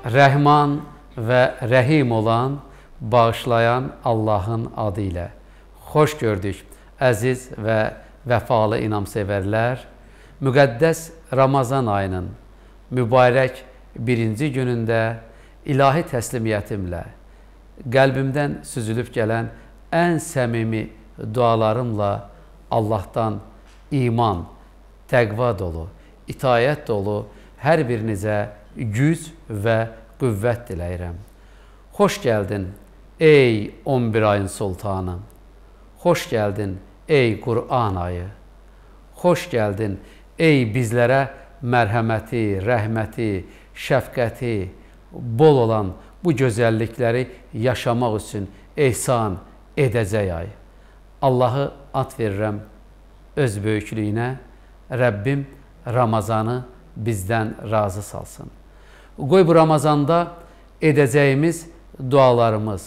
Rəhman və Rəhim olan, bağışlayan Allahın adı ilə. Xoş gördük, əziz və vəfalı inamsevərlər. Müqəddəs Ramazan ayının mübarək birinci günündə ilahi təslimiyyətimlə, qəlbimdən süzülüb gələn ən səmimi dualarımla Allahdan iman, təqva dolu, itayət dolu hər birinizə güc və qüvvət diləyirəm. Xoş gəldin ey 11 ayın sultanı. Xoş gəldin ey Qur'an ayı. Xoş gəldin ey bizlərə mərhəməti, rəhməti, şəfqəti bol olan bu gözəllikləri yaşamaq üçün ehsan edəcək ay. Allahı ad verirəm öz böyüklüyünə. Rəbbim Ramazanı bizdən razı salsın. Qoy bu Ramazanda edəcəyimiz dualarımız,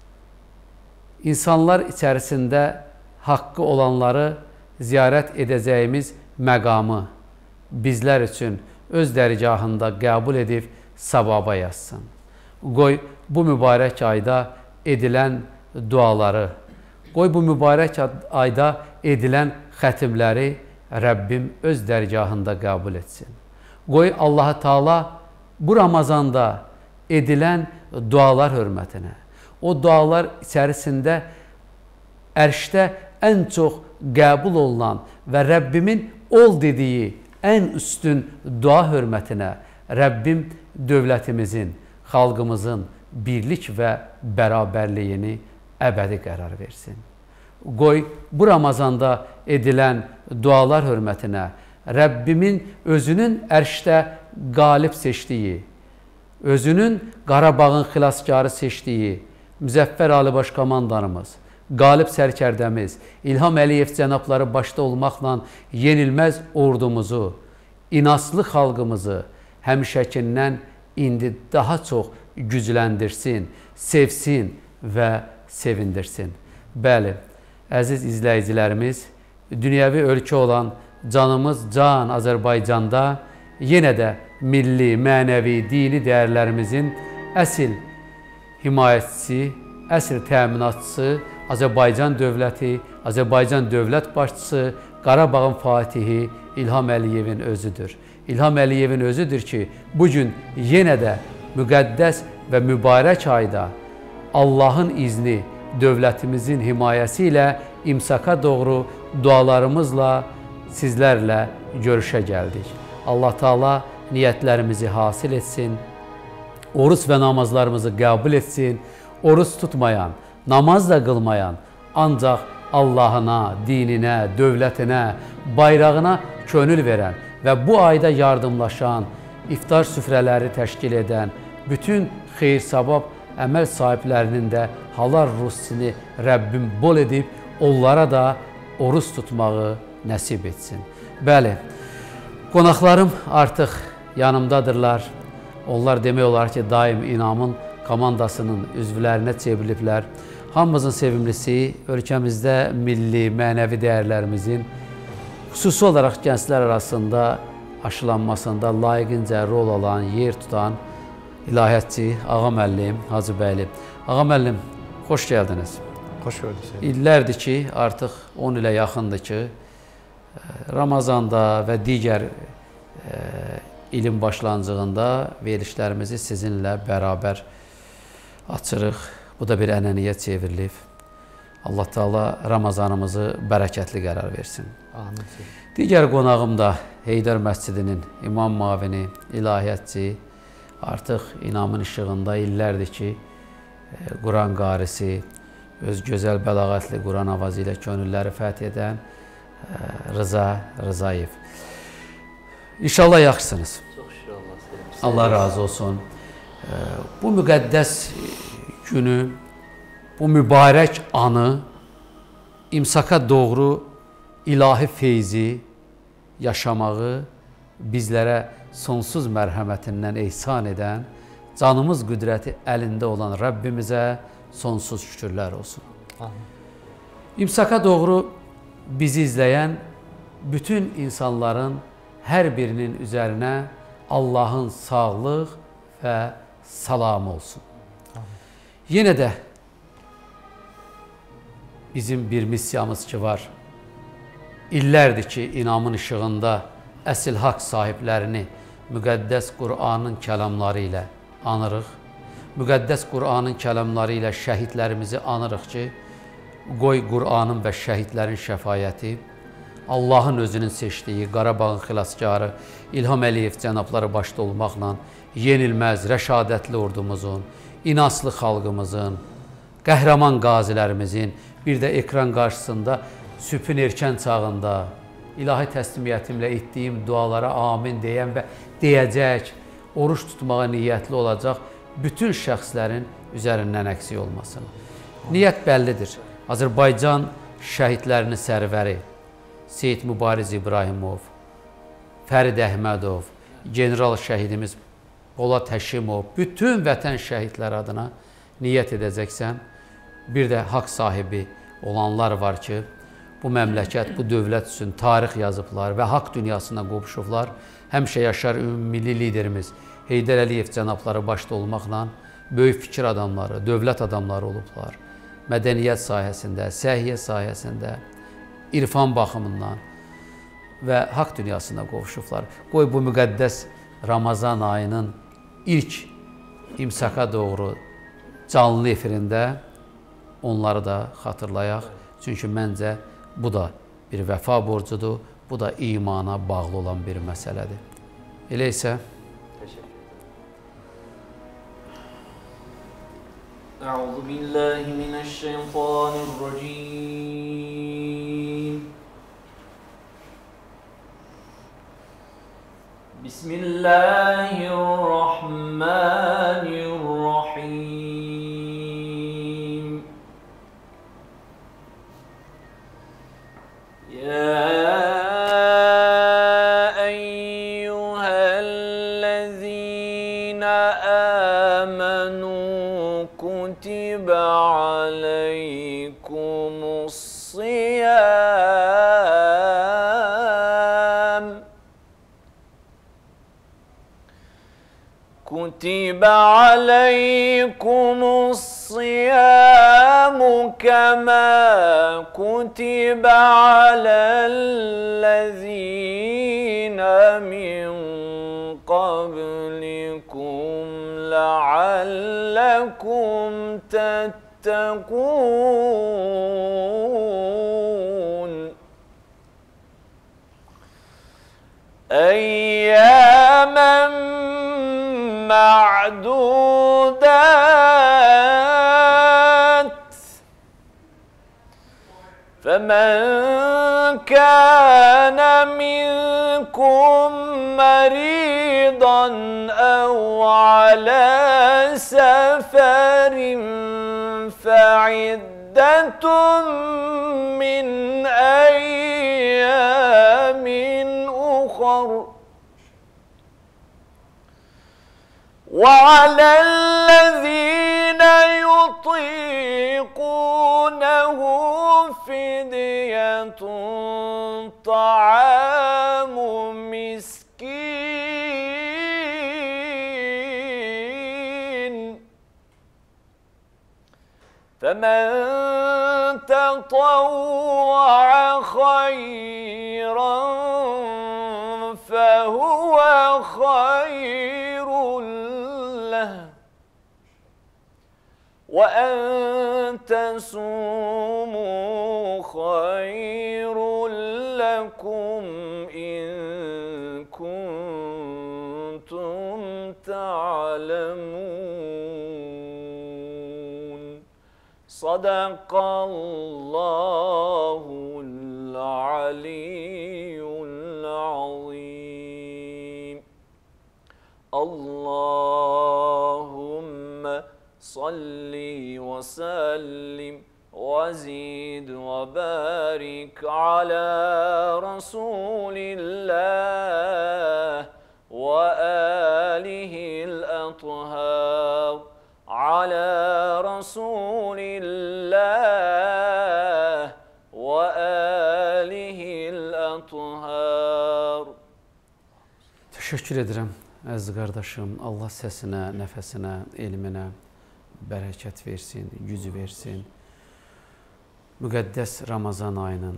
insanlar içərisində haqqı olanları ziyarət edəcəyimiz məqamı bizlər üçün öz dərgahında qəbul edib savaba yazsın. Qoy bu mübarək ayda edilən duaları, qoy bu mübarək ayda edilən xətimləri Rəbbim öz dərgahında qəbul etsin. Qoy Allah-u Teala bu Ramazanda edilən dualar hörmətinə, o dualar içərisində ərşdə ən çox qəbul olunan və Rəbbimin ol dediyi ən üstün dua hörmətinə Rəbbim dövlətimizin, xalqımızın birlik və bərabərliyini əbədi qərar versin. Qoy bu Ramazanda edilən dualar hörmətinə Rəbbimin özünün ərşdə qalib seçdiyi, özünün Qarabağın xilaskarı seçdiyi Müzəffər Ali Baş Komandanımız, qalib sərkərdəmiz İlham Əliyev cənabları başda olmaqla yenilməz ordumuzu, inaslı xalqımızı həmişəkindən indi daha çox gücləndirsin, sevsin və sevindirsin. Bəli, əziz izləyicilərimiz, dünyəvi ölkə olan canımız can Azərbaycanda yenə də milli, mənəvi, dini dəyərlərimizin əsl himayətçisi, əsl təminatçısı Azərbaycan dövləti, Azərbaycan dövlət başçısı, Qarabağın fatihi İlham Əliyevin özüdür. İlham Əliyevin özüdür ki, bugün yenə də müqəddəs və mübarək ayda Allahın izni, dövlətimizin himayəsi ilə imsaka doğru dualarımızla sizlərlə görüşə gəldik. Allah Teala niyyətlərimizi hasil etsin, oruç və namazlarımızı qəbul etsin, oruç tutmayan, namaz da qılmayan, ancaq Allahına, dininə, dövlətinə, bayrağına könül verən və bu ayda yardımlaşan, iftar süfrələri təşkil edən, bütün xeyir-savab əməl sahiblərinin də halal ruzisini Rəbbim bol edib, onlara da oruç tutmağı nəsib etsin. Bəli, qonaqlarım artıq yanımdadırlar. Onlar demək olar ki, daim İnamın komandasının üzvlərinə çevriliblər. Hamımızın sevimlisi, ölkəmizdə milli, mənəvi dəyərlərimizin xüsusi olaraq gənclər arasında aşılanmasında layiqincə rol alan, yer tutan ilahiyyatçı Ağa müəllim Hacı Bəyli. Ağa müəllim, xoş gəldiniz. Xoş gördük. İllərdir ki, artıq 10 ilə yaxındır ki, Ramazanda və digər ilin başlanğıcında verilişlərimizi sizinlə bərabər açırıq. Bu da bir ənənəyə çevrilib. Allah Teala Ramazanımızı bərəkətli qərar versin. Amin. Digər qonağım da Heydər Məscidinin imam mavini, ilahiyyatçı, artıq İnamın işığında illərdir ki, Quran qarisi, öz gözəl bəlağətli Quran avazı ilə könülləri fəth edən Rıza Rızayev. İnşallah yaxşısınız. Çox şükür Allah. Allah razı olsun. Bu müqəddəs günü, bu mübarək anı imsaka doğru ilahi feyzi yaşamağı bizlərə sonsuz mərhəmətindən ehsan edən, canımız qüdrəti əlində olan Rəbbimizə sonsuz şükürlər olsun. Amin. İmsaka doğru bizi izləyən bütün insanların hər birinin üzərinə Allahın sağlıq və salam olsun. Yine de bizim bir misyamız ki var. İllərdir ki, inamın işığında əsl haqq sahiblərini müqəddəs Qur'anın kəlamları ilə anırıq. Müqəddəs Qur'anın kəlamları ilə şəhidlərimizi anırıq ki, qoy Qur'anın və şəhidlərin şəfayəti, Allahın özünün seçdiyi Qarabağın xilaskarı İlham Əliyev cənabları başda olmaqla yenilməz, rəşadətli ordumuzun, inaslı xalqımızın, qəhrəman qazilərimizin, bir də ekran qarşısında sübhün erkən çağında ilahi təslimiyyətimlə etdiyim dualara amin deyən və deyəcək, oruç tutmağa niyyətli olacaq bütün şəxslərin üzərindən əksik olmasın. Niyyət bəllidir. Azərbaycan şəhidlərinin sərvəri Seyid Mübariz İbrahimov, Fərid Əhmədov, general şəhidimiz Polad Həşimov, bütün vətən şəhidləri adına niyyət edəcəksən. Bir də haqq sahibi olanlar var ki, bu məmləkət, bu dövlət üçün tarix yazıblar və haqq dünyasına qovuşublar. Həmişə yaşar ümummilli liderimiz Heydər Əliyev cənabları başda olmaqla böyük fikir adamları, dövlət adamları olublar. Mədəniyyət sahəsində, səhiyyə sahəsində, irfan baxımından və haqq dünyasına qovuşublar. Qoy bu müqəddəs Ramazan ayının ilk imsaka doğru canlı efirində onları da xatırlayaq. Çünki məncə bu da bir vəfa borcudur, bu da imana bağlı olan bir məsələdir. Elə isə أعوذ بالله من الشيطان الرجيم بسم الله الرحمن الرحيم يا أيها الذين آمنوا كتب عليكم الصيام كتب عليكم الصيام كما كتب على الذين من قبلكم لعلكم تتقون أياما معدودات فمن كان منكم مريضا أو على سفر فعدة من أيام أخر وعلى الذين يطيقونه فدية طعام مسكين فمن تطوع خيرا فهو خير له وأن تصوموا خير لكم إن كنتم تعلمون صدق الله العلي العظيم اللهم صل وسلم وزد وبارك على رسول الله وآله الأطهار على رسول الله وآله الأطهار. Teşekkür ederim Əziz qardaşım, Allah səsinə, nəfəsinə, elminə bərəkət versin, güc versin. Müqəddəs Ramazan ayının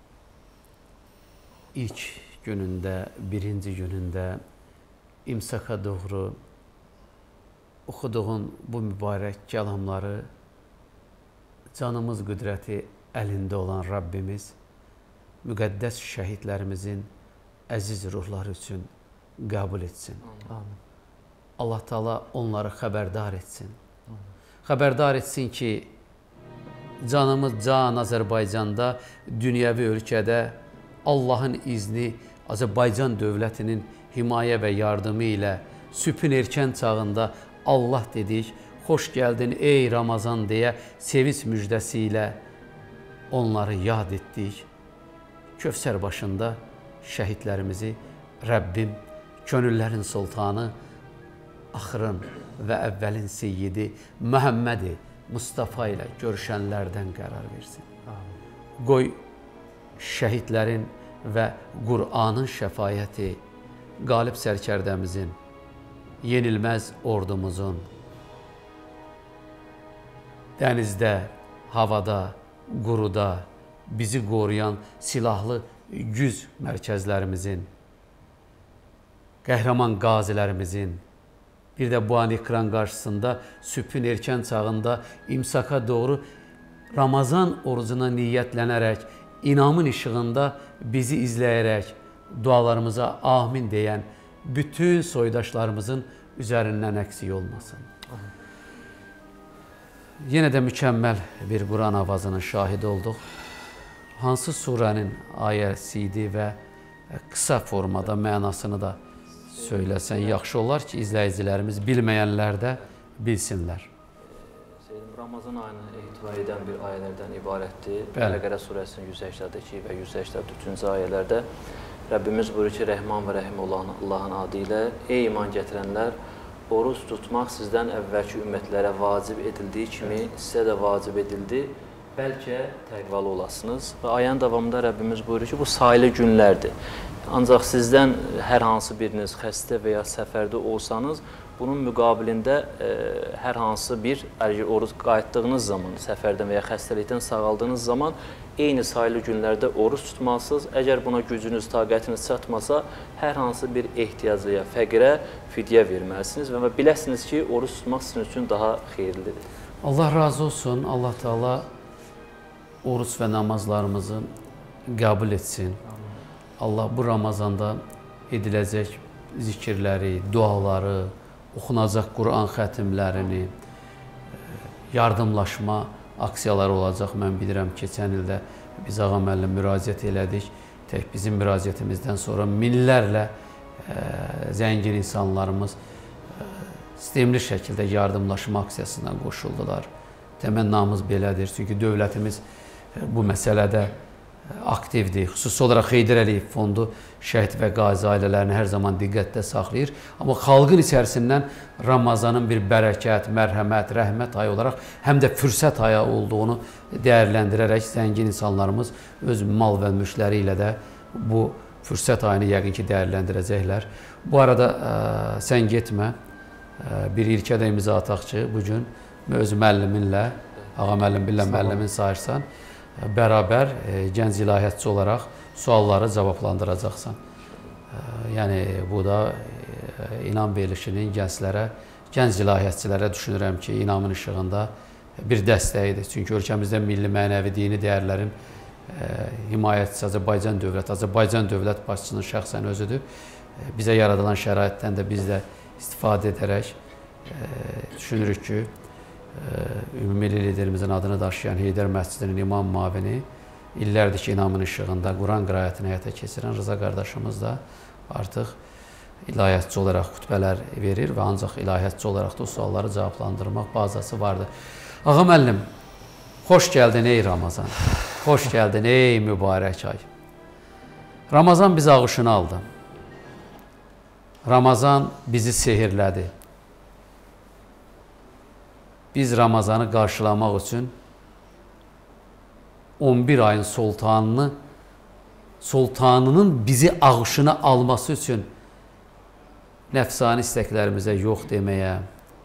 ilk günündə, birinci günündə imsaka doğru oxuduğun bu mübarək kəlamları canımız qüdrəti əlində olan Rabbimiz müqəddəs şəhidlərimizin əziz ruhları üçün qəbul etsin. Amin. Allah Teala onları xəbərdar etsin. Xəbərdar etsin ki, canımız can Azərbaycanda, dünyəvi ölkədə Allahın izni Azərbaycan dövlətinin himayə və yardımı ilə sübhün erkən çağında Allah dedik, xoş gəldin ey Ramazan deyə sevinç müjdəsi ilə onları yad etdik. Kövsər başında şəhidlərimizi Rəbbim könüllərin sultanı, axırın və əvvəlin seyyidi Məhəmmədi Mustafa ilə görüşənlərdən qərar versin. Qoy şəhidlərin və Qur'anın şəfayəti qalib sərkərdəmizin, yenilməz ordumuzun dənizdə, havada, quruda bizi qoruyan silahlı güc mərkəzlərimizin, qəhrəman qazilərimizin, bir də bu an ekran qarşısında sübhün erkən çağında imsaka doğru Ramazan orucuna niyyətlənərək, inamın işığında bizi izləyərək, dualarımıza amin deyən bütün soydaşlarımızın üzərindən əksik olmasın. Yenə də mükəmməl bir Quran avazının şahidi olduq. Hansı surənin ayəsi idi və qısa formada mənasını da söyləsən yaxşı olar ki, izləyicilərimiz bilməyənlər də bilsinlər. Ramazan ayını etibar edən bir ayələrdən ibarətdir. Bəqərə surəsinin 182 və 183-cü ayələrdə Rəbbimiz buyurur ki, Rəhman və Rəhim olan Allahın adı ilə ey iman gətirənlər, oruç tutmaq sizdən əvvəlki ümmətlərə vacib edildiyi kimi sizə də vacib edildi. Bəlkə təqvalı olasınız. Və ayənin davamında Rəbbimiz buyurur ki, bu sayılı günlərdir. Ancaq sizdən hər hansı biriniz xəstə və ya səfərdə olsanız, bunun müqabilində hər hansı bir oruç qayıtdığınız zaman, səfərdən və ya xəstəlikdən sağaldığınız zaman eyni sayılı günlərdə oruç tutmalısınız. Əgər buna gücünüz, taqətiniz çatmasa, hər hansı bir ehtiyaclıya, fəqirə fidyə verməlisiniz və biləsiniz ki, oruç tutmaq sizin üçün daha xeyirlidir. Allah razı olsun. Allah Teala oruç və namazlarımızı qəbul etsin. Allah bu Ramazanda ediləcək zikirləri, duaları, oxunacaq Quran xətimlərini, yardımlaşma aksiyaları olacaq. Mən bilirəm, keçən ildə biz Ağa müəllim müraciət elədik. Tək bizim müraciətimizdən sonra minlərlə zəngin insanlarımız sistemli şəkildə yardımlaşma aksiyasına qoşuldular. Təmənnamız belədir. Çünki dövlətimiz bu məsələdə aktivdir. Xüsusi olaraq Heydər Əliyev fondu şəhid və qazi ailələrini hər zaman diqqətdə saxlayır. Amma xalqın içərisindən Ramazanın bir bərəkət, mərhəmət, rəhmət ayı olaraq həm də fürsət ayı olduğunu dəyərləndirərək zəngin insanlarımız öz mal və mülkləri ilə də bu fürsət ayını yəqin ki dəyərləndirəcəklər. Bu arada sən getmə, bir ilkə də imza ataq ki, bugün öz müəlliminlə, Ağa müəllim billə müəllimin sayırsan, bərabər gənc ilahiyyatçı olaraq sualları cavablandıracaqsan. Yəni, bu da İnam verilişinin gənclərə, gənc ilahiyyatçılara düşünürəm ki, İnamın işığında bir dəstəyidir. Çünki ölkəmizdə milli mənəvi dini dəyərlərin himayətçisi Azərbaycan dövlət başçısının şəxsən özüdür. Bizə yaradılan şəraitdən də biz də istifadə edərək düşünürük ki, Ümummilli liderimizin adını daşıyan Heydər məscidinin imam müavini illərdir ki, İnamın işığında Quran qiraətini həyata keçirən Rıza qardaşımız da artıq ilahiyyatçı olaraq xütbələr verir və ancaq ilahiyyatçı olaraq da o sualları cavablandırmaq bazası vardır. Ağa müəllim, xoş gəldin ey Ramazan, xoş gəldin ey mübarək ay. Ramazan bizi ağışına aldı. Ramazan bizi sehirlədi. Biz Ramazanı qarşılamaq üçün 11 ayın sultanının bizi ağışına alması üçün nəfsani istəklərimizə yox deməyə,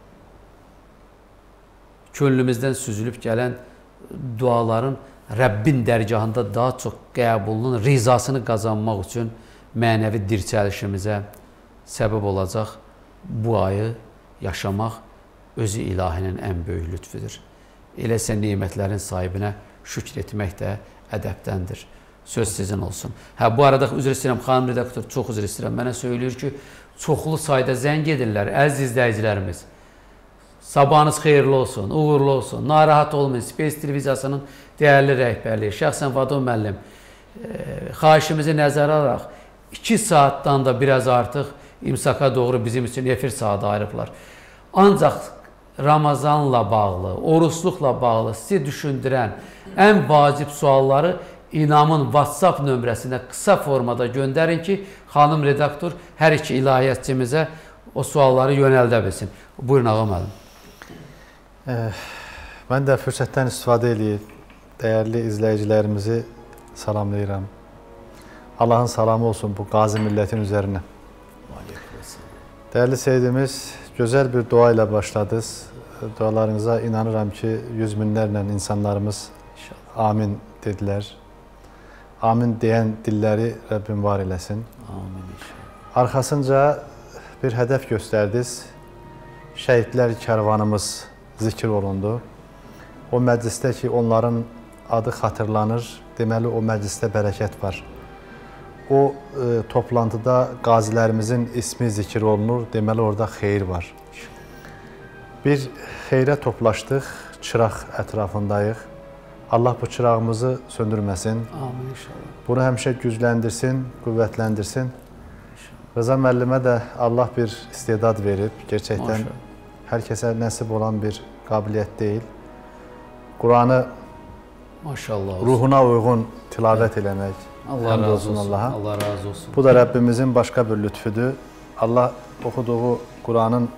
könlümüzdən süzülüb gələn duaların Rəbbin dərgahında daha çox qəbulunun rizasını qazanmaq üçün mənəvi dirçəlişimizə səbəb olacaq bu ayı yaşamaq özü ilahinin ən böyük lütfüdür. Eləsə nemətlərin sahibinə şükr etmək də ədəbdəndir. Söz sizin olsun. Bu arada üzr istəyirəm, xanım redaktor, çox üzr istəyirəm. Mənə söylüyor ki, çoxlu sayda zəng edirlər, əziz izləyicilərimiz. Sabahınız xeyirli olsun, uğurlu olsun, narahat olmayın. Space televiziyasının dəyərli rəhbərliyi, şəxsən Vadon müəllim, xahişimizi nəzərə alaraq 2 saatdan da biraz artıq imsaka doğru bizim üçün efir saatı ayırıblar. Ancaq Ramazanla bağlı, oruçluqla bağlı sizi düşündürən ən vacib sualları İnamın WhatsApp nömrəsinə qısa formada göndərin ki, xanım redaktor hər iki ilahiyyatçımıza o sualları yönəldə bilsin. Buyurun, ağa müəllim. Mən də fürsətdən istifadə edib dəyərli izləyicilərimizi salamlayıram. Allahın salamı olsun bu qazi millətin üzərinə. Dəyərli seyircimiz, gözəl bir dua ilə başladınız. Dualarınıza inanıram ki, yüz minlərlə insanlarımız amin dedilər. Amin deyən dilləri Rəbbim var eləsin. Amin. Arxasınca bir hədəf göstərdiniz. Şəhidlər kərvanımız zikr olundu. O məclisdə ki, onların adı xatırlanır, deməli o məclisdə bərəkət var. O toplantıda qazilərimizin ismi zikr olunur, deməli orada xeyir var. Bir xeyrə toplaşdıq, çıraq ətrafındayıq. Allah bu çırağımızı söndürməsin. Amin inşallah. Bunu həmişə gücləndirsin, qüvvətləndirsin. Rıza müəllimə də Allah bir istedad verib. Gerçəkdən hər kəsə nəsib olan bir qabiliyyət deyil. Quranı ruhuna uyğun tilavət eləmək. Allah razı olsun. Allah razı olsun. Bu da Rəbbimizin başqa bir lütfüdür. Allah oxuduğu Quranın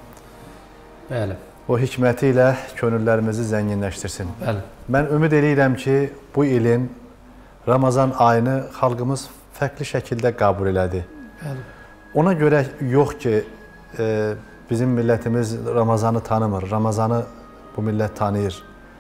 o hikməti ilə könüllərimizi zənginləşdirsin. Bəli. Mən ümid edirəm ki, bu ilin Ramazan ayını xalqımız fərqli şəkildə qəbul elədi. Bəli. Ona görə yox ki, bizim millətimiz Ramazanı tanımır. Ramazanı bu millət tanıyır.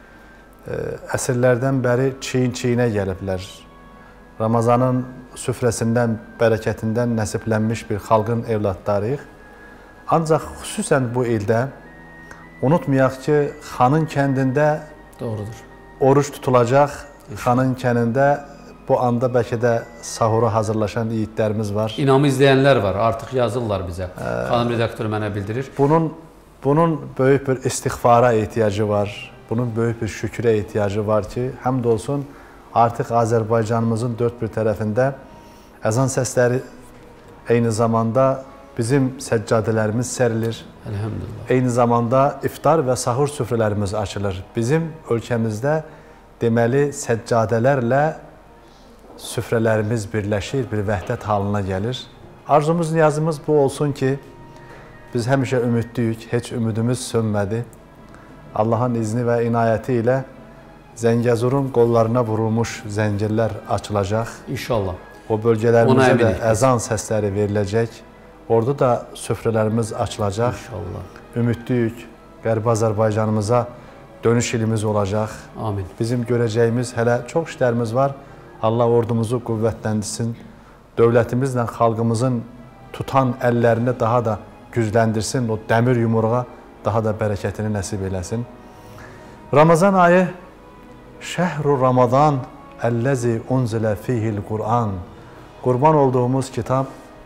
Əsrlərdən bəri çiyin-çiyinə gəliblər. Ramazanın süfrəsindən, bərəkətindən nəsiblənmiş bir xalqın evladlarıyıq. Ancaq xüsusən bu ildə unutmayaq ki, Xanın kəndində oruç tutulacaq. Xanın kəndində bu anda bəlkə də sahura hazırlaşan yiğitlərimiz var. İnamı izləyənlər var, artıq yazırlar bizə. Xanım redaktoru mənə bildirir. Bunun böyük bir istiğfara ehtiyacı var. Bunun böyük bir şükrə ehtiyacı var ki, həmd olsun artıq Azərbaycanımızın dörd bir tərəfində əzan səsləri eyni zamanda bizim səccadələrimiz sərilir. Elhamdülillah. Eyni zamanda iftar və sahur süfrələrimiz açılır. Bizim ölkəmizdə deməli səccadələrlə süfrələrimiz birləşir, bir vəhdət halına gəlir. Arzumuz, niyazımız bu olsun ki, biz həmişə ümidliyik, heç ümidimiz sönmədi. Allahın izni və inayəti ilə Zəngəzurun qollarına vurulmuş zəncirlər açılacaq. İnşallah. O bölgələrimizə də əzan səsləri veriləcək. Orada da süfrələrimiz açılacaq. İnşallah. Ümidliyik, Qərbi Azərbaycanımıza dönüş ilimiz olacaq. Amin. Bizim görəcəyimiz hələ çox işlərimiz var. Allah ordumuzu qüvvətləndirsin. Dövlətimizlə xalqımızın tutan əllərini daha da gücləndirsin. O dəmir yumruğa daha da bərəkətini nəsib eləsin. Ramazan ayı Şəhru Ramazan əlləzi unzilə fihil Qur'an. Qurban olduğumuz kitab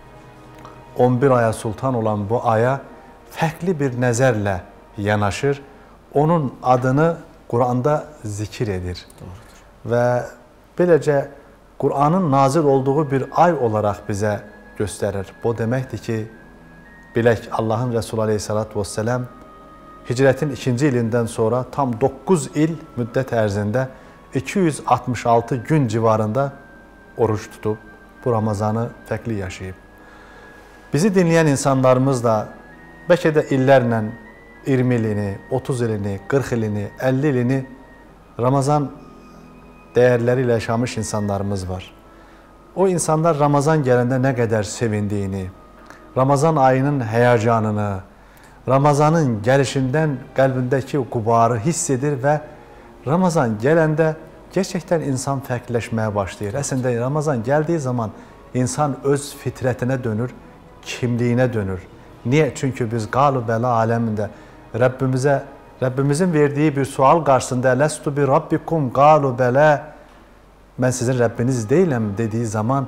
11 aya sultan olan bu aya fərqli bir nəzərlə yanaşır. Onun adını Qur'anda zikir edir. Doğrudur. Və beləcə Qur'anın nazil olduğu bir ay olaraq bizə göstərir. Bu deməkdir ki, bilək Allahın Resulü Aleyhisselatü Vesselam Hicrətin 2-ci ilindən sonra tam 9 il müddət ərzində 266 gün civarında oruç tutub, bu Ramazanı fərqli yaşayıb. Bizi dinləyən insanlarımız da bəlkə də illərlə 20 ilini, 30 ilini, 40 ilini, 50 ilini Ramazan dəyərləri ilə yaşamış insanlarımız var. O insanlar Ramazan gələndə nə qədər sevindiyini, Ramazan ayının həyəcanını, Ramazanın gəlişindən qəlbindəki qubarı hiss edir və Ramazan gələndə gerçəkdən insan fərqləşməyə başlayır. Əslində Ramazan gəldiyi zaman insan öz fitrətinə dönür, kimliyinə dönür. Niyə? Çünki biz qalu bəla aləmində Rəbbimizin verdiyi bir sual qarşısında Ələstu bi Rabbikum qalu bələ, mən sizin Rəbbiniz deyiləm dediyi zaman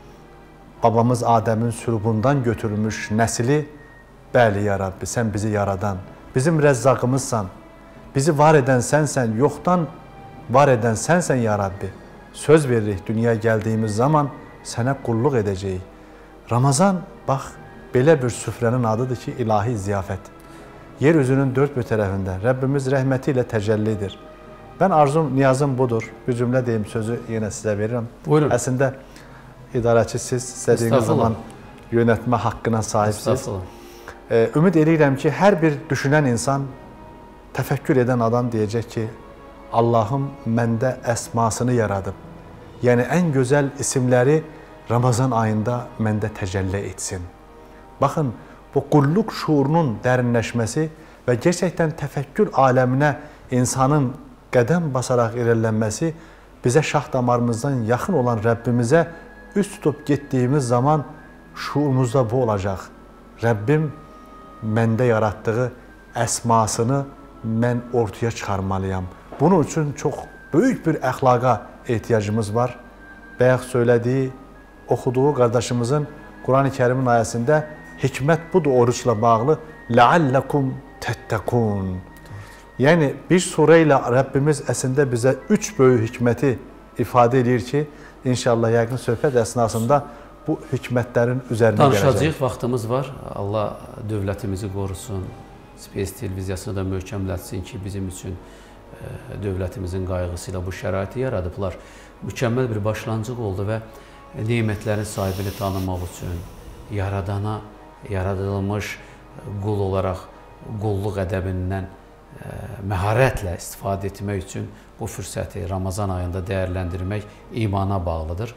babamız Adəmin sürubundan götürülmüş nəsli, bəli ya Rabbi, sən bizi yaradan, bizim rəzzaqımızsan, bizi var edən sənsən, yoxdan var edən sənsən ya Rabbi. Söz veririk, dünyaya gəldiyimiz zaman sənə qulluq edəcəyik. Ramazan, bax, belə bir süfrənin adıdır ki, ilahi ziyafət. Yer üzünün dörd bir tərəfində Rəbbimiz rəhməti ilə təcəllidir. Mən arzum, niyazım budur. Bir cümlə deyim, sözü yenə sizə verirəm. Buyurun. Əslində, idarəçi siz istədiyiniz zaman yönətmə haqqına sahibsiniz. Ümid edirəm ki, hər bir düşünən insan, təfəkkür edən adam deyəcək ki, Allahım məndə əsmasını yaradıb. Yəni, ən gözəl isimləri Ramazan ayında məndə təcəlli etsin. Baxın, bu qulluq şuurunun dərinləşməsi və gerçəkdən təfəkkür aləminə insanın qədəm basaraq irəlilənməsi bizə şah damarımızdan yaxın olan Rəbbimizə üst tutub getdiyimiz zaman şuurumuzda bu olacaq. Rəbbim məndə yaratdığı əsmasını mən ortaya çıxarmalıyam. Bunun üçün çox böyük bir əxlaqa ehtiyacımız var. Bayaq söylədiyi, oxuduğu qardaşımızın Quran-ı Kərimin ayəsində hikmət budur oruçla bağlı. Ləalləkum təttəqun. Yəni, bir surə ilə Rəbbimiz əslində bizə 3 böyük hikməti ifadə edir ki, inşallah yəqin söhbət əsnasında bu hikmətlərin üzərinə gələcək. Danışacaq vaxtımız var. Allah dövlətimizi qorusun. Space televiziyasını da möhkəmlətsin ki, bizim üçün dövlətimizin qayğısı ilə bu şəraiti yaradıblar. Mükəmməl bir başlanğıc oldu və nemətlərin sahibini tanımaq üçün, yaradana, yaradılmış qul olaraq qulluq ədəbindən məharətlə istifadə etmək üçün bu fürsəti Ramazan ayında dəyərləndirmək imana bağlıdır.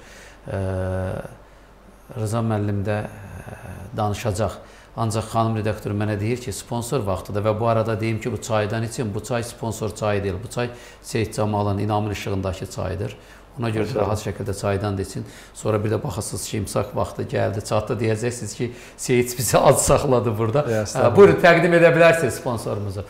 Rıza müəllim də danışacaq. Ancaq xanım redaktor mənə deyir ki, sponsor vaxtıdır və bu arada deyim ki, bu çaydan için, bu çay sponsor çayı deyil. Bu çay Seyid Camalın İnamın İşığındakı çayıdır. Ona görə də rahat şəkildə çaydan da için. Sonra bir də baxasınız ki, imsak vaxtı gəldi, çatdı, deyəcəksiniz ki, Seyid bizi az saxladı burada. Buyurun, təqdim edə bilərsiniz sponsorumuzu.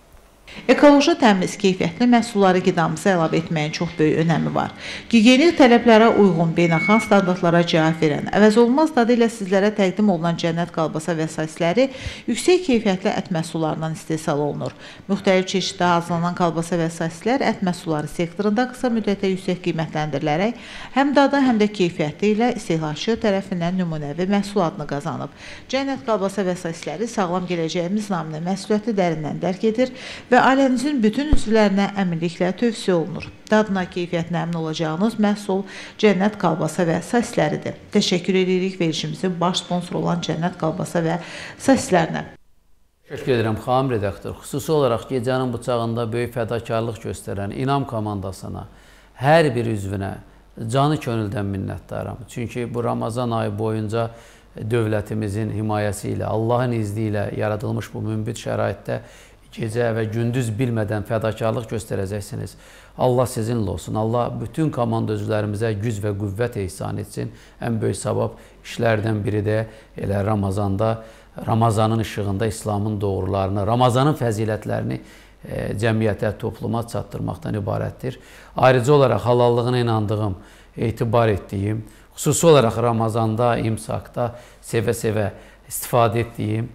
Ekoloji təmiz, keyfiyyətli məhsulları qidamıza əlavə etməyin çox böyük önəmi var. Gigiyenik tələblərə uyğun, beynəlxalq standartlara cavab verən, əvəzolunmaz dadı ilə sizlərə təqdim olunan Cənnət qalbasa vəsaitləri yüksək keyfiyyətli ət məhsullarından istehsal olunur. Müxtəlif çeşiddə hazırlanan qalbasa vəsaitlər ət məhsulları sektorunda qısa müddətdə yüksək qiymətləndirilərək həm dadı, həm də keyfiyyəti ilə istehlakçı tərəfindən nümunəvi məhsul adını qazanıb. Cənnət qalbasa vəsaitləri sağlam gələcəyimiz naminə məsuliyyəti dərindən dərk edir və ailənizin bütün üzvlərinə əminliklə tövsiyə olunur. Dadına, keyfiyyətinə əmin olacağınız məhsul Cənnət qalbasa və sosisləridir. Təşəkkür edirik verilişimizin baş sponsoru olan Cənnət qalbasa və sosislərinə. Təşəkkür edirəm, xanım redaktor. Xüsusi olaraq gecənin bıçağında böyük fədakarlıq göstərən İnam komandasına, hər bir üzvünə canı könüldən minnətdaram. Çünki bu Ramazan ayı boyunca dövlətimizin himayəsi ilə, Allahın izni ilə yaradılmış bu münbit şəraitdə gecə və gündüz bilmədən fədakarlıq göstərəcəksiniz. Allah sizinlə olsun. Allah bütün komanda üzvlərimizə güc və qüvvət ehsan etsin. Ən böyük savab işlərdən biri də elə Ramazanda, Ramazanın işığında İslamın doğrularını, Ramazanın fəzilətlərini cəmiyyətə, topluma çatdırmaqdan ibarətdir. Ayrıca olaraq halallığına inandığım, etibar etdiyim, xüsusi olaraq Ramazanda, imsakda sevə-sevə istifadə etdiyim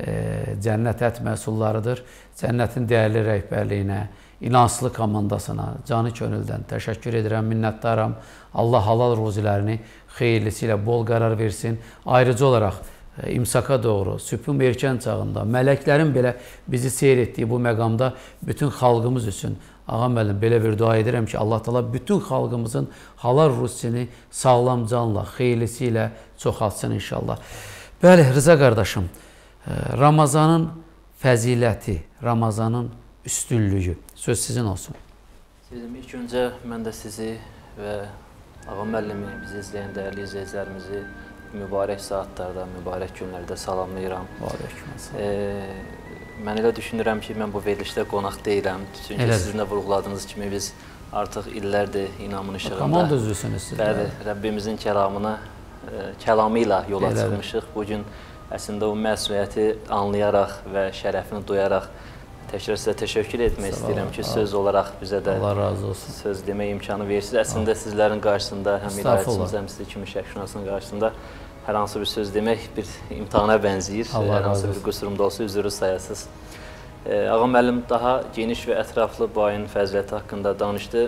Cənnət ət məhsullarıdır. Cənnətin dəyərli rəhbərliyinə, inanslı komandasına canı könüldən təşəkkür edirəm, minnətdaram. Allah halal ruzilərini xeyirlisi ilə bol qərar versin. Ayrıca olaraq imsaka doğru, sübhün erkən çağında, mələklərin belə bizi seyr etdiyi bu məqamda bütün xalqımız üçün Ağa müəllim, belə bir dua edirəm ki, Allah Teala bütün xalqımızın halal ruzisini sağlam canla, xeyirlisi ilə çoxaltsın inşallah. Bəli, Rıza qardaşım, Ramazanın fəziləti, Ramazanın üstünlüyü. Söz sizin olsun. Sizin ilk öncə mən də sizi və Ağa müəllimi, bizi izləyən dəyərli izləyicilərimizi mübarək saatlarda, mübarək günlərdə salamlayıram. Aleyküm. Mən elə düşünürəm ki, mən bu verilişdə qonaq deyiləm. Çünki sizin də vurğuladığınız kimi biz artıq illərdir İnamın işığında. Komanda üzvüsünüz siz. Bəli, Rəbbimizin kəlamı ilə yola çıxmışıq. Bugün əslində o məsuliyyəti anlayaraq və şərəfini duyaraq təkrar sizə təşəkkür etmək istəyirəm ki, söz olaraq bizə də söz demək imkanı verirsiniz. Əslində sizlərin qarşısında, həm idarəçimiz, həm sizi kimi şərhşünasının qarşısında hər hansı bir söz demək bir imtihana bənzəyir. Hər hansı bir qüsurumda olsa üzrü sayasız. Ağa müəllim daha geniş və ətraflı bu ayın fəziləti haqqında danışdı.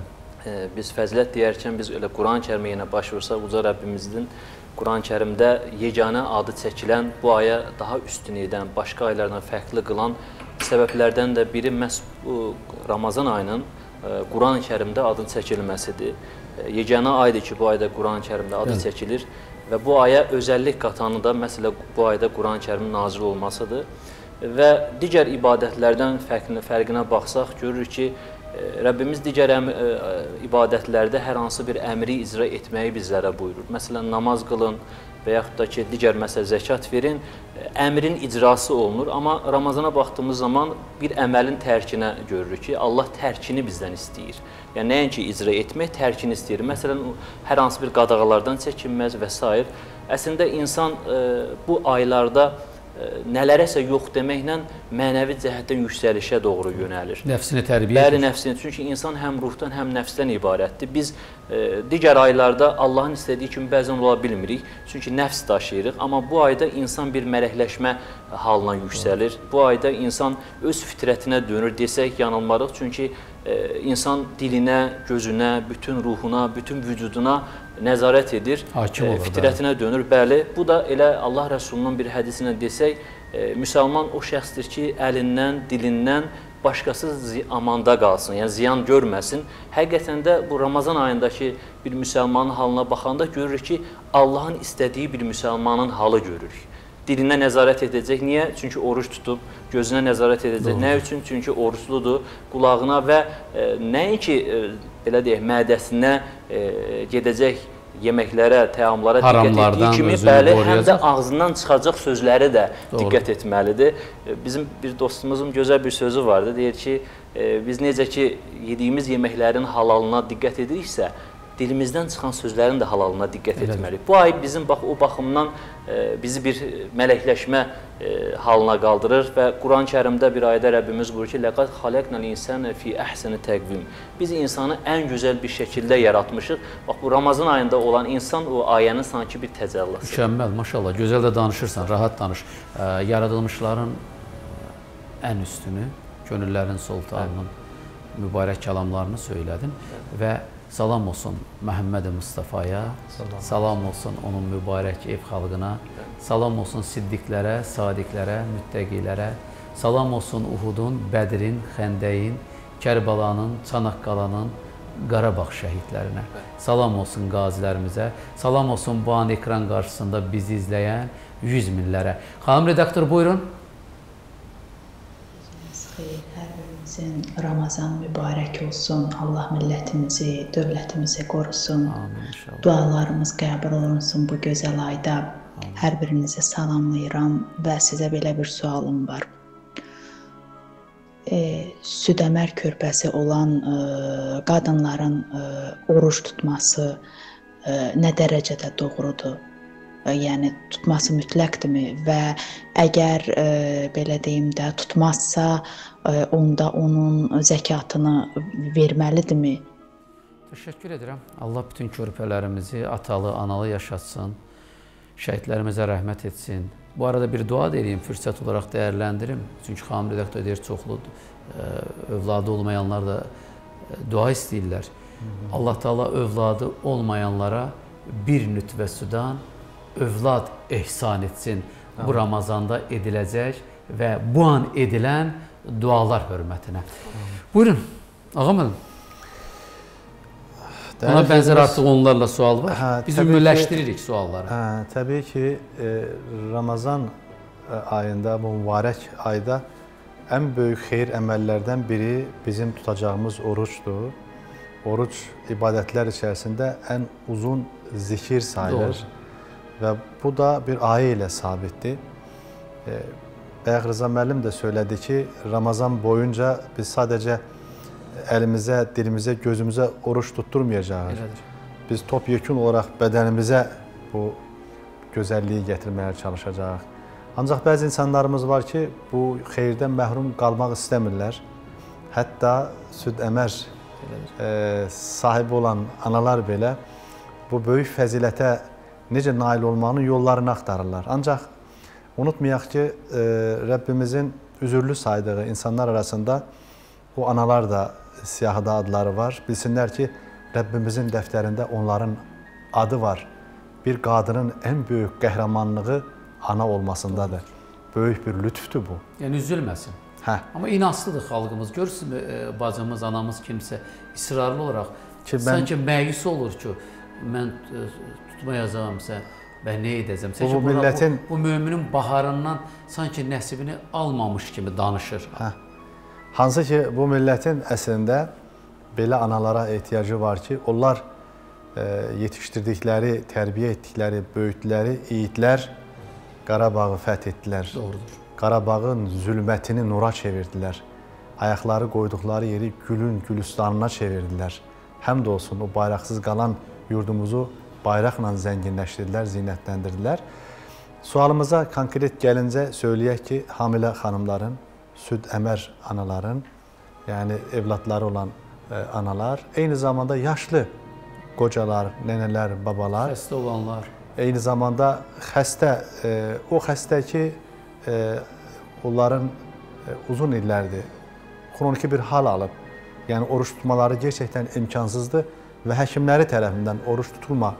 Biz fəzilət deyərkən biz elə Quran-Kərimə yenə baş vursaq, uca Rəbbimizin Quran-Kərimdə yeganə adı çəkilən, bu aya daha üstün edən, başqa aylardan fərqli qılan səbəblərdən də biri məhz bu Ramazan ayının Quran-Kərimdə adın çəkilməsidir. Yeganə aydır ki, bu ayda Quran-Kərimdə adı çəkilir və bu aya özəllik qatanı da məsələ bu ayda Quran-Kərimin nazil olmasıdır. Və digər ibadətlərdən fərqinə baxsaq, görürük ki, Rəbbimiz digər ibadətlərdə hər hansı bir əmri icra etməyi bizlərə buyurur. Məsələn, namaz qılın və yaxud da ki, digər zəkat verin, əmrin icrası olunur. Amma Ramazana baxdığımız zaman bir əməlin tərkinə görürük ki, Allah tərkini bizdən istəyir. Yəni, nəinki icra etmək, tərkini istəyir. Məsələn, hər hansı bir qadağalardan çəkinməz və s. Əslində, insan bu aylarda nələrəsə yox deməklə mənəvi cəhətdən yüksəlişə doğru yönəlir. Nəfsini tərbiyə edir. Bəli, nəfsini. Çünki insan həm ruhdan, həm nəfsdən ibarətdir. Biz digər aylarda Allahın istədiyi kimi bəzən ola bilmirik. Çünki nəfs daşıyırıq. Amma bu ayda insan bir mələkləşmə halına yüksəlir. Bu ayda insan öz fitrətinə dönür desək yanılmarıq. Çünki insan dilinə, gözünə, bütün ruhuna, bütün vücuduna nəzarət edir, fitrətinə dönür. Bəli, bu da elə Allah Rəsulunun bir hədisində desək, müsəlman o şəxsdir ki, əlindən, dilindən başqası amanda qalsın, yəni ziyan görməsin. Həqiqətən də bu Ramazan ayındakı bir müsəlmanın halına baxanda görürük ki, Allahın istədiyi bir müsəlmanın halı görürük. Dilinə nəzarət edəcək. Niyə? Çünki oruç tutub, gözünə nəzarət edəcək. Nə üçün? Çünki oruçludur. Qulağına və nəinki, belə deyək, mədəsinə gedəcək yeməklərə, təamlara diqqət etdiyi kimi, bəli, həm də ağzından çıxacaq sözləri də diqqət etməlidir. Bizim bir dostumuzun gözəl bir sözü vardı. Deyir ki, biz necə ki, yediyimiz yeməklərin halalına diqqət ediriksə, dilimizdən çıxan sözlərin də halalına diqqət etməliyik. Bu ay bizim o baxımdan bizi bir mələkləşmə halına qaldırır və Quran-Kərimdə bir ayda Rəbbimiz buyurur ki, لَقَدْ خَلَقْنَا الْإِنسَانَ فِي أَحْسَنِ تَقْوِيمٍ. Biz insanı ən gözəl bir şəkildə yaratmışıq. Bax, bu Ramazan ayında olan insan o ayənin sanki bir təcəllası. Mükəmməl, maşallah. Gözəl də danışırsan, rahat danış. Yaradılmışların ən üstünü, gönüllərin sultanının mübarək kəlamlarını söylədin və salam olsun Məhəmməd Mustafaya, salam olsun onun mübarək ev xalqına, salam olsun siddiqlərə, sadiqlərə, müttəqilərə, salam olsun Uhudun, Bədrin, Xəndəyin, Kərbəlanın, Çanaqqalanın, Qarabağ şəhidlərinə, salam olsun qazilərimizə, salam olsun bu an ekran qarşısında bizi izləyən 100 minlərə. Xanım redaktor, buyurun. Ramazan mübarək olsun. Allah millətimizi, dövlətimizi qorusun. Dualarımız qəbul olunsun bu gözəl ayda. Hər birinizi salamlayıram və sizə belə bir sualım var. Südəmər körpəsi olan qadınların oruç tutması nə dərəcədə doğrudur? Yəni tutması mütləqdirmi və əgər belə deyim də tutmazsa onda onun zəkatını verməlidirmi? Təşəkkür edirəm. Allah bütün körpələrimizi atalı, analı yaşatsın. Şəhidlərimizə rəhmət etsin. Bu arada bir dua edeyim, fürsət olaraq dəyərləndirim. Çünki xanım redaktor deyir, çoxlu övladı olmayanlar da dua istəyirlər. Allah Teala övladı olmayanlara bir nütvə sudan övlad ehsan etsin bu Ramazanda ediləcək və bu an edilən dualar hörmətinə. Buyurun, ağa müəllim. Ona bənzər artıq onlarla sual var. Biz ümumiləşdiririk sualları. Təbii ki, Ramazan ayında, bu mübarək ayda ən böyük xeyir əməllərdən biri bizim tutacağımız oruçdur. Oruç ibadətlər içərisində ən uzun zikir sayılır. və bu da bir ayə ilə sabitdir. Bayaq Rıza müəllim də söylədi ki, Ramazan boyunca biz sadəcə əlimizə, dilimizə, gözümüzə oruç tutturmayacağıq. Biz topyekun olaraq bədənimizə bu gözəlliyi gətirməyə çalışacağıq. Ancaq bəzi insanlarımız var ki, bu xeyirdən məhrum qalmaq istəmirlər. Hətta süd əmər sahibi olan analar belə bu böyük fəzilətə necə nail olmanın yollarını axtarırlar. Ancaq unutmayaq ki, Rəbbimizin üzürlü saydığı insanlar arasında o analar da siyahıda adları var. Bilsinlər ki, Rəbbimizin dəftərində onların adı var. Bir qadının ən böyük qəhrəmanlığı ana olmasındadır. Böyük bir lütfdür bu. Yəni üzülməsin. Amma inançlıdır xalqımız. Görürsünüz, bacımız, anamız kimsə israrlı olaraq sanki məyus olur ki, mən tutmayacağımsa və nə edəcəm? Sanki bu müminin baharından sanki nəsibini almamış kimi danışır. Hansı ki, bu millətin əslində belə analara ehtiyacı var ki, onlar yetişdirdikləri, tərbiyə etdikləri, böyütdükləri yiğitlər Qarabağı fəth etdilər. Doğrudur. Qarabağın zülmətini nura çevirdilər. Ayaqları qoyduqları yeri gülün gülüstanına çevirdilər. Həmd olsun, o bayraqsız qalan yurdumuzu bayraqla zənginləşdirdilər, zinətləndirdilər. Sualımıza konkret gəlincə söyləyək ki, hamilə xanımların, süd əmər anaların, yəni evladları olan analar, eyni zamanda yaşlı qocalar, nənələr, babalar, xəstə olanlar, eyni zamanda xəstə, o xəstə ki, onların uzun illərdir, xroniki bir hal alıb, yəni oruç tutmaları gerçəkdən imkansızdır və həkimləri tərəfindən oruç tutma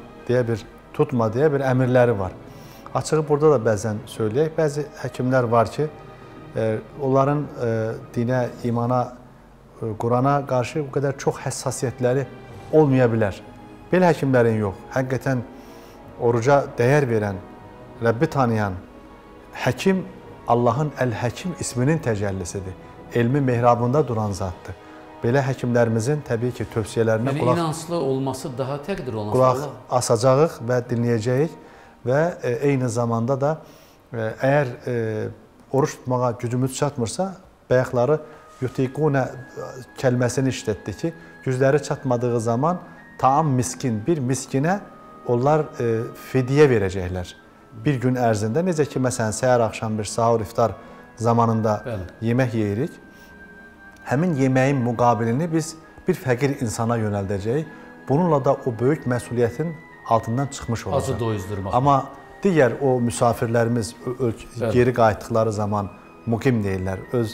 deyə bir əmirləri var. Açığı burada da bəzən söyləyək, bəzi həkimlər var ki, onların dinə, imana, Qurana qarşı bu qədər çox həssasiyyətləri olmaya bilər. Belə həkimlərin yox, həqiqətən oruca dəyər verən, Rəbbi tanıyan həkim Allahın Əl-Həkim isminin təcəllisidir. Elmi mehrabında duran zatdır. Belə həkimlərimizin təbii ki, tövsiyələrinə inanclı olması daha təqdir olunur. Asacağıq və dinləyəcəyik və eyni zamanda da əgər oruç tutmağa gücümüz çatmırsa, bayaqları yutiqunə kəlməsini işlətdi ki, gücləri çatmadığı zaman taam miskin, bir miskinə onlar fidyə verəcəklər. Bir gün ərzində, necə ki, məsələn, səhər, axşam bir sahur, iftar zamanında yemək yeyirik, həmin yeməyin müqabilini biz bir fəqir insana yönəldəcəyik. Bununla da o böyük məsuliyyətin altından çıxmış olacaq. Acı doyuzdurmaq. Amma digər o müsafirlərimiz geri qayıtdıqları zaman muqim deyirlər, öz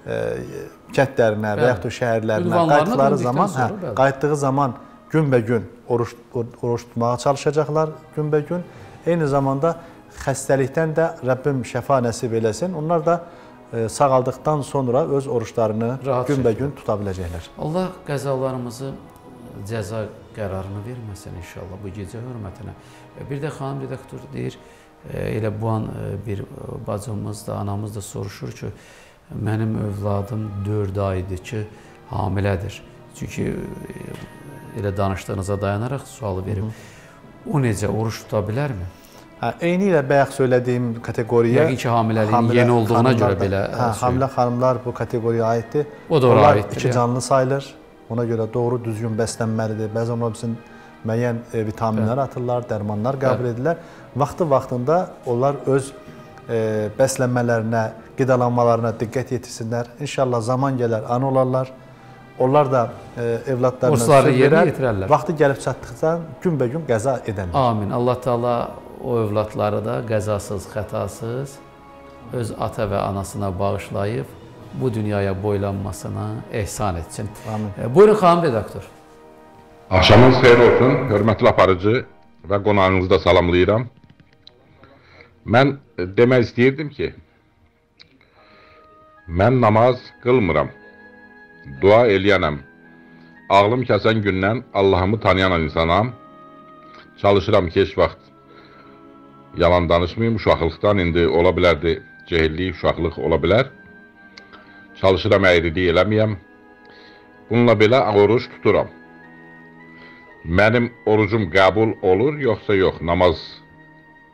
kəndlərinə və yaxud da şəhərlərinə qayıtdığı zaman günbəgün oruç tutmağa çalışacaqlar, günbəgün. Eyni zamanda xəstəlikdən də Rəbbim şəfa nəsib eləsin. Onlar da sağaldıqdan sonra öz oruçlarını günbəgün tuta biləcəklər. Allah qəzalarımızı cəza qərarını verməsin inşallah bu gecə hörmətinə. Bir də xanım redaktor deyir, elə bu an bir bacımız da, anamız da soruşur ki, mənim övladım 4 aydır ki, hamilədir. Çünki elə danışdığınıza dayanaraq sualı verim. O necə, oruç tuta bilərmi? Eyni ilə bayaq söylədiyim kateqoriya... Yəqin ki, hamiləliyin yeni olduğuna görə belə... Hamilə xanımlar bu kateqoriyaya aiddir. O da ora aiddir. Onlar iki canlı sayılır. Ona görə doğru, düzgün bəslənməlidir. Bəzən onlar bizim müəyyən vitaminlər atırlar, dərmanlar qəbul edirlər. Vaxtında onlar öz bəslənmələrinə, qidalanmalarına diqqət yetirsinlər. İnşallah zaman gələr, an olarlar. Onlar da evladlarına söz verər, vaxtı gəlib çatdıqca günbəgün qəza edərlər. Amin. Allah Teala o övladları da qəzasız, xətasız öz ata və anasına bağışlayıb bu dünyaya boylanmasına ehsan etsin. Amin. Buyurun xanım redaktor. Axşamınız xeyir olsun, hörmətli aparıcı və qonağınızı da salamlayıram. Mən demək istəyirdim ki, mən namaz qılmıram, dua eləyənəm. Ağlım kəsən gündən Allahımı tanıyan insanam. Çalışıram ki, heç vaxt yalan danışmayayım. Uşaqlıqdan indi ola bilərdi, cehillik, uşaqlıq ola bilər. Çalışıram əyrilik eləməyəm. Bununla belə oruç tuturam. Mənim orucum qəbul olur, yoxsa yox, namaz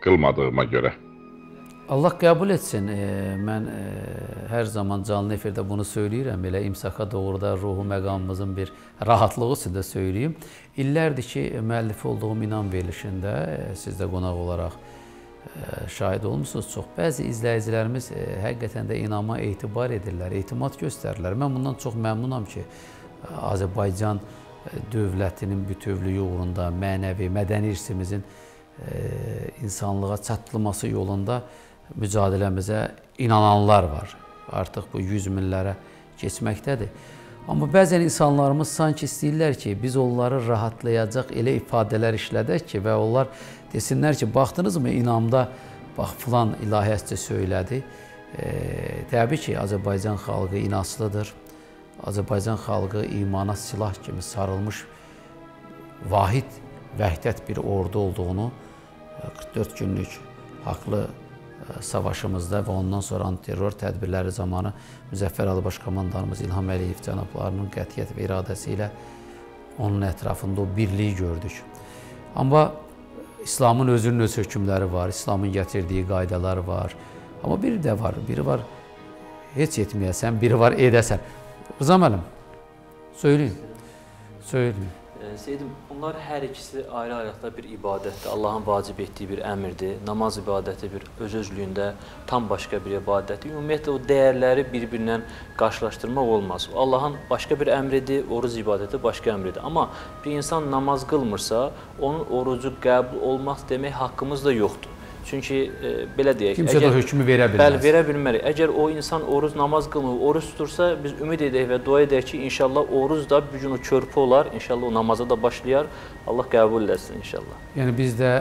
qılmadığıma görə. Allah qəbul etsin. Mən hər zaman canlı efirdə bunu söyləyirəm. Belə imsaka doğru da ruhu məqamımızın bir rahatlığı üçün də söyləyim. İllərdir ki, müəllifi olduğum inan verilişində siz də qonaq olaraq şahid olmuşsunuz çox. Bəzi izləyicilərimiz həqiqətən də inama etibar edirlər, etimad göstərirlər. Mən bundan çox məmnunam ki, Azərbaycan dövlətinin bütövlüyü uğrunda, mənəvi, mədəni irsimizin insanlığa çatdırılması yolunda mücadiləmizə inananlar var. Artıq bu 100 minlərə keçməkdədir. Amma bəzən insanlarımız sanki istəyirlər ki, biz onları rahatlayacaq elə ifadələr işlədək ki, və onlar desinlər ki, baxdınızmı inamda, bax, filan ilahiyyətcə söylədi. Təbii ki, Azərbaycan xalqı inaslıdır. Azərbaycan xalqı imana silah kimi sarılmış vahid, vəhdət bir ordu olduğunu 44 günlük haqlı savaşımızda və ondan sonra antiterror tədbirləri zamanı Müzəffər Ali Baş Komandanımız İlham Əliyev cənablarının qətiyyət və iradəsi ilə onun ətrafında o birliyi gördük. Amma İslamın özünün öz hökmləri var, İslamın gətirdiyi qaydalar var. Amma biri də var, biri var heç etməyəsən, biri var edəsən. Rıza müəllim, söyləyin, söyləyin. Seydim, bunlar hər ikisi ayrı-ayrılıqda bir ibadətdir. Allahın vacib etdiyi bir əmirdir. Namaz ibadəti bir öz-özlüyündə tam başqa bir ibadətdir. Ümumiyyətlə, o dəyərləri bir-birindən qarşılaşdırmaq olmaz. Allahın başqa bir əmridir, oruz ibadəti başqa əmridir. Amma bir insan namaz qılmırsa, onun orucu qəbul olmaq demək haqqımız da yoxdur. Çünki belə deyək, kimsə də hökmü verə bilməz. Bəli, verə bilmərik. Əgər o insan oruz namaz qılmır, oruz tutursa, biz ümid edək və dua edək ki, inşallah oruz da bir gün o körpü olar, inşallah o namaza da başlayar. Allah qəbul eləsin inşallah. Yəni biz də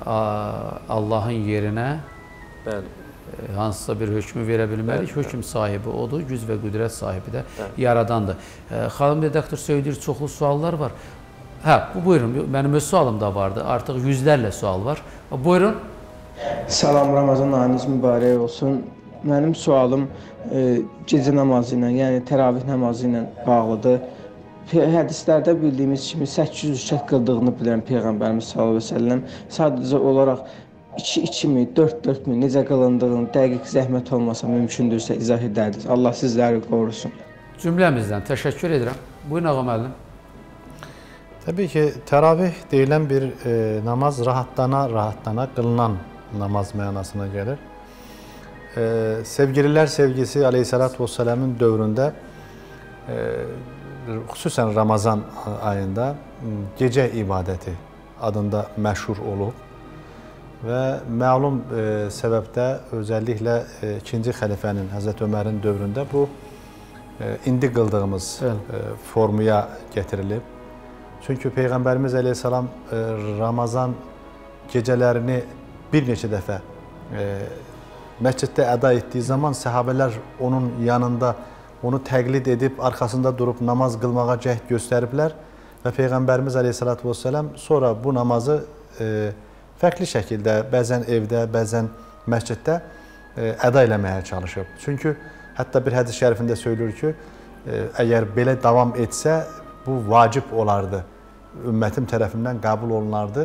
Allahın yerinə hansısa bir hökmü verə bilmərik. Hökm sahibi odur, güc və qüdrət sahibi də yaradandır. Xanım redaktor söyləyir, çoxlu suallar var. Hə, buyurun, mənim öz sualım da vardı. Artıq yüzlərlə sual var. Buyurun. Salam, Ramazan ayınız mübarək olsun. Mənim sualım gecə namazı ilə, yəni təravih namazı ilə bağlıdır. Hədislərdə bildiyimiz kimi 800 rükət qıldığını bilirəm Peyğəmbərimiz sallallahu əleyhi və səlləm. Sadəcə olaraq 2-2 mi, 4-4 mi, necə qılındığını dəqiq zəhmət olmasa mümkündürsə izah edərdiniz. Allah sizləri qorusun. Cümləmizdən təşəkkür edirəm. Buyurun ağa müəllim. Təbii ki, təravih deyilən bir namaz rahatlana qılınan namaz mənasına gəlir. Sevgililər sevgisi Aleyhisselatü Vesselam'ın dövründə, xüsusən Ramazan ayında gecə ibadəti adında məşhur olub və məlum səbəbdə özəlliklə 2-ci xəlifənin, Həzrət Ömərin dövründə bu indi qıldığımız formuya gətirilib. Çünki Peyğəmbərimiz Aleyhisselam Ramazan gecələrini bir neçə dəfə məsciddə əda etdiyi zaman səhabələr onun yanında onu təqlid edib, arxasında durub namaz qılmağa cəhd göstəriblər və Peyğəmbərimiz Aleyhisselatü Vesselam sonra bu namazı fərqli şəkildə, bəzən evdə, bəzən məsciddə əda eləməyə çalışıb. Çünki hətta bir hədis şərifində söylür ki, əgər belə davam etsə, bu vacib olardı, ümmətim tərəfindən qəbul olunardı,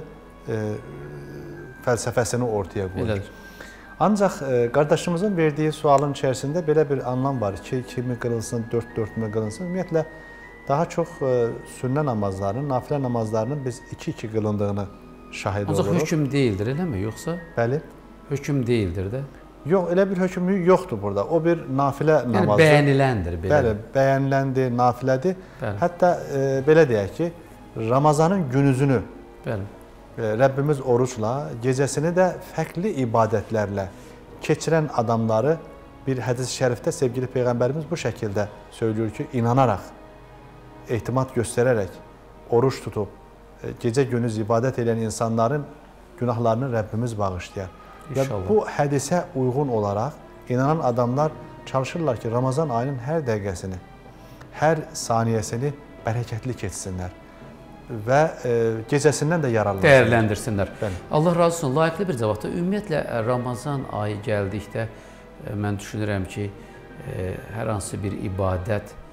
fəlsəfəsini ortaya qoyur. Ancaq qardaşımızın verdiyi sualın içərisində belə bir anlam var. 2-2 mi qılınsın, 4-4 mi qılınsın. Ümumiyyətlə, daha çox sünnə namazlarının, nafilə namazlarının biz 2-2 qılındığını şahid oluruq. Ancaq hökm deyildir, eləmi? Yoxsa? Bəli. Hökm deyildir də. Yox, elə bir hökmü yoxdur burada. O bir nafilə namazdır. Yəni, bəyəniləndir. Bəli, bəyəniləndir, nafilədir. Hətta belə deyək ki, Ramazanın günüzünü Rəbbimiz orucla, gecəsini də fərqli ibadətlərlə keçirən adamları bir hədis-i şərifdə sevgili Peyğəmbərimiz bu şəkildə söylüyor ki, inanaraq, ehtimat göstərərək, oruç tutub, gecə-gündüz ibadət edən insanların günahlarını Rəbbimiz bağışlayar. Və bu hədisə uyğun olaraq inanan adamlar çalışırlar ki, Ramazan ayının hər dəqiqəsini, hər saniyəsini bərəkətli keçsinlər və gecəsindən də yararlansınlar. Dəyərləndirsinlər. Allah razı olsun. Layiqli bir cavabdır. Ümumiyyətlə, Ramazan ayı gəldikdə mən düşünürəm ki, hər hansı bir ibadət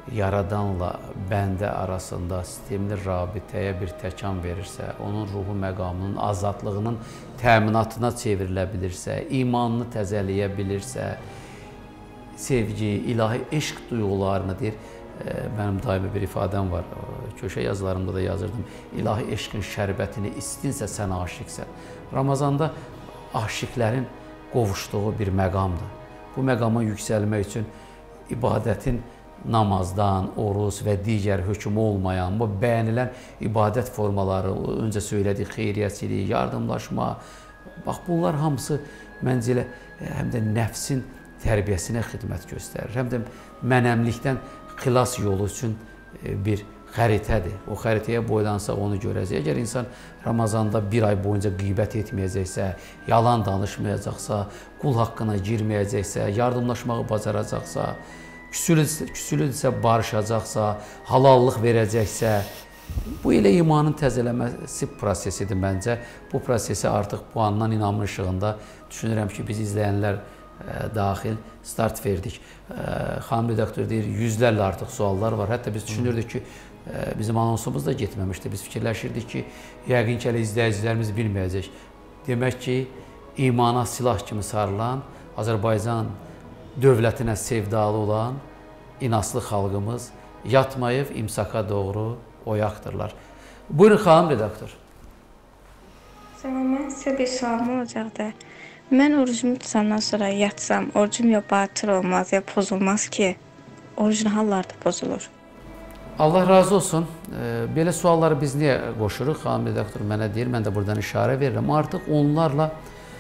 Yaradanla bəndə arasında sistemli rabitəyə bir təkan verirsə, onun ruhu məqamının azadlığının təminatına çevrilə bilirsə, imanını təzələyə bilirsə, sevgi, ilahi eşq duyğularını deyir. Mənim daimi bir ifadəm var, köşə yazılarımda da yazırdım. İlahi eşqin şərbətini istinsə sən aşiqsən. Ramazanda aşiqlərin qovuşduğu bir məqamdır. Bu məqama yüksəlmək üçün ibadətin namazdan, oruz və digər hökmü olmayan, bu bəyənilən ibadət formaları, öncə söylədik, xeyriyyəçilik, yardımlaşma, bax bunlar hamısı məncə elə həm də nəfsin tərbiyəsinə xidmət göstərir, həm də mənəmlikdən xilas yolu üçün bir xəritədir. O xəritəyə boylansaq onu görəcək. Əgər insan Ramazanda bir ay boyunca qeybət etməyəcəksə, yalan danışmayacaqsa, qul haqqına girməyəcəksə, yardımlaşmağı bacaracaqsa, küsülüdürsə barışacaqsa, halallıq verəcəksə, bu elə imanın təzələməsi prosesidir məncə. Bu prosesi artıq bu andan inamın işığında düşünürəm ki, biz izləyənlər daxil start verdik. Xanım redaktör deyir, yüzlərlə artıq suallar var. Hətta biz düşünürdük ki, bizim anonsumuz da getməmişdi. Biz fikirləşirdik ki, yəqin ki, izləyicilərimiz bilməyəcək. Demək ki, imana silah kimi sarılan, Azərbaycan dövlətinə sevdalı olan inaslı xalqımız yatmayıb imsaka doğru oyaqdırlar. Buyurun xanım redaktor. Salam, mən sizə bir sualım olacaqdı. Mən orucumu tutandan sonra yatsam, orucum ya batıl olmaz ya pozulmaz ki, orucun hallarda pozulur. Allah razı olsun. Belə sualları biz niyə qoşuruq? Xanım redaktor mənə deyir, mən də buradan işarə verirəm. Artıq onlarla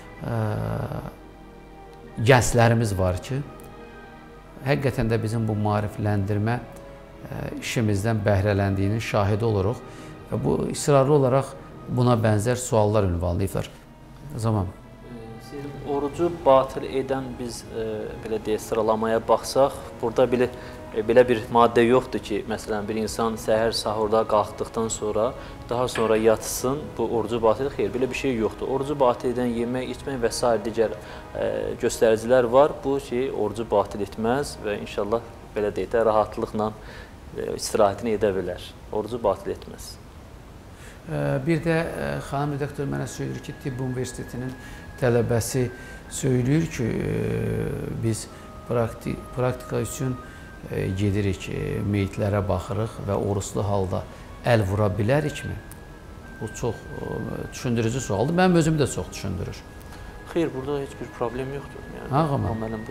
gənclərimiz var ki, həqiqətən də bizim bu maarifləndirmə işimizdən bəhrələndiyinin şahidi oluruq və bu israrlı olaraq buna bənzər suallar ünvanlayıblar. Zaman. Orucu batıl edən biz belə deyək sıralamaya baxsaq, burada belə bir maddə yoxdur ki, məsələn bir insan səhər sahurda qalxdıqdan sonra daha sonra yatsın, bu orucu batıl xeyr, belə bir şey yoxdur. Orucu batıl edən yemək, içmək və s. digər göstəricilər var. Bu şey orucu batıl etməz və inşallah belə deyək də rahatlıqla istirahətini edə bilər. Orucu batıl etməz. Bir də xanım redaktör mənə söylür ki, Tibb Universitetinin tələbəsi söyləyir ki, biz praktika üçün gedirik, meyitlərə baxırıq və oruçlu halda əl vura bilərikmi? Bu çox düşündürücü sualdır. Mənim özümü də çox düşündürür. Xeyr, burada heç bir problem yoxdur. Mənim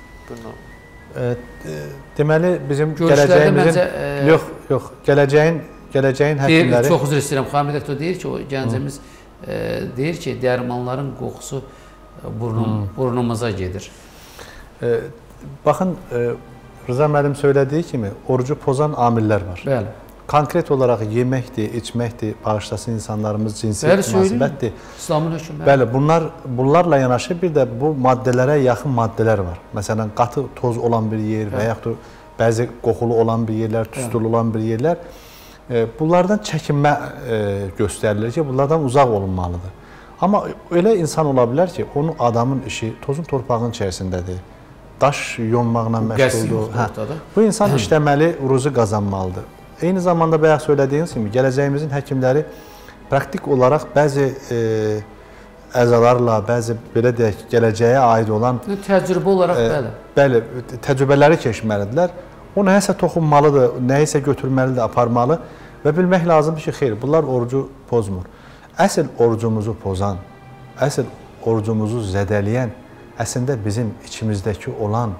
deməli, bizim gələcəyimizin... Yox, gələcəyin həkimləri... Çox üzr istəyirəm, xanım redaktör deyir ki, o gəncimiz deyir ki, dərmanların qoxusu burnumuza gedir. Baxın, Rıza müəllim söylədiyi kimi, orucu pozan amillər var. Bəli. Konkret olaraq yeməkdir, içməkdir, bağışlasın insanlarımız cinsiyyət münasibətdir. İslamın hökmləri. Bəli, bunlarla yanaşı bir də bu maddələrə yaxın maddələr var. Məsələn, qatı toz olan bir yer və yaxud bəzi qoxulu olan bir yerlər, tüstülü olan bir yerlər. Bunlardan çəkinmə göstərilir ki, bunlardan uzaq olunmalıdır. Amma elə insan ola bilər ki, onun adamın işi tozun torpağın içərisindədir. Daş yonmaqla məşğuldur. Bu insan işləməli, ruzu qazanmalıdır. Eyni zamanda bayaq söylədiyiniz kimi, gələcəyimizin həkimləri praktik olaraq bəzi əzalarla, bəzi belə deyək, gələcəyə aid olan... Təcrübə olaraq, bəli, təcrübələri keçməlidirlər. O nəyəsə toxunmalıdır, nəyisə götürməlidir, aparmalı və bilmək lazımdır ki, xeyr, bunlar orucu pozmur. Əsl orucumuzu pozan, əsl orucumuzu zədələyən əslində bizim içimizdəki olan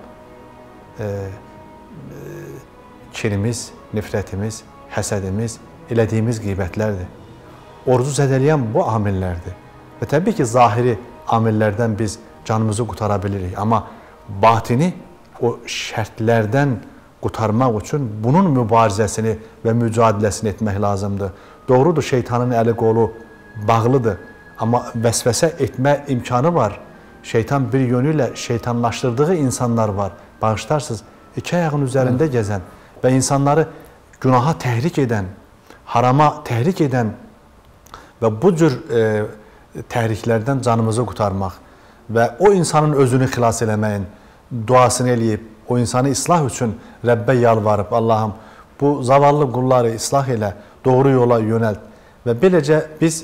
kinimiz, nifrətimiz, həsədimiz, elədiyimiz qeybətlərdir. Orucu zədələyən bu amillərdir. Və təbii ki, zahiri amillərdən biz canımızı qutara bilirik. Amma batini o şərtlərdən qurtarmaq üçün bunun mübarizəsini və mücadiləsini etmək lazımdır. Doğrudur, şeytanın əli qolu bağlıdır. Amma vəsvəsə etmə imkanı var. Şeytan bir yönü ilə şeytanlaşdırdığı insanlar var. Bağışlarsınız, iki ayağın üzərində gəzən və insanları günaha təhrik edən, harama təhrik edən və bu cür təhriklərdən canımızı qurtarmaq və o insanın özünü xilas eləməyin duasını eləyib, o insanı islah üçün Rəbbə yalvarıb, Allahım, bu zavallı qulları islah elə, doğru yola yönəlt və beləcə biz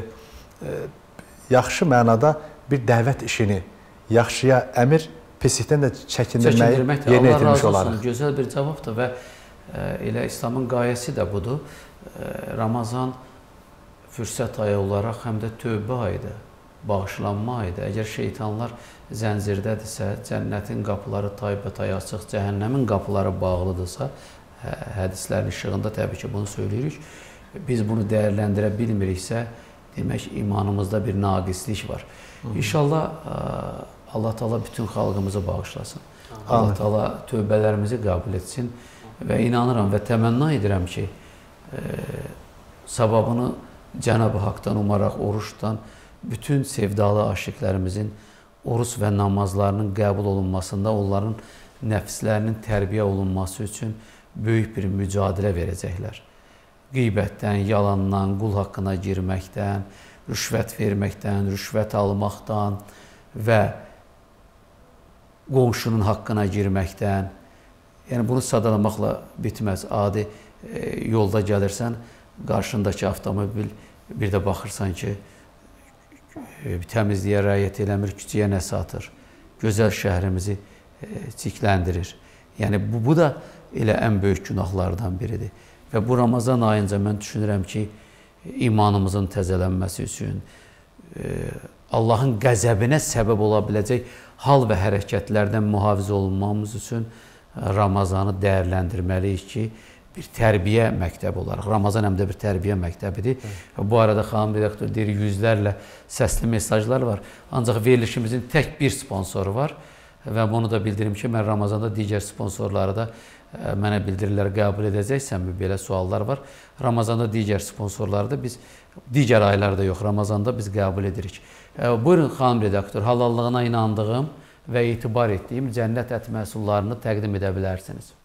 yaxşı mənada bir dəvət işini, yaxşıya əmir, pislikdən də çəkindirməyi yerinə yetirmiş olarıq. Gözəl bir cavabdır və elə İslamın qayəsi də budur. Ramazan fürsət ayı olaraq həm də tövbə ayıdır, bağışlanma ayıdır. Əgər şeytanlar zənzirdədirsə, cənnətin qapıları taybatay açıq, cəhənnəmin qapıları bağlıdırsa, hədislərin işığında təbii ki, bunu söyləyirik. Biz bunu dəyərləndirə bilmiriksə, demək imanımızda bir naqislik var. İnşallah Allah Teala bütün xalqımızı bağışlasın. Allah Teala tövbələrimizi qəbul etsin və inanıram və təmənna edirəm ki, savabını Cənab-ı Haqdan umaraq oruçdan bütün sevdalı aşiqlərimizin oruç və namazlarının qəbul olunmasında onların nəfslərinin tərbiyə olunması üçün böyük bir mücadilə verəcəklər. Qeybətdən, yalandan, qul haqqına girməkdən, rüşvət verməkdən, rüşvət almaqdan və qonşunun haqqına girməkdən, yəni bunu sadalamaqla bitməz. Adi yolda gəlirsən, qarşındakı avtomobil bir də baxırsan ki, təmizliyə rəayət eləmir, küçüyə nəsə atır, gözəl şəhrimizi çirkləndirir. Yəni bu da elə ən böyük günahlardan biridir. Və bu Ramazan ayınca mən düşünürəm ki, imanımızın təzələnməsi üçün, Allahın qəzəbinə səbəb ola biləcək hal və hərəkətlərdən mühafizə olunmamız üçün Ramazanı dəyərləndirməliyik ki, bir tərbiyə məktəbi olaraq. Ramazan həm də bir tərbiyə məktəbidir. Bu arada xanım redaktor deyir, yüzlərlə səsli mesajlar var. Ancaq verilişimizin tək bir sponsoru var və bunu da bildirim ki, mən Ramazanda digər sponsorları da mənə bildirirlər, qəbul edəcəksənmi? Belə suallar var. Ramazanda digər sponsorları da biz, digər aylarda yox, Ramazanda biz qəbul edirik. Buyurun xanım redaktor, halallığına inandığım və etibar etdiyim cənnət ət məhsullarını təqdim edə bilərsiniz.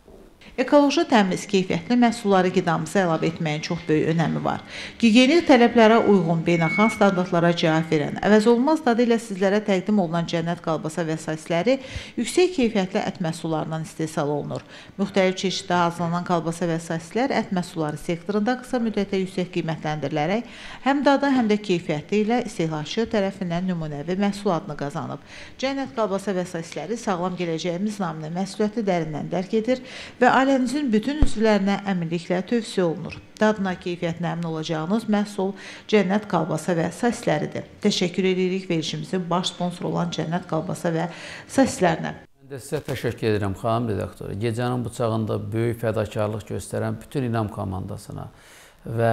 Ekoloji təmiz, keyfiyyətli məhsulları qidamıza əlavə etməyin çox böyük önəmi var. Gigiyenik tələblərə uyğun, beynəlxalq standartlara cavab verən, əvəzolunmaz dadı ilə sizlərə təqdim olunan cənnət qalbasa vəsaitləri yüksək keyfiyyətli ət məhsullarından istehsal olunur. Müxtəlif çeşiddə hazırlanan qalbasa vəsaitlər ət məhsulları sektorunda qısa müddətdə yüksək qiymətləndirilərək həm dadı, həm də keyfiyyəti ilə istehlakçı tərəfindən nümunəvi məhsul adını qazanıb. Cənnət qalbasa vəsaitləri sağlam gələcəyimiz naminə məsuliyyəti dərindən dərk edir və ailənizin bütün üzvlərinə əminliklə tövsiyə olunur. Dadına, keyfiyyətinə əmin olacağınız məhsul Cənnət qalbasa və sosisləridir. Təşəkkür edirik verilişimizin baş sponsoru olan Cənnət qalbasa və sosislərinə. Mən də sizə təşəkkür edirəm, xanım redaktor. Gecənin bıçağında böyük fədakarlıq göstərən bütün İnam komandasına və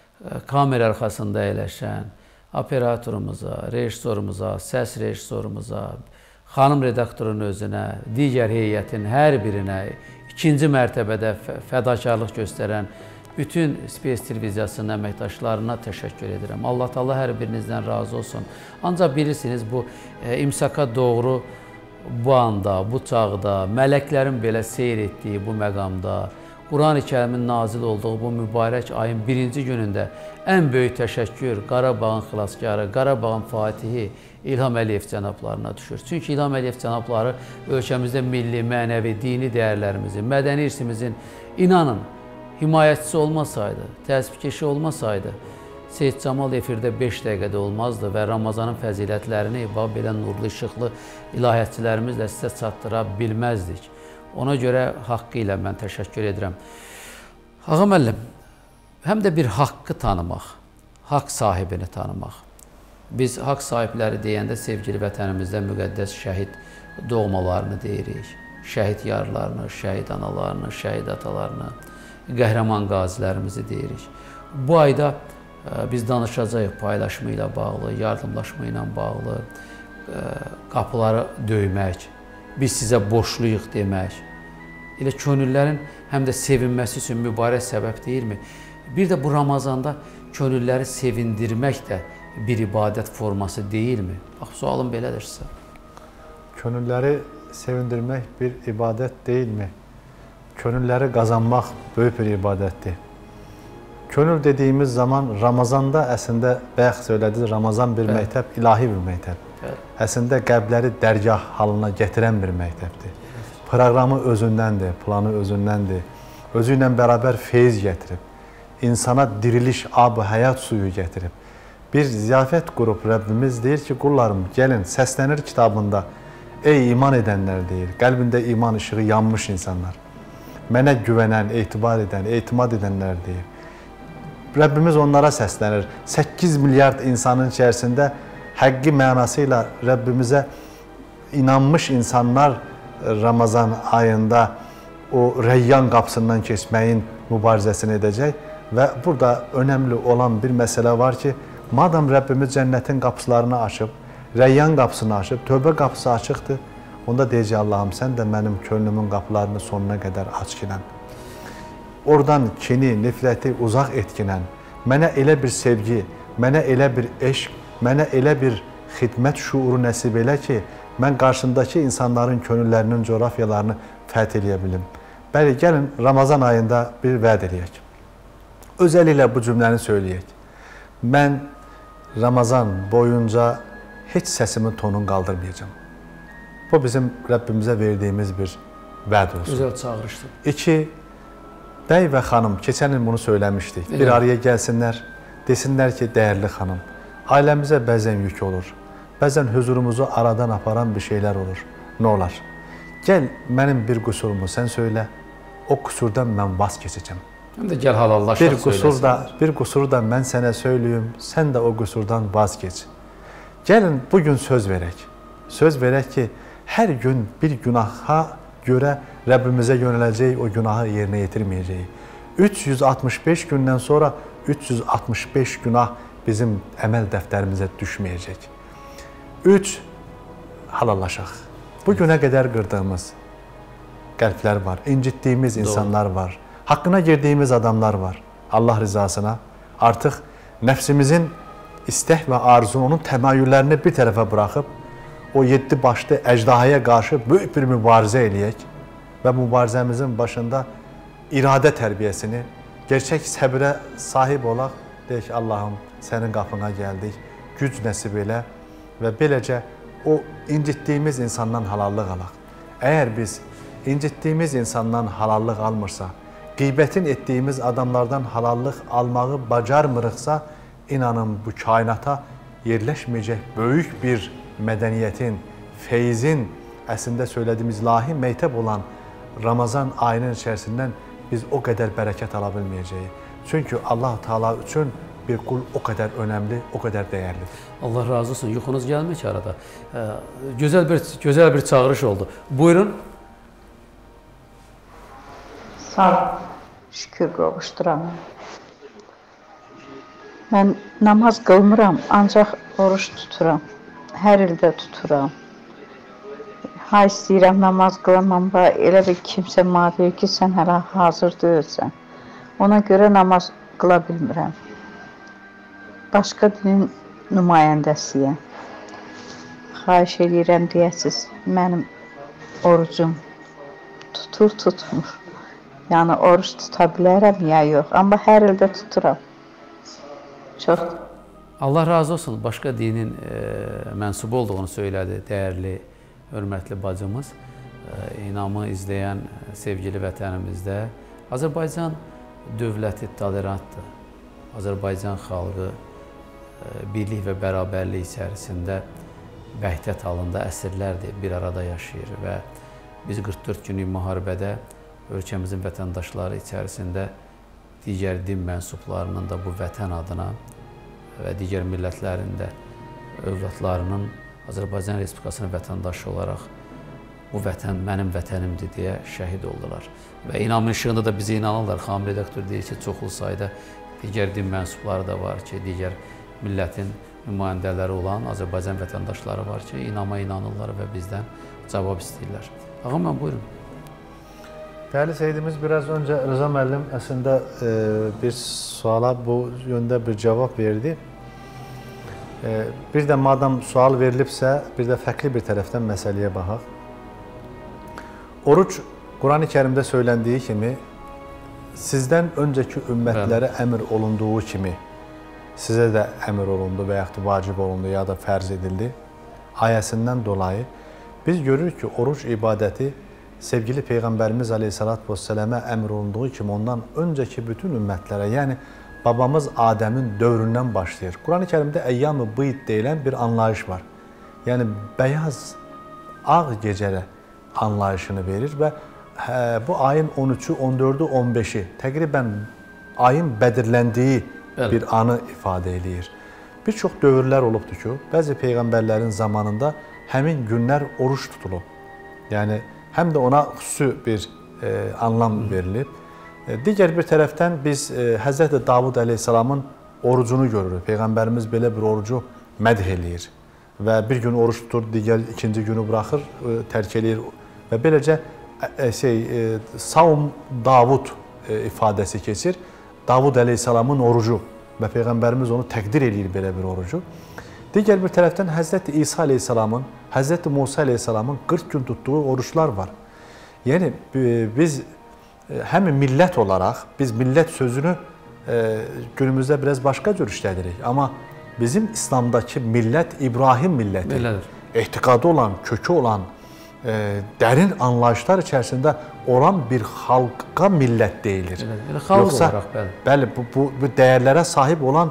kamera arxasında əyləşən operatorumuza, rejissorumuza, səs rejissorumuza, xanım redaktorun özünə, digər heyətin hər birinə, İkinci mərtəbədə fədakarlıq göstərən bütün Space televiziyasının əməkdaşlarına təşəkkür edirəm. Allah Teala hər birinizdən razı olsun. Ancaq bilirsiniz, bu imsaka doğru bu anda, bu çağda, mələklərin belə seyr etdiyi bu məqamda, Quran-ı Kərimin nazil olduğu bu mübarək ayın birinci günündə ən böyük təşəkkür Qarabağın xilaskarı, Qarabağın fatihi İlham Əliyev cənablarına düşür. Çünki İlham Əliyev cənabları ölkəmizdə milli, mənəvi, dini dəyərlərimizin, mədəni irsimizin, inanın, himayətçisi olmasaydı, təsbihkeşi olmasaydı, Seyid Camal efirdə 5 dəqiqədə olmazdı və Ramazanın fəzilətlərini belə nurlu, işıqlı ilahiyyətçilərimizlə sizə çatdıra bilməzdik. Ona görə haqqı ilə mən təşəkkür edirəm. Ağa müəllim, həm də bir haqqı tanımaq, haqq sahibini tanımaq. Biz haqq sahibləri deyəndə sevgili vətənimizdə müqəddəs şəhid doğmalarını deyirik. Şəhid yarlarını, şəhid analarını, şəhid atalarını, qəhrəman qazilərimizi deyirik. Bu ayda biz danışacağıq paylaşma ilə bağlı, yardımlaşma ilə bağlı, qapıları döymək, biz sizə borçluyuq demək. Elə könüllərin həm də sevinməsi üçün mübarək səbəb deyilmi? Bir də bu Ramazanda könülləri sevindirmək də bir ibadət forması deyilmi? Bax, sualım belədir sizə. Könülləri sevindirmək bir ibadət deyilmi? Könülləri qazanmaq böyük bir ibadətdir. Könül dediyimiz zaman Ramazanda əslində bayaq söylədiniz, Ramazan bir məktəb, ilahi bir məktəb. Əslində qəlbləri dərgah halına gətirən bir məktəbdir. Proqramı özündəndir, planı özündəndir. Özü ilə bərabər feyiz gətirib. İnsana diriliş, ab-ı həyat suyu gətirib. Bir ziyafət qrup Rəbbimiz deyir ki, qullarım, gəlin, səslənir kitabında. Ey iman edənlər deyir, qəlbində iman işığı yanmış insanlar. Mənə güvənən, etibar edən, etimad edənlər deyir. Rəbbimiz onlara səslənir. 8 milyard insanın içərisində həqqi mənasıyla Rəbbimizə inanmış insanlar Ramazan ayında o Rəyyan qapısından keçməyin mübarizəsini edəcək və burada önəmli olan bir məsələ var ki, madam Rəbbimiz cənnətin qapılarını açıb, Rəyyan qapısını açıb, tövbə qapısı açıqdır, onda deyəcək Allahım, sən də mənim könlümün qapılarını sonuna qədər aç kinən. Oradan kini, nifrəti uzaq etkinən, mənə elə bir sevgi, mənə elə bir eşq, mənə elə bir xidmət şuuru nəsib elə ki, mən qarşımdakı insanların könüllərinin coğrafyalarını fəth eləyə bilim. Bəli, gəlin Ramazan ayında bir vəd eləyək. Özəlilə bu cümləni söyləyək. Mən Ramazan boyunca heç səsimin tonunu qaldırmayacağım. Bu bizim Rəbbimizə verdiyimiz bir vəd olsun. Gözəl çağırışdır. 2. Bəy və xanım, keçən il bunu söyləmişdik. Bir araya gəlsinlər, desinlər ki, dəyərli xanım, ailəmizə bəzən yük olur. Bəzən huzurumuzu aradan aparan bir şeylər olur. Nə olar? Gəl, mənim bir qüsurumu sən söylə, o qüsurdan mən vaz keçəcəm. Həm də gəl halallaşaq söyləsinlər. Bir qüsuru da mən sənə söyləyim, sən də o qüsurdan vaz keç. Gəlin, bugün söz verək. Söz verək ki, hər gün bir günaha görə Rəbbimizə yönələcək, o günahı yerinə yetirməyəcəyik. 365 gündən sonra 365 günah bizim əməl dəftərimizə düşməyəcək. 3. Halallaşaq. Bu günə qədər qırdığımız qəlblər var, incitdiyimiz insanlar var, haqqına girdiyimiz adamlar var. Allah rızasına artıq nəfsimizin istək və arzu, onun təmayüllərini bir tərəfə buraxıb, o 7 başlı əcdahaya qarşı böyük bir mübarizə eləyək və mübarizəmizin başında iradə tərbiyəsini, gerçək səbirə sahib olaq, deyək Allahım, sənin qapına gəldik, güc nəsib elə və beləcə o incitdiyimiz insandan halallıq alaq. Əgər biz incitdiyimiz insandan halallıq almırsa, qeybətin etdiyimiz adamlardan halallıq almağı bacarmırıqsa, inanın bu kainata yerləşməyəcək böyük bir mədəniyyətin, feyzin, əslində söylədiyimiz ilahi məktəb olan Ramazan ayının içərisindən biz o qədər bərəkət ala bilməyəcəyik. Çünki Allah-u Teala üçün bir qul o qədər önəmli, o qədər dəyərlidir. Allah razı olsun. Yuxunuz gəlmir ki arada. Gözəl bir çağırış oldu. Buyurun. Sağ ol. Şükür qovuşduram. Mən namaz qılmıram, ancaq oruç tuturam. Hər ildə tuturam. Ha istəyirəm namaz qılam, amma elə bir kimsə mənə deyir ki, sən hələ hazır deyilsən. Ona görə namaz qıla bilmirəm. Başqa dinin nümayəndəsiyəm. Xahiş edirəm deyəsiz, mənim orucum tutmur. Yəni oruç tuta bilərəm ya yox, amma hər ildə tuturam. Çox. Allah razı olsun. Başqa dinin mənsubu olduğunu söylədi dəyərli, hörmətli bacımız. İnamı izləyən sevgili vətənimizdə Azərbaycan dövləti tolerantdır. Azərbaycan xalqı birlik və bərabərlik içərisində vəhdət halında əsrlərdir bir arada yaşayır və biz 44 günlük müharibədə ölkəmizin vətəndaşları içərisində digər din mənsublarının da bu vətən adına və digər millətlərin də övladlarının Azərbaycan Respublikasının vətəndaşı olaraq bu vətən mənim vətənimdir deyə şəhid oldular. Və inamın işığında da bizə inanırlar. Xanım redaktor deyir ki, çoxlu sayda digər din mənsubları da var ki, digər millətin nümayəndələri olan Azərbaycan vətəndaşları var ki, inama inanırlar və bizdən cavab istəyirlər. Ağam mən buyurun. Değerli seyircimiz, biraz önce Rıza müəllim aslında bir suala bu yönde bir cevap verdi. Bir de madem sual verilipse bir de farklı bir taraftan meseleye baxaq. Oruç Kur'an-ı Kerim'de söylendiği kimi sizden önceki ümmetlere emir olunduğu kimi size de emir olundu veya vacib olundu ya da farz edildi. ayəsindən dolayı biz görürük ki, oruç ibadəti sevgili Peyğəmbərimiz Aleyhisselatü Vesselam'a əmr olunduğu kimi ondan öncəki bütün ümmətlərə, yəni babamız Adəmin dövründən başlayır. Quran-ı Kərimdə əyyam-ı bıyid deyilən bir anlayış var. Yəni bəyaz, ağ gecələ anlayışını verir və bu ayın 13-ü, 14-ü, 15-i təqribən ayın bədirləndiyi bir anı ifadə edir. Bir çox dövrlər olubdur ki, bəzi peyğəmbərlərin zamanında həmin günlər oruç tutulub. Yəni, həm də ona xüsusi bir anlam verilib. Digər bir tərəfdən biz Həzrəti Davud əleyhissalamın orucunu görürük. Peyğəmbərimiz belə bir orucu mədh eləyir və bir gün oruç tutur, digər ikinci günü buraxır, tərk eləyir və beləcə Savm Davud ifadəsi keçir. Davud əleyhissalamın orucu və Peyğəmbərimiz onu təqdir eləyir belə bir orucu. Digər bir tərəfdən Həzrəti İsa əleyhissalamın, Həzrəti Musa əleyhissalamın 40 gün tutduğu oruçlar var. Yəni, biz həm millət olaraq, biz millət sözünü günümüzdə biraz başqa cür işlədirik. Amma bizim İslamdakı millət İbrahim milləti, etiqadı olan, kökü olan, dərin anlayışlar içərisində olan bir xalqa millət deyilir. Yoxsa, bəli, bu dəyərlərə sahib olan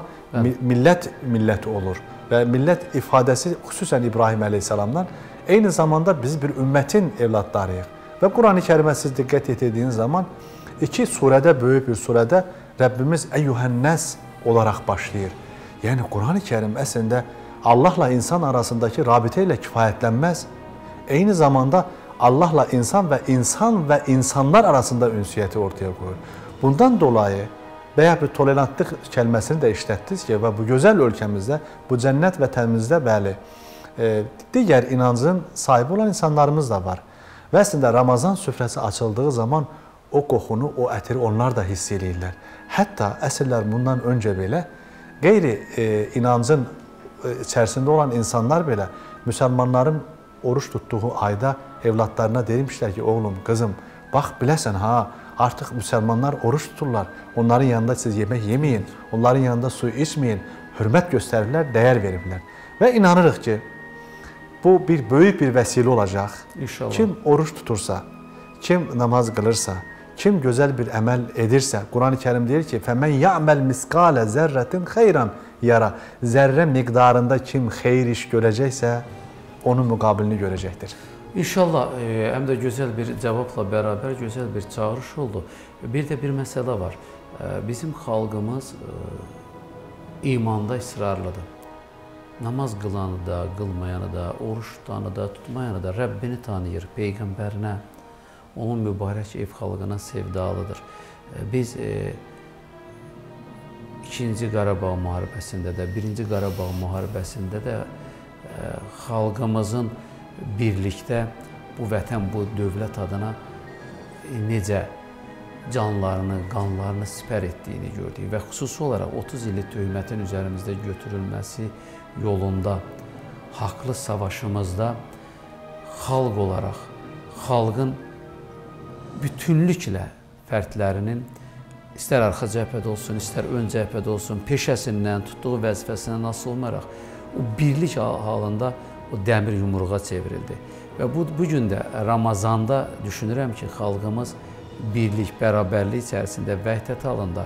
millət olur. Və millət ifadəsi xüsusən İbrahim əleyhissalamdan eyni zamanda biz bir ümmətin evladlarıyıq. Və Quran-ı Kərimə siz diqqət yetirdiyiniz zaman iki surədə, böyük bir surədə Rəbbimiz Əyyuhənnəs olaraq başlayır. Yəni, Quran-ı Kərim əslində Allahla insan arasındakı rabitə ilə kifayətlənməz. Eyni zamanda Allahla insan və insanlar arasında ünsiyyəti ortaya qoyur. Bundan dolayı veya bir tolerantlıq kəlməsini də işlətdiniz ki, və bu gözəl ölkəmizdə, bu cənnət vətənimizdə bəli, digər inancın sahibi olan insanlarımız da var. Və əslində Ramazan süfrəsi açıldığı zaman o qoxunu, o ətiri onlar da hiss edirlər. Hətta əsrlər bundan öncə belə qeyri-inancın içərisində olan insanlar belə müsəlmanların oruç tutduğu ayda evladlarına deymişlər ki, oğlum, qızım, bax, biləsən ha, artıq müsəlmanlar oruç tuturlar. Onların yanında siz yemək yeməyin, onların yanında su içməyin, hörmət göstərirlər, dəyər verirlər. Və inanırıq ki, bu bir böyük bir vəsilə olacaq. İnşallah. Kim oruç tutursa, kim namaz qılırsa, kim gözəl bir əməl edirsə, Quran-ı Kərim deyir ki, فَمَنْ يَعْمَلْ مِسْقَالَ زَرَّةٍ خَيْرًا yara. Zərrə miqdarında kim xeyir iş görəcəksə, onun müqabilini görəcəkdir. İnşallah, həm də gözəl bir cavabla bərabər gözəl bir çağırış oldu. Bir də bir məsələ var. Bizim xalqımız imanda israrlıdır. Namaz qılanı da, qılmayanı da, oruç tutanı da, tutmayanı da Rəbbini tanıyır, Peyğəmbərinə, onun mübarək ev xalqına sevdalıdır. Biz 2-ci Qarabağ müharibəsində də, 1-ci Qarabağ müharibəsində də xalqımızın birlikdə bu vətən, bu dövlət adına necə canlarını, qanlarını sipər etdiyini gördük və xüsusi olaraq 30 illik töhmətin üzərimizdə götürülməsi yolunda, haqlı savaşımızda xalq olaraq, xalqın bütünlüklə fərdlərinin istər arxa cəbhədə olsun, istər ön cəbhədə olsun, peşəsindən, tutduğu vəzifəsindən asılı olmayaraq, o birlik halında o dəmir yumruğa çevrildi. Və bu gün də Ramazanda düşünürəm ki, xalqımız birlik, bərabərlik içərisində, vəhdət halında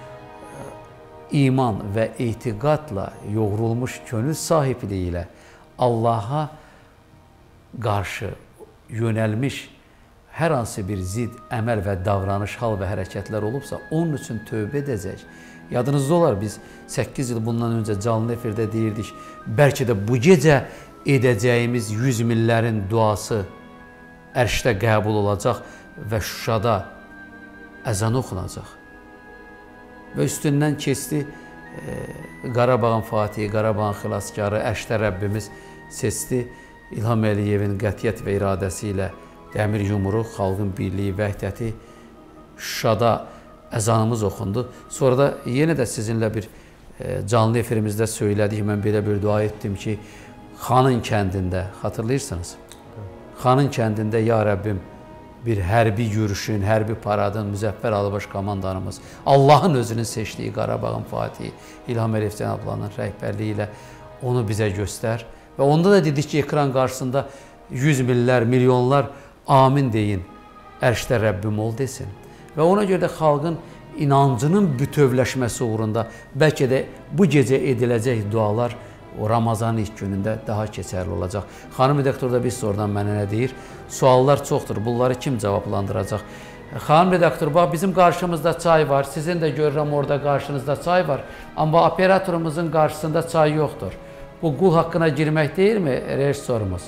iman və etiqadla yoğrulmuş könül sahibliyi ilə Allaha qarşı yönəlmiş hər hansı bir zid əməl və davranış, hal və hərəkətlər olubsa, onun üçün tövbə edəcək. Yadınızda olar, biz 8 il bundan öncə canlı efirdə deyirdik, bəlkə də bu gecə edəcəyimiz 100 minlərin duası ərşdə qəbul olacaq və Şuşada əzan oxunacaq. Və üstündən keçdi Qarabağın Fatihi, Qarabağın xilaskarı, ərşdə Rəbbimiz seçdi İlham Əliyevin qətiyyət və iradəsi ilə dəmir yumruq, xalqın birliyi, vəhdəti Şuşada əzanımız oxundu. Sonra da yenə də sizinlə bir canlı efirimizdə söylədik, mən belə bir dua etdim ki, Xanın kəndində, xatırlayırsınız, Xanın kəndində, ya Rəbbim, bir hərbi yürüşün, hərbi paradın, Müzəffər Alıbaş komandanımız, Allahın özünün seçdiyi Qarabağın Fatihi, İlham Əliyev cənablarının rəhbərliyi ilə onu bizə göstər Və onda da dedik ki, ekran qarşısında 100 minlər, milyonlar amin deyin, ərşdə Rəbbim ol desin. Və ona görə də xalqın inancının bütövləşməsi uğrunda bəlkə də bu gecə ediləcək dualar o Ramazanın ilk günündə daha keçərli olacaq. Xanım redaktor da bir sorudan mənə nə deyir? Suallar çoxdur, bunları kim cavablandıracaq? Xanım redaktor, bax bizim qarşımızda çay var, sizin də görürəm orada qarşınızda çay var, amma operatorumuzun qarşısında çay yoxdur. Bu qul haqqına girmək deyilmi rejissorumuz?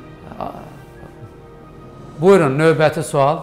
Buyurun, növbəti sual.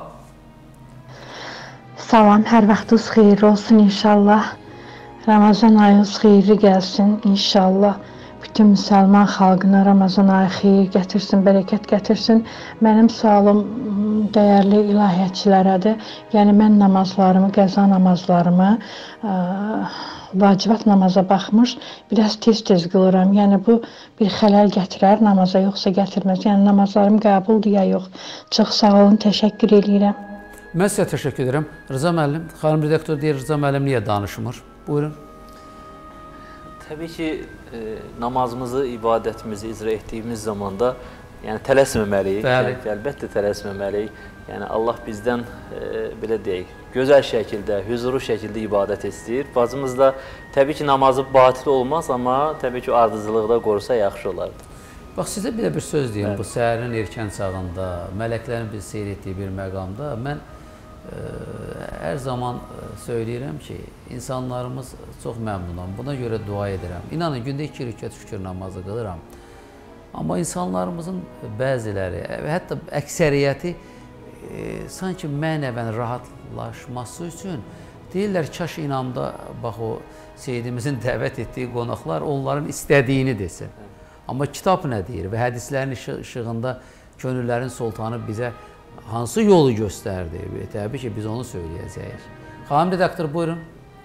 Salam, hər vaxtınız xeyirli olsun inşallah. Ramazan ayınız xeyirli gəlsin inşallah. Bütün müsəlman xalqına Ramazan ayı xeyir gətirsin, bərəkət gətirsin. Mənim sualım dəyərli ilahiyyatçilərədir. Yəni mən namazlarımı, qəza namazlarımı vacibat namaza baxmış, biraz tez-tez qılıram. Yəni bu bir xələl gətirər namaza, yoxsa gətirməz. Yəni namazlarım qəbuldur ya yox. Çox sağ olun, təşəkkür edirəm. Mən sizə təşəkkür edirəm. Rıza müəllim, xanım redaktor deyir, Rıza müəllim niyə danışmır? Buyurun. Təbii ki, namazımızı, ibadətimizi icra etdiyimiz zamanda yəni tələsməməliyik. Bəli. Əlbəttə tələsməməliyik. Yəni Allah bizdən belə deyək, gözəl şəkildə, huzurlu şəkildə ibadət istəyir. Bacımız da təbii ki, namazı batil olmaz, amma təbii ki, ardıcılıqda qorusa yaxşı olardı. Bax, sizə bir söz deyim, bu səhərin erkən çağında, mələklərin bizi seyr etdiyi bir məqamda mən hər zaman söyləyirəm ki, insanlarımız çox məmnunam, buna görə dua edirəm. İnanın, gündə 2 rükət şükür namazı qılıram. Amma insanlarımızın bəziləri, hətta əksəriyyəti sanki mənəvən rahatlaşması üçün deyirlər, kaş inamda, bax o Seyyidimizin dəvət etdiyi qonaqlar onların istədiyini desin. Amma kitab nə deyir və hədislərin işığında könüllərin sultanı bizə hansı yolu göstərdi? Təbii ki, biz onu söyləyəcəyik. Xanım redaktor, buyurun.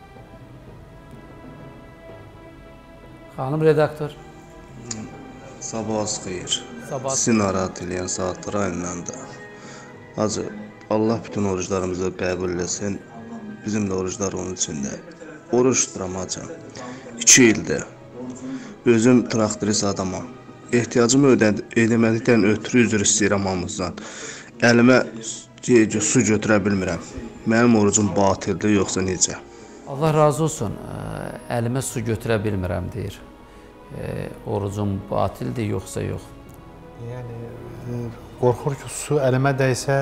Xanım redaktor. Sabahınız xeyir. Sizi narahat edən saatlar ayından da. Hacı, Allah bütün oruclarımızı qəbul eləsin. Bizim də oruclar onun içində. Oruç tuturam hacı. 2 ildir. Özüm traktorist adamam. Ehtiyacımı ödəmədikdən ötürü üzr istəyirəm hamımızdan. Əlimə su götürə bilmirəm. Mənim orucum batildir, yoxsa necə? Allah razı olsun. Əlimə su götürə bilmirəm, deyir. Orucum batildir, yoxsa yox. Yəni, qorxur ki, su əlimə dəysə,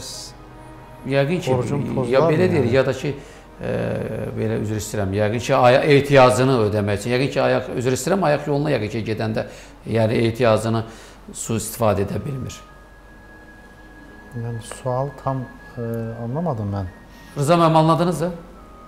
yəqin ki, orucum pozlar ya belə deyir, ya da ki, belə üzr istəyirəm, yəqin ki, ehtiyacını ödəmək üçün, yəqin ki, üzr istəyirəm, ayaq yoluna yəqin ki, gedəndə yəni ehtiyacını su istifadə edə bilmir. Yəni, sual tam anlamadım mən. Rıza müəllim, anladınız da?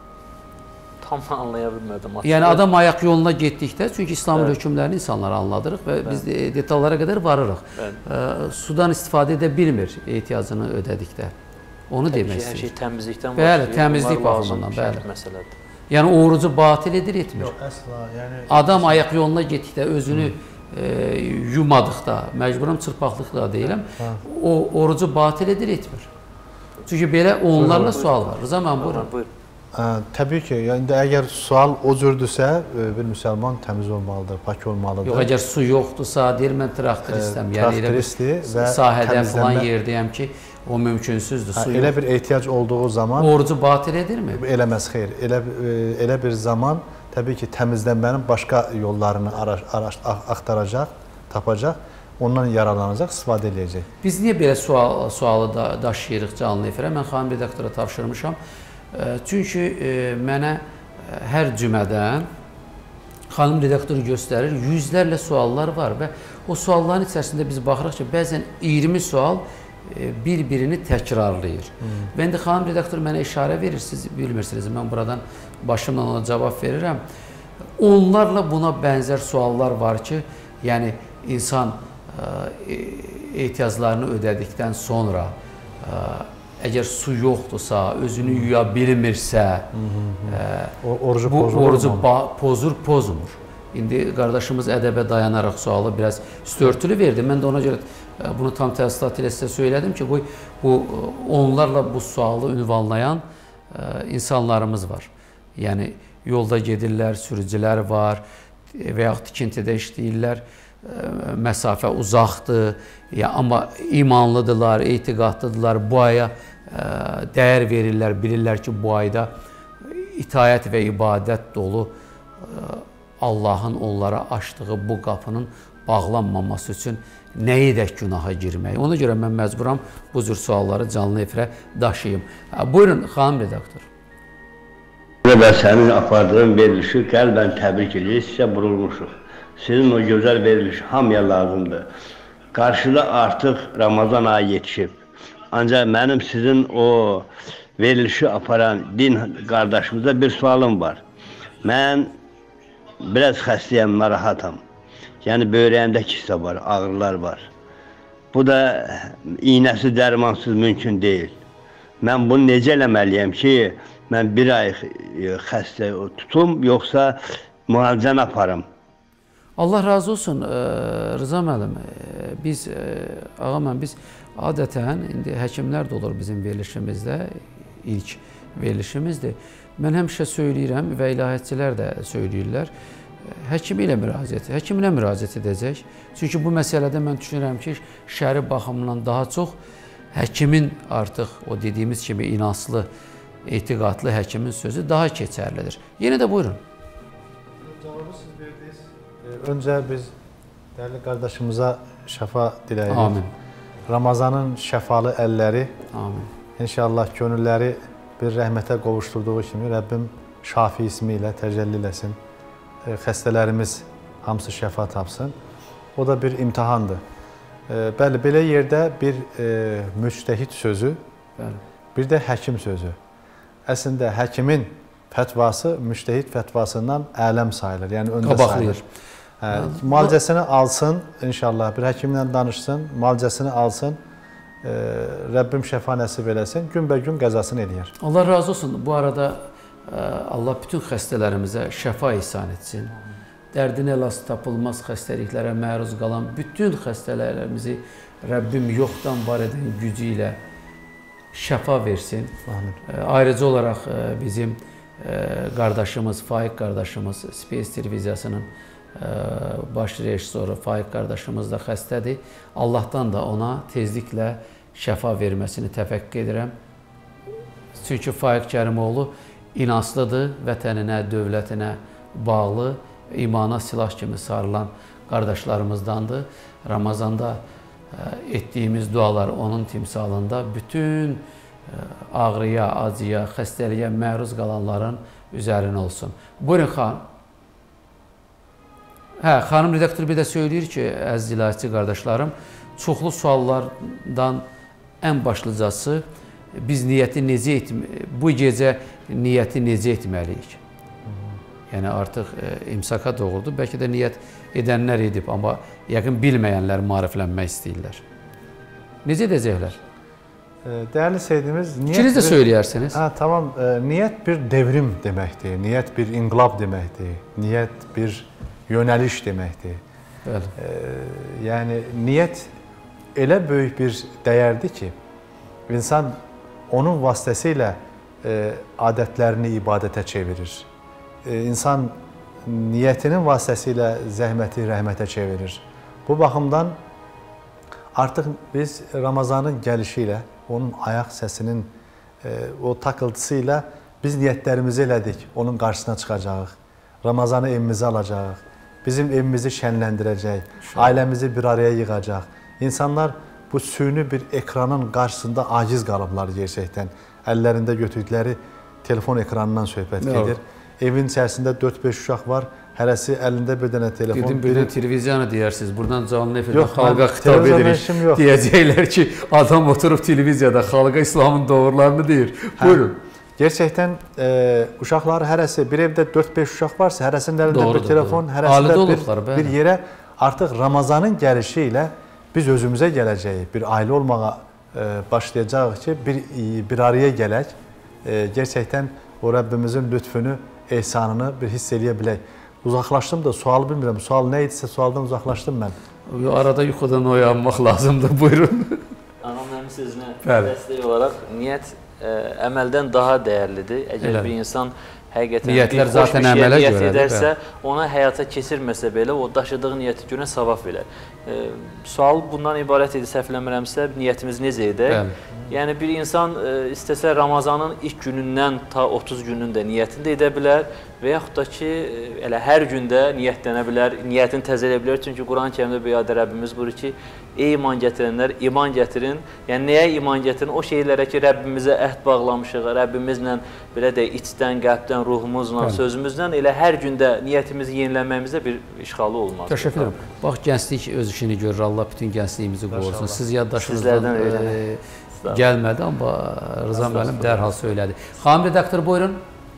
Tam anlaya bilmədim. Yəni, adam ayaq yoluna getdikdə, çünki İslamın hökmlərini insanlar anladırıq və biz detallara qədər varırıq. Sudan istifadə edə bilmir ehtiyacını ödədikdə. Onu demək istəyir. Hər şey təmizlikdən başlayır. Bəli, təmizlik baxımından, bəli. Yəni, orucu batil edir, etmir. Yox, əsla. Adam ayaq yoluna getdikdə, özünü yumadıqda, məcburam çırpaqlıqda deyiləm, o orucu batil edir, etmir. Çünki belə onlarla sual var. Rıza müəllim, buyurun. Təbii ki, yəni əgər sual o cürdürsə, bir müsəlman təmiz olmalıdır, pak olmalıdır. Yox, əgər su yoxdursa, deyir, mən traktoristəm. Traktoristdir və sahədə falan yerdəyəm ki, o mümkünsüzdür, su yox. Elə bir ehtiyac olduğu zaman... Orucu batil edirmi? Eləməz, xeyr. Elə bir zaman, təbii ki, təmizlənmənin başqa yollarını axtaracaq, tapacaq, ondan yararlanacaq, istifadə edəcək. Biz niyə belə sualı daşıyırıq canlı efirə? Mən xanım redaktora tapşırmışam. Çünki mənə hər cümədən xanım redaktoru göstərir, yüzlərlə suallar var və o sualların içərisində biz baxırıq ki, bəzən 20 sual bir-birini təkrarlayır. Və indi xanım redaktor mənə işarə verir, siz bilmirsiniz, mən buradan başımla ona cavab verirəm. Onlarla buna bənzər suallar var ki, yəni insan ehtiyaclarını ödədikdən sonra əgər su yoxdursa, özünü yuya bilmirsə, bu orucu pozmur. İndi qardaşımız ədəbə dayanaraq sualı biraz üstörtülü verdi. Mən də ona görə bunu tam təfsilat ilə sizə söylədim ki, onlarla bu sualı ünvanlayan insanlarımız var. Yəni, yolda gedirlər, sürücülər var, və yaxud tikintidə işləyirlər, məsafə uzaqdır, amma imanlıdırlar, etiqadlıdırlar, bu aya dəyər verirlər, bilirlər ki, bu ayda itayət və ibadət dolu Allahın onlara açdığı bu qapının bağlanmaması üçün nə edək günaha girmək? Ona görə mən məcburam bu cür sualları canlı efirə daşıyım. Buyurun, xanım redaktor. Və sənin apardığın verilişi qəlbən təbrik edir, sizə burulmuşuq. Sizin o gözəl veriliş hamıya lazımdır. Qarşıda artıq Ramazan ayı yetişib. Ancaq mənim sizin o verilişi aparan din qardaşımıza bir sualım var. Mən biraz xəstəyəm, narahatam. Yəni böyrəyimdə kisə var, ağrılar var. Bu da iynəsi dərmansız mümkün deyil. Mən bunu necə eləməliyəm ki, mən bir ay xəstə tutum, yoxsa müalicəni aparım? Allah razı olsun, Rıza müəllim. Biz, ağa mən, biz adətən, indi həkimlər də olur bizim verilişimizdə, ilk verilişimizdir. Mən həmişə söyləyirəm və ilahiyyatçılar da söyləyirlər, həkimlə müraciət edəcək. Çünki bu məsələdə mən düşünürəm ki, şəri baxımından daha çox həkimin artıq o dediyimiz kimi inaslı, etiqadlı həkimin sözü daha keçərlidir. Yenə də buyurun. Cavabı siz verdiniz. Öncə biz dəyərli qardaşımıza şəfa diləyirik. Amin. Ramazanın şəfalı əlləri, amin. İnşallah gönülləri bir rəhmətə qovuşturduğu kimi Rəbbim Şafi ismi ilə təcəlli eləsin. Xəstələrimiz hamısı şəfa tapsın. O da bir imtihandır. Bəli, belə yerdə bir müctəhid sözü, bir də həkim sözü. Əslində, həkimin fətvası müctəhid fətvasından ələm sayılır, yəni öndə sayılır. Müalicəsini alsın, inşallah, bir həkimlə danışsın, müalicəsini alsın, Rəbbim şəfa nəsib eləsin, günbəgün qəzasını eləyər. Allah razı olsun. Bu arada Allah bütün xəstələrimizə şəfa ihsan etsin. Dərdin əlası tapılmaz xəstəliklərə məruz qalan bütün xəstələrimizi Rəbbim yoxdan var edən gücü ilə şəfa versin. Ayrıca olaraq bizim qardaşımız, Faiq qardaşımız, Space televiziyasının baş rejissoru Faiq qardaşımız da xəstədir. Allahdan da ona tezliklə şəfa verməsini təfəkkür edirəm. Çünki Faiq Kərimoğlu inaslıdır, vətəninə, dövlətinə bağlı, imana silah kimi sarılan qardaşlarımızdandır. Ramazanda etdiyimiz dualar onun timsalında bütün ağrıya, acıya, xəstəliyə məruz qalanların üzərinə olsun. Buyurun, xanım. Xanım redaktor bir də söyləyir ki, əziz ilahiyyatçı qardaşlarım, çoxlu suallardan ən başlıcası biz bu gecə niyyəti necə etməliyik? Yəni artıq imsaka doğrudur. Bəlkə də niyyət edənlər edib, amma yəqin bilməyənlər maariflənmək istəyirlər. Necə edəcəklər? Dəyərli seyircimiz, İkiniz də söyləyərsiniz. Tamam, niyyət bir devrim deməkdir, niyyət bir inqilab deməkdir, niyyət bir yönəliş deməkdir. Yəni, niyyət elə böyük bir dəyərdir ki, insan onun vasitəsilə adətlərini ibadətə çevirir. İnsan niyyətinin vasitəsilə zəhməti rəhmətə çevirir. Bu baxımdan artıq biz Ramazanın gəlişi ilə, onun ayaq səsinin o takıltısı ilə biz niyyətlərimizi elədik, onun qarşısına çıxacağıq. Ramazanı evimizə alacağıq, bizim evimizi şənləndirəcək, ailəmizi bir araya yığacaq. İnsanlar bu süni bir ekranın qarşısında aciz qalıblar gerçəkdən. Əllərində götürdükləri telefon ekranından söhbət gedir. Evin içərisində 4-5 uşaq var, hərəsi əlində bir dənə telefon. Dedim, bir televizyonu deyirsiniz, buradan canlı efirdə xalqa xitab edirik. Deyəcəklər ki, adam oturub televiziyada xalqa İslamın doğrularını deyir. Buyurun. Gerçəkdən uşaqlar hərəsi, bir evdə 4-5 uşaq varsa, hərəsində əlində bir telefon, hərəsində bir yerə artıq Ramazanın gəlişi ilə biz özümüzə gələcəyik, bir ailə olmağa başlayacağıq ki, bir araya gələk, gerçəkdən o Rəbbimizin lütfünü, ehsanını bir hiss eləyə bilək. Uzaqlaşdım da, sualı bilmirəm, sual nə idisə sualdan uzaqlaşdım mən. Arada yuxudan oyanmaq lazımdır, buyurun. Anam mənim sözünə dəstək olaraq, niyyət əməldən daha dəyərlidir. Əgər bir insan həqiqətən niyyətlər bir xoş zaten bir şeyə əmələ niyyət görədir, edərsə, ona həyata keçirməsə belə, o daşıdığı niyyəti günə savab verər. Sual bundan ibarət idi, səhvləmirəmsə, niyyətimiz necə edək? Yəni, bir insan istəsə Ramazanın ilk günündən ta 30 günün də niyyətini də edə bilər və yaxud da ki, elə hər gündə niyyətlənə bilər, niyyətini təzələyə bilər. Çünki Quran-Kərimdə bəyadə Rəbbimiz buyurur ki, ey iman gətirənlər, iman gətirin. Yəni, nəyə iman gətirin? O şeylərə ki, Rəbbimizə əhd bağlamışıq, Rəbbimizlə, belə deyək, içdən, qəlbdən, ruhumuzla, sözümüzdən elə hər gündə niyyətimizi yeniləməyimizdə bir işğalı olmaz. Təşəkkür ederim. Bax, gənclik öz işini görür, Allah bütün gəncliyimizi qorusun. Siz yaddaşınızdan gəlmədi, amma Rıza müəllim dərhal söylədi. Xanım redaktor, buyurun.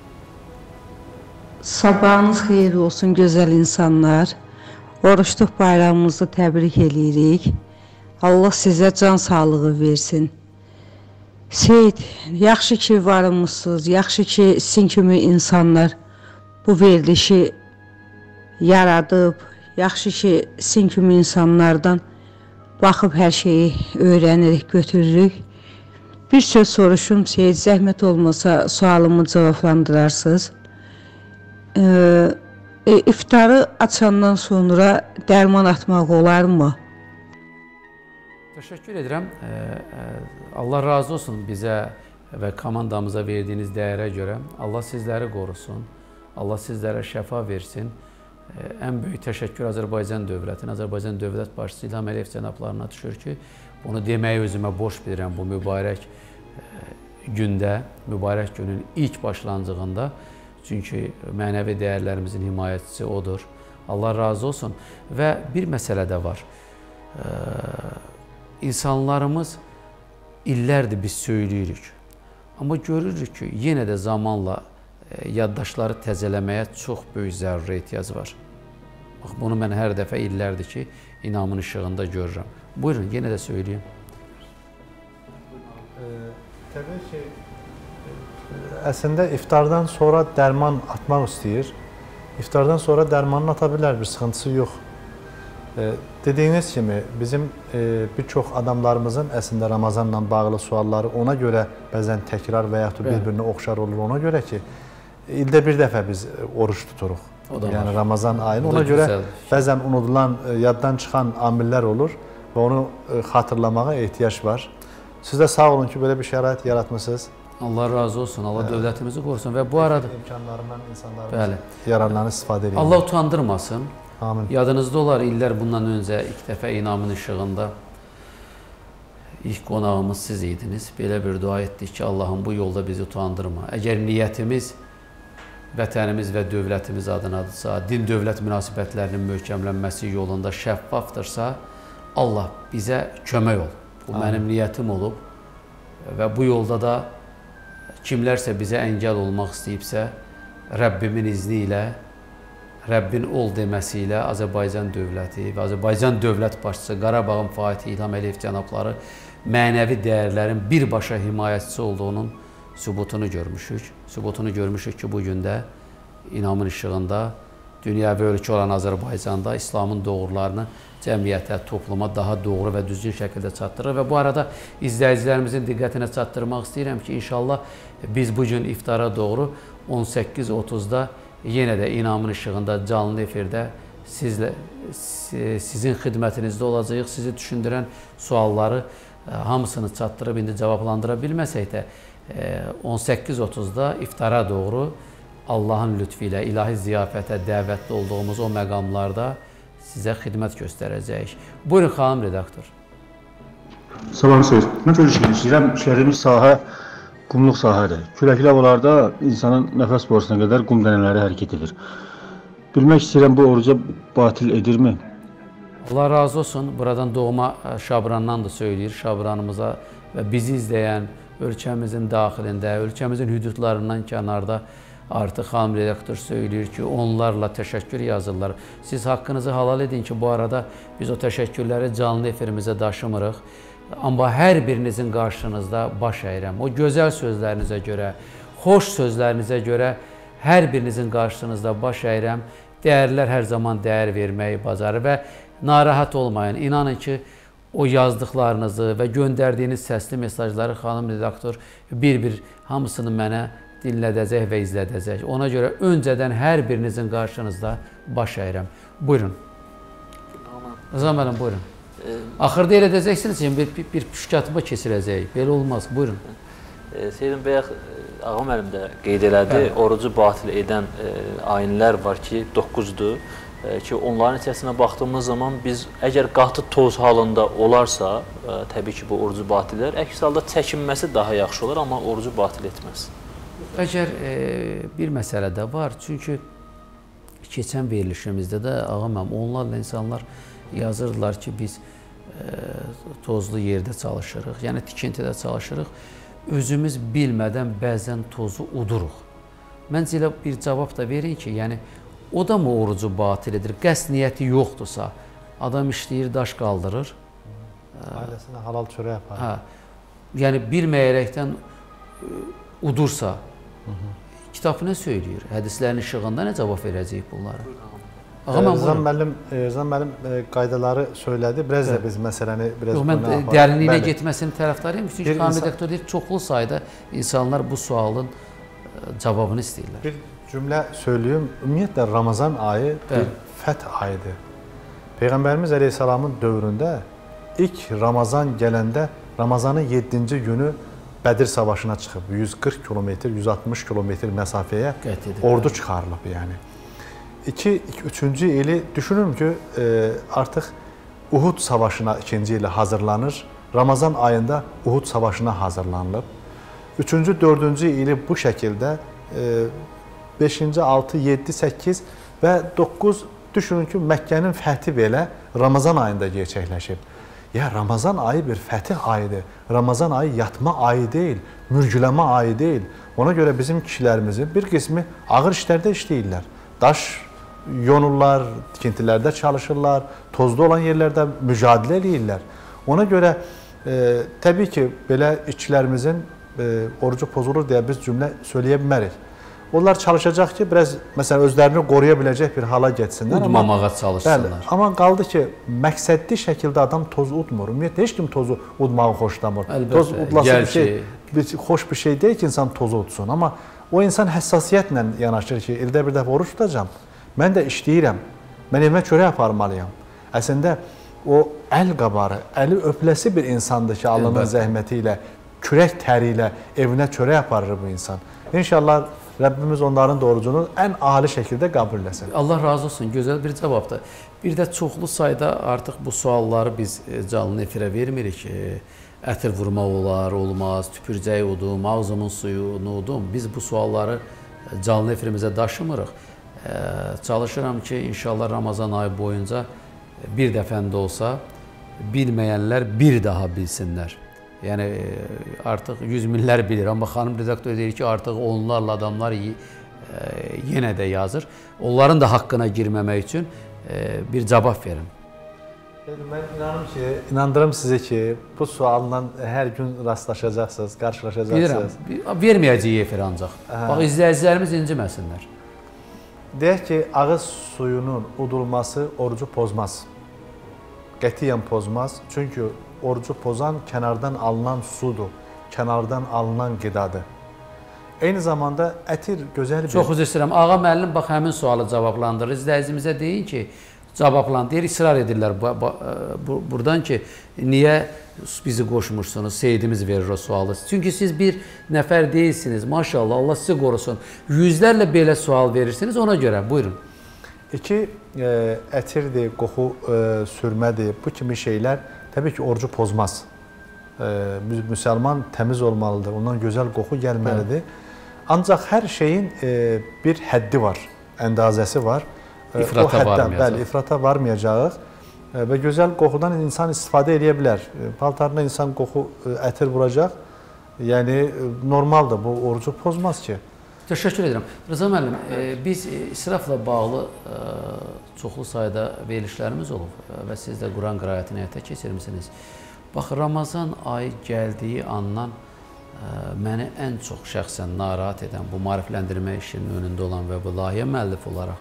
Sabahınız xeyirli olsun, gözəl insanlar. Oruçluq bayramımızı təbrik edirik. Allah sizə can sağlığı versin. Seyid, yaxşı ki varmışsınız, yaxşı ki sizin kimi insanlar bu verilişi yaradıb, yaxşı ki sizin kimi insanlardan baxıb hər şeyi öyrənirik, götürürük. Bir söz soruşum, Seyid, zəhmət olmasa sualımı cavablandırarsınız. İftarı açandan sonra dərman atmaq olarmı? Təşəkkür edirəm. Allah razı olsun bizə və komandamıza verdiyiniz dəyərə görə. Allah sizləri qorusun. Allah sizlərə şəfa versin. Ən böyük təşəkkür Azərbaycan dövlətinə, Azərbaycan dövlət başçısı İlham Əliyev cənablarına düşür ki, bunu deməyi özümə borc bilirəm bu mübarək gündə, mübarək günün ilk başlanğıcında. Çünki mənəvi dəyərlərimizin himayəçisi odur. Allah razı olsun. Və bir məsələ də var. İnsanlarımız illərdir biz söyləyirik. Amma görürük ki, yenə də zamanla yaddaşları təzələməyə çox böyük zəruri ehtiyac var. Bax, bunu mən hər dəfə illərdir ki, inamın işığında görürəm. Buyurun, yenə də söyləyeyim. Təbii ki, əslində iftardan sonra dərman atmaq istəyir. İftardan sonra dərmanını ata bilər, bir sıxıntısı yox. Dediyiniz kimi, bizim bir çox adamlarımızın əslində Ramazanla bağlı sualları ona görə bəzən təkrar və yaxud bir-birinə oxşar olur. Ona görə ki, ildə bir dəfə biz oruç tuturuq. Yəni Ramazan ayını. Ona görə bəzən unudulan, yaddan çıxan amillər olur və onu xatırlamağa ehtiyac var. Siz də sağ olun ki, belə bir şərait yaratmışsınız. Allah razı olsun, Allah dövlətimizi qorusun və bu arada imkanlarından insanlarımız yararlarını istifadə edir. Allah utandırmasın. Amin. Yadınızda olar, illər bundan öncə ilk dəfə inamın işığında ilk qonağımız siz idiniz. Belə bir dua etdik ki, Allahım bu yolda bizi utandırma. Əgər niyyətimiz vətənimiz və dövlətimiz adınadırsa, din-dövlət münasibətlərinin möhkəmlənməsi yolunda şəffaftırsa, Allah bizə kömək ol. Bu mənim niyyətim olub və bu yolda da kimlərsə bizə əngəl olmaq istəyibsə, Rəbbimin izni ilə, Rəbbin ol deməsi ilə Azərbaycan dövləti və Azərbaycan dövlət başçısı Qarabağın Fatih İlham Əliyev cənabları mənəvi dəyərlərin birbaşa himayəçisi olduğunun sübutunu görmüşük. Sübutunu görmüşük ki, bu gün də inamın işığında dünyəvi ölkə olan Azərbaycanda İslamın doğrularını cəmiyyətə, topluma daha doğru və düzgün şəkildə çatdırır və bu arada izləyicilərimizin diqqətinə çatdırmaq istəyirəm ki, inşallah biz bu gün iftara doğru 18:30-da yenə də inamın işığında canlı efirdə sizin xidmətinizdə olacağıq. Sizi düşündürən sualları hamısını çatdırıb indi cavablandıra bilməsək də 18:30-da iftara doğru Allahın lütfü ilə ilahi ziyafətə dəvətli olduğumuz o məqamlarda sizə xidmət göstərəcəyik. Buyurun, xanım redaktor. Salam söz. Mən öz işimi istəyirəm. İşlədiyimiz sahə qumluq sahədir. Küləkli havalarda insanın nəfəs borusuna qədər qum dənələri hərəkət edir. Bilmək istəyirəm, bu oruca batil edirmi? Allah razı olsun. Buradan doğma Şabrandan da söyləyir. Şabranımıza və bizi izləyən ölkəmizin daxilində, ölkəmizin hüdudlarından kənarda artıq xanım redaktor söyləyir ki, onlarla təşəkkür yazırlar. Siz haqqınızı halal edin ki, bu arada biz o təşəkkürləri canlı efirimizə daşımırıq. Amma hər birinizin qarşınızda baş əyirəm. O gözəl sözlərinizə görə, xoş sözlərinizə görə hər birinizin qarşınızda baş əyirəm. Dəyərlər hər zaman dəyər verməyi bacarır və narahat olmayın. İnanın ki, o yazdıqlarınızı və göndərdiyiniz səsli mesajları xanım redaktor bir-bir hamısını mənə dinlədəcək və izlədəcək. Ona görə öncədən hər birinizin qarşınızda baş əyirəm. Buyurun. Rızam müəllim, buyurun. Axırda elə edəcəksiniz ki, bir püşkatıma keçirəcəyik. Belə olmaz. Buyurun. Seyidin bayaq Ağa müəllim də qeyd elədi. Orucu batil edən ayinlər var ki, 9-dur. Ki, onların içərisinə baxdığımız zaman biz əgər qatı toz halında olarsa, təbii ki, bu orucu batil edər. Əks halda çəkinməsi daha yaxşı olur, amma orucu batil etməz. Əgər bir məsələ də var, çünki keçən verilişimizdə də Ağa müəllim, onlarla insanlar yazırdılar ki, biz tozlu yerdə çalışırıq, yəni tikintidə çalışırıq, özümüz bilmədən bəzən tozu uduruq. Məncə elə bir cavab da verin ki, yəni o da mı orucu batil edir? Qəsd niyyəti yoxdursa, adam işləyir, daş qaldırır. Ailəsinə halal çörək yapar. Yəni bilməyərəkdən udursa, kitabı nə söyləyir? Hədislərin işığında nə cavab verəcəyik bunlara? Zan müəllim qaydaları söylədi. Biraz da biz məsələni biraz mən dərinliyinə getməsinin tərəfdarıyım. Çünki Kamil doktor deyir, çoxlu sayda insanlar bu sualın cavabını istəyirlər. Bir cümlə söyləyim. Ümumiyyətlə, Ramazan ayı bir fəth ayıdır. Peyğəmbərimiz Əleyhisselamın dövründə ilk Ramazan gələndə Ramazanın 7-ci günü Bədir savaşına çıxıb. 140 kilometr, 160 kilometr məsafəyə ordu çıxarılıb yəni. 2-3-cü ili düşünürüm ki, artıq Uhud savaşına 2-ci ili hazırlanır. Ramazan ayında Uhud savaşına hazırlanılıb. 3-cü, 4-cü ili bu şəkildə 5-ci, 6, 7, 8 və 9 düşünün ki, Məkkənin fəthi belə Ramazan ayında gerçəkləşib. Ya Ramazan ayı bir fətih ayıdır. Ramazan ayı yatma ayı deyil, mürgüləmə ayı deyil. Ona görə bizim kişilərimizin bir qismi ağır işlərdə işləyirlər. Daş yonurlar, tikintilərdə çalışırlar, tozlu olan yerlərdə mücadilə edirlər. Ona görə təbii ki, belə işçilərimizin orucu pozulur deyə biz cümlə söyləyə bilmərik. Onlar çalışacaq ki, biraz məsələn özlərini qoruya biləcək bir hala getsinlər. Udmamağa çalışsınlar. Amma qaldı ki, məqsədli şəkildə adam toz udmur. Ümumiyyətlə, heç kim tozu udmağı xoşlamır. Toz udlası xoş bir şey deyil ki, insan tozu udsun. Amma o insan həssasiyyətlə yanaşır ki, ildə bir dəfə oruç tutacam. Mən də işləyirəm, mən evimə çörək aparmalıyam. Əslində, o əl qabarı, əli öpləsi bir insandır ki, Allahın zəhməti ilə, kürək təri ilə evinə çörək aparır bu insan. İnşallah, Rəbbimiz onların da orucunu ən ali şəkildə qəbul eləsin. Allah razı olsun, gözəl bir cavabdır. Bir də çoxlu sayda artıq bu sualları biz canlı efirə vermirik. Ətir vurmaq olar, olmaz, tüpürcək udum, ağzımın suyunu udum. Biz bu sualları canlı efirimizə daşımırıq. Çalışıram ki, inşallah Ramazan ayı boyunca bir dəfəndə olsa bilməyənlər bir daha bilsinlər. Yəni artıq 100 minlər bilir, amma xanım redaktör deyir ki, artıq onlarla adamlar yenə də yazır. Onların da haqqına girməmək üçün bir cavab verin. Mən inandırım sizi ki, bu sualla hər gün rastlaşacaqsınız, qarşılaşacaqsınız. Bilirəm, verməyəcəyik efir ancaq. Bax, izləyicilərimiz inciməsinlər. Deyək ki, ağız suyunun udulması orucu pozmaz. Qətiyyən pozmaz. Çünki orucu pozan kənardan alınan sudur, kənardan alınan qidadır. Eyni zamanda ətir gözəl bir... Çox üzr istəyirəm. Ağa müəllim bax həmin sualı cavablandırır. İzləyicimizə deyin ki, cavablandırır, israr edirlər buradan ki, niyə bizi qoşmuşsunuz, Seyidimiz verir o sualı. Çünki siz bir nəfər deyilsiniz, maşallah, Allah sizi qorusun. Yüzlərlə belə sual verirsiniz, ona görə, buyurun. Ətirdir, qoxu sürmədir, bu kimi şeylər təbii ki, orucu pozmaz. Müsəlman təmiz olmalıdır, ondan gözəl qoxu gəlməlidir. Ancaq hər şeyin bir həddi var, əndazəsi var. İfrata varmayacaq. Bəli, ifrata varmayacaq və gözəl qoxudan insan istifadə edə bilər. Paltarına insan qoxu, ətir vuracaq, yəni normaldır, bu orucu pozmaz ki. Təşəkkür edirəm. Rıza müəllim, biz israfla bağlı çoxlu sayda verilişlərimiz olub və siz də Quran qiraətini həyata keçirmisiniz. Bax, Ramazan ayı gəldiyi andan məni ən çox şəxsən narahat edən, bu maarifləndirmə işinin önündə olan və bu layihə müəllifi olaraq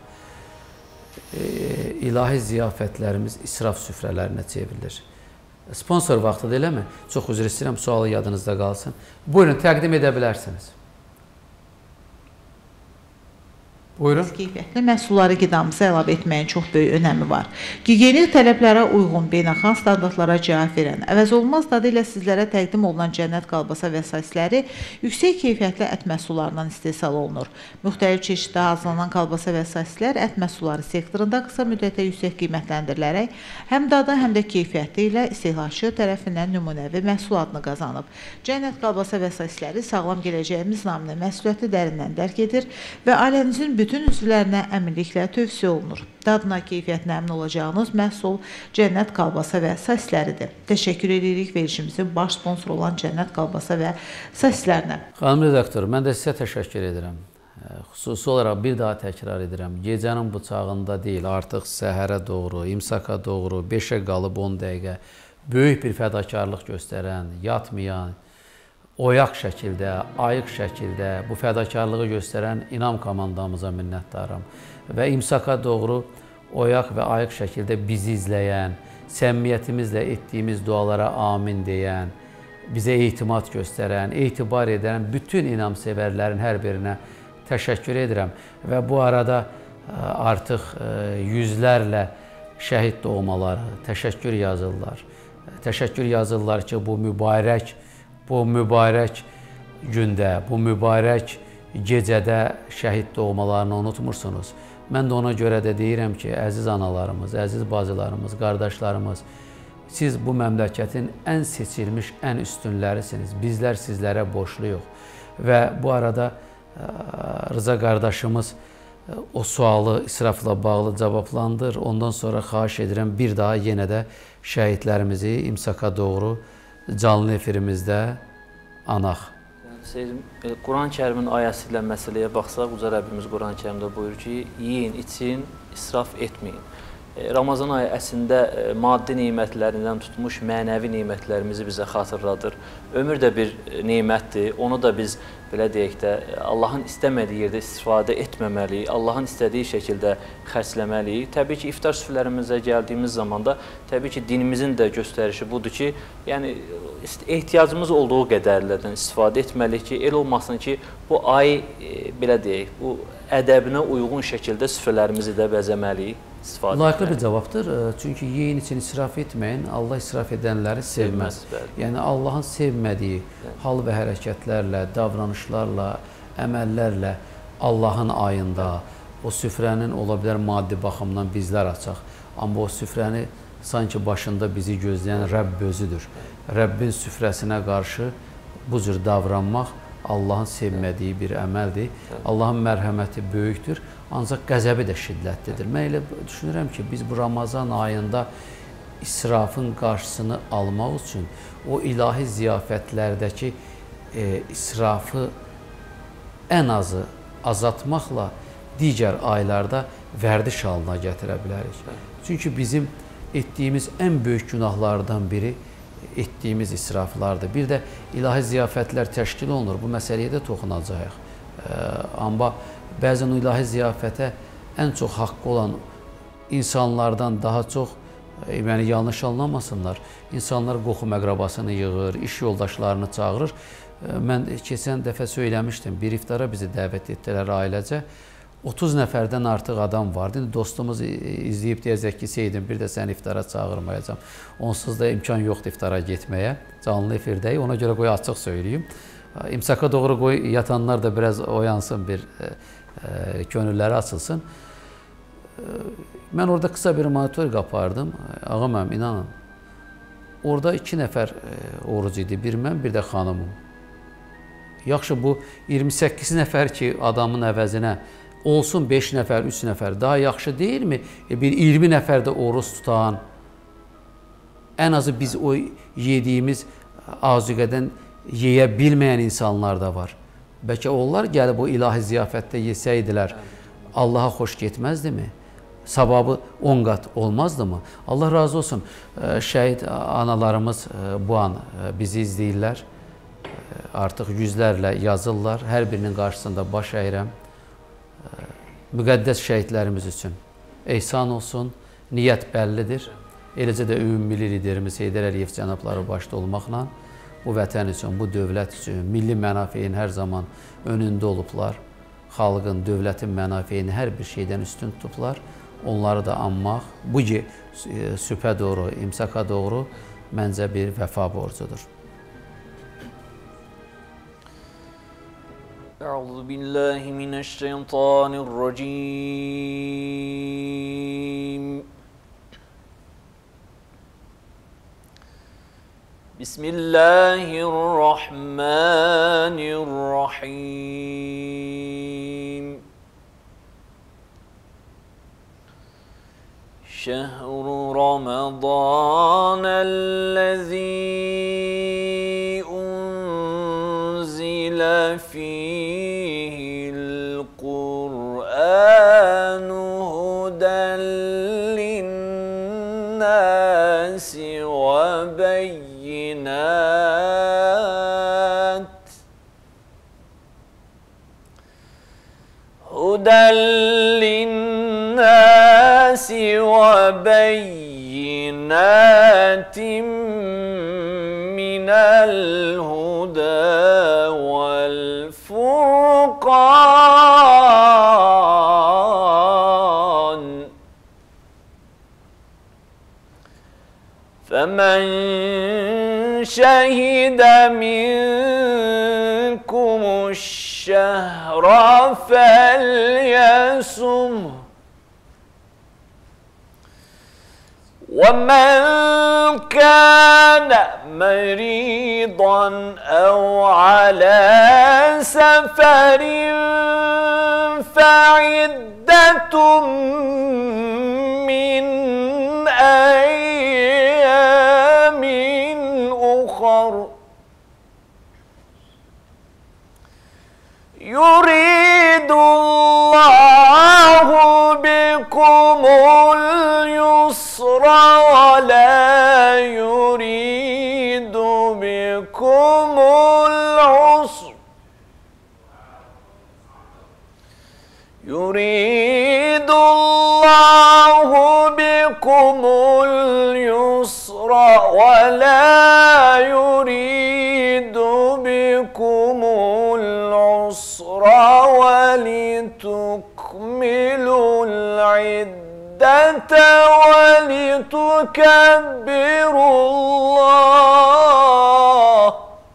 ilahi ziyafətlərimiz israf süfrələrinə çevrilir. Sponsor vaxtıdır, eləmi? Çox üzr istəyirəm, sualı yadınızda qalsın. Buyurun, təqdim edə bilərsiniz. Buyurun. Keyfiyyətli məhsulları qidamıza əlavə etməyin çox böyük önəmi var. Gigiyenik tələblərə uyğun beynəlxalq standartlara cavab verən, əvəzolunmaz dadı ilə sizlərə təqdim olunan cənnət qalbasa və saisləri yüksək keyfiyyətli ət məhsullarından istehsal olunur. Müxtəlif çeşiddə hazırlanan qalbasa və saislər ət məhsulları sektorunda qısa müddətdə yüksək qiymətləndirilərək həm dadı, həm də keyfiyyəti ilə istehlakçı tərəfindən nümunəvi məhsul adını qazanıb. Cənnət qalbasa və saisləri sağlam gələcəyimiz naminə məsuliyyəti dərindən dərk edir və ailənizin bütün üzvlərinə əminliklə tövsiyə olunur. Dadına, keyfiyyətinə əmin olacağınız məhsul Cənnət qalbasa və saisləridir. Təşəkkür edirik verilişimizin baş sponsoru olan Cənnət qalbasa və saislərinə. Xanım redaktor, mən də sizə təşəkkür edirəm. Xüsusi olaraq bir daha təkrar edirəm. Gecənin bıçağında deyil, artıq səhərə doğru, imsaka doğru, 5-ə qalıb 10 dəqiqə böyük bir fədakarlıq göstərən, yatmayan, oyaq şəkildə, ayıq şəkildə bu fədakarlığı göstərən İnam komandamıza minnətdaram. Və imsaka doğru oyaq və ayıq şəkildə bizi izləyən, səmimiyyətimizlə etdiyimiz dualara amin deyən, bizə etimad göstərən, etibar edən bütün inamsevərlərin hər birinə təşəkkür edirəm. Və bu arada artıq yüzlərlə şəhid doğmaları, təşəkkür yazırlar. Təşəkkür yazırlar ki, bu mübarək gündə, bu mübarək gecədə şəhid doğmalarını unutmursunuz. Mən də ona görə də deyirəm ki, əziz analarımız, əziz bacılarımız, qardaşlarımız, siz bu məmləkətin ən seçilmiş, ən üstünlərisiniz. Bizlər sizlərə borcluyuq. Və bu arada Rıza qardaşımız o sualı israfla bağlı cavablandır. Ondan sonra xahiş edirəm bir daha yenə də şəhidlərimizi imsaka doğru canlı efirimizdə anaq. Quran-ı Kərimin ayəsi ilə məsələyə baxsaq, Uca Rəbbimiz Quran-ı Kərimdə buyurur ki, yiyin, için, israf etməyin. Ramazan ayı əslində maddi nemətlərindən tutmuş mənəvi nemətlərimizi bizə xatırladır. Ömür də bir nemətdir. Onu da biz, belə deyək də, Allahın istəmədiyi yerdə istifadə etməməliyik. Allahın istədiyi şəkildə xərcləməliyik. Təbii ki, iftar süfrələrimizə gəldiyimiz zaman da, təbii ki, dinimizin də göstərişi budur ki, yəni ehtiyacımız olduğu qədərlərdən istifadə etməliyik ki, elə olmasın ki, bu ay, belə deyək, bu ədəbinə uyğun şəkildə süfrələrimizi də bəzəməliyik. Layiqli bir cavabdır. Çünki yeyin için israf etməyin, Allah israf edənləri sevməz. Yəni Allahın sevmədiyi hal və hərəkətlərlə, davranışlarla, əməllərlə Allahın ayında o süfrənin ola bilər maddi baxımdan bizlər açaq. Amma o süfrəni sanki başında bizi gözləyən Rəbb özüdür. Rəbbin süfrəsinə qarşı bu cür davranmaq Allahın sevmədiyi bir əməldir. Allahın mərhəməti böyükdür, ancaq qəzəbi də şiddətlidir. Mən elə düşünürəm ki, biz bu Ramazan ayında israfın qarşısını almaq üçün o ilahi ziyafətlərdəki israfı ən azı azaltmaqla digər aylarda vərdiş halına gətirə bilərik. Çünki bizim etdiyimiz ən böyük günahlardan biri etdiyimiz israflardır. Bir də ilahi ziyafətlər təşkil olunur. Bu məsələyə də toxunacağıq. Amma bəzən o ilahi ziyafətə ən çox haqqı olan insanlardan daha çox, yəni yanlış anlamasınlar, insanlar qoxu məqrabasını yığır, iş yoldaşlarını çağırır. Mən keçən dəfə söyləmişdim, bir iftara bizi dəvət etdilər ailəcə. 30 nəfərdən artıq adam vardı. Dostumuz izləyib deyəcək ki, Seyidin, bir də səni iftara çağırmayacam. Onsuz da imkan yoxdur iftara getməyə. Canlı efirdəyik, ona görə qoy açıq söyləyeyim. İmsaka doğru qoy yatanlar da biraz oyansın, bir könülləri açılsın. Mən orada qısa bir monitor qapardım. Ağa mənim, inanın. Orada 2 nəfər oruc idi. Bir mən, bir də xanımım. Yaxşı, bu 28 nəfər ki, adamın əvəzinə olsun 5 nəfər, 3 nəfər daha yaxşı deyilmi? Bir 20 nəfər də oruç tutan, ən azı biz o yediyimiz azuqədən yeyə bilməyən insanlar da var. Bəlkə onlar gəlib o ilahi ziyafətdə yesəydilər, Allaha xoş getməzdimi? Savabı 10 qat olmazdımı? Allah razı olsun, şəhid analarımız bu an bizi izləyirlər. Artıq yüzlərlə yazırlar, hər birinin qarşısında baş əyirəm. Müqəddəs şəhidlərimiz üçün ehsan olsun, niyyət bəllidir. Eləcə də ümummilli liderimiz Heydər Əliyev cənabları başda olmaqla bu vətən üçün, bu dövlət üçün, milli mənafeyin hər zaman önündə olublar. xalqın, dövlətin mənafeyini hər bir şeydən üstün tutublar. Onları da anmaq bu sübhə doğru, imsaka doğru məncə bir vəfa borcudur. Əuzu billahi mineşşeytanirracim. Bismillahirrahmanirrahim. Şehru Ramazanellezî unzile fîhil Kur'ânu huden linnâsi ve beyyinât huden linnâsi ve beyyinâtin minel huda vel furqan. فَمَنْ شَهِدَ مِنْكُمُ الشَّهْرَ فَلْيَصُمْهُ وَمَنْ كَانَ مَرِيضًا أَوْ عَلَى سَفَرٍ فَعِدَّةٌ مِنْ أَيَّامٍ أُخَرَ يُرِيدُ اللَّهُ بِكُمُ الْيُسْرَ وَلَا يُرِيدُ بِكُمُ الْعُسْرَ يُرِيدُ اللَّهُ بِكُمُ الْيُسْرَ وَلَا يُرِيدُ بِكُمُ الْعُسْرَ وَلِتُكْمِلُوا الْعِدَّةَ وَلِتُكَبِّرُوا اللَّهَ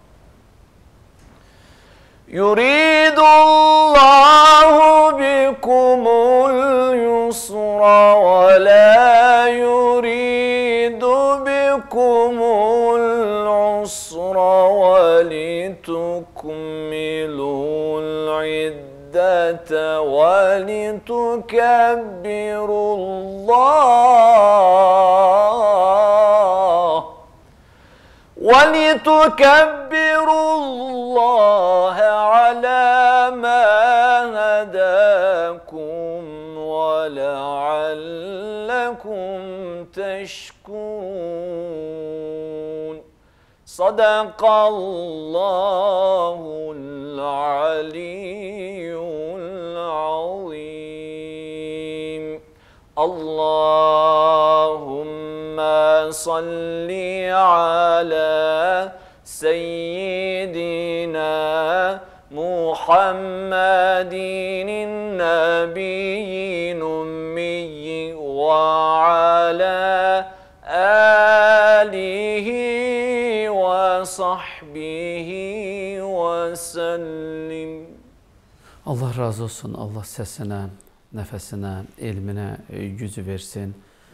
يُرِيدُ اللَّهُ بِكُمُ الْيُسْرَ وَلَا يُرِيدُ بِكُمُ الْعُسْرَ وَلِتُكْمِلُوا الْعِدَّةَ وَلِتُكَبِّرُوا اللَّهَ عَلَى مَا هَدَاكُمْ وَلَعَلَّكُمْ تَشْكُرُونَ. Sadakallahul aliyyul azim. Allahümme salli ala seyyidina Muhammedin nebiyyin ümmiyyi ve ala alihi ve sahbihi ve sellim. Allah razı olsun. Allah səsinə, nəfəsinə, elminə gücü versin.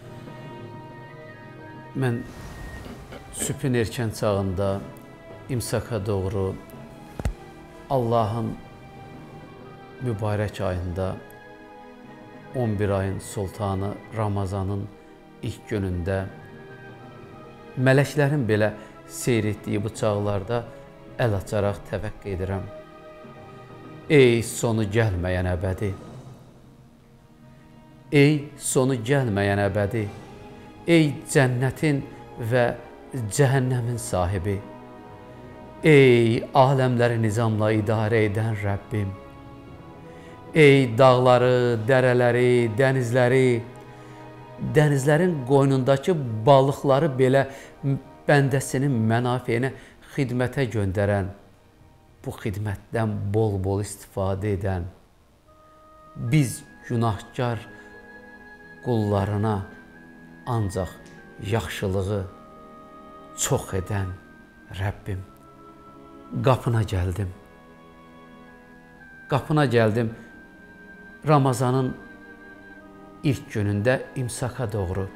Mən sübhün erkən çağında imsaka doğru Allahın mübarək ayında 11 ayın sultanı Ramazanın ilk günündə mələklərin belə seyr etdiyi bu çağlarda əl açaraq təvəqqə edirəm. Ey sonu gəlməyən əbədi, ey sonu gəlməyən əbədi, ey cənnətin və cəhənnəmin sahibi, ey aləmləri nizamla idarə edən Rəbbim, ey dağları, dərələri, dənizləri, dənizlərin qoynundakı balıqları belə bəndəsinin mənafeyinə xidmətə göndərən, bu xidmətdən bol-bol istifadə edən, biz günahkar qullarına ancaq yaxşılığı çox edən Rəbbim, qapına gəldim. Qapına gəldim Ramazanın ilk günündə imsaka doğru.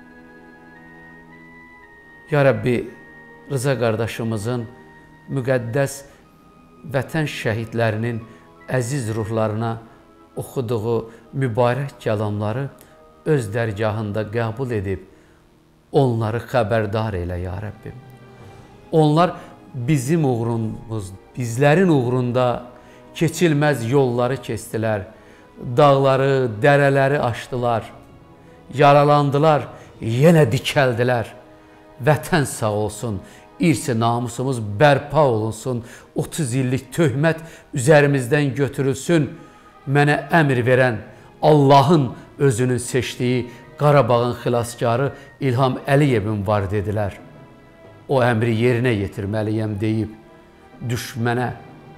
Ya Rəbbi, Rıza qardaşımızın müqəddəs vətən şəhidlərinin əziz ruhlarına oxuduğu mübarək kəlamları öz dərgahında qəbul edib, onları xəbərdar elə, ya Rəbbim. Onlar bizim uğrumuz, bizlərin uğrunda keçilməz yolları keçdilər, dağları, dərələri aşdılar, yaralandılar, yenə dikəldilər. Vətən sağ olsun, irsi namusumuz bərpa olunsun, 30 illik töhmət üzərimizdən götürülsün. Mənə əmr verən Allahın özünün seçdiyi Qarabağın xilaskarı İlham Əliyevin var dedilər. O əmri yerinə yetirməliyəm deyib, düşmənə,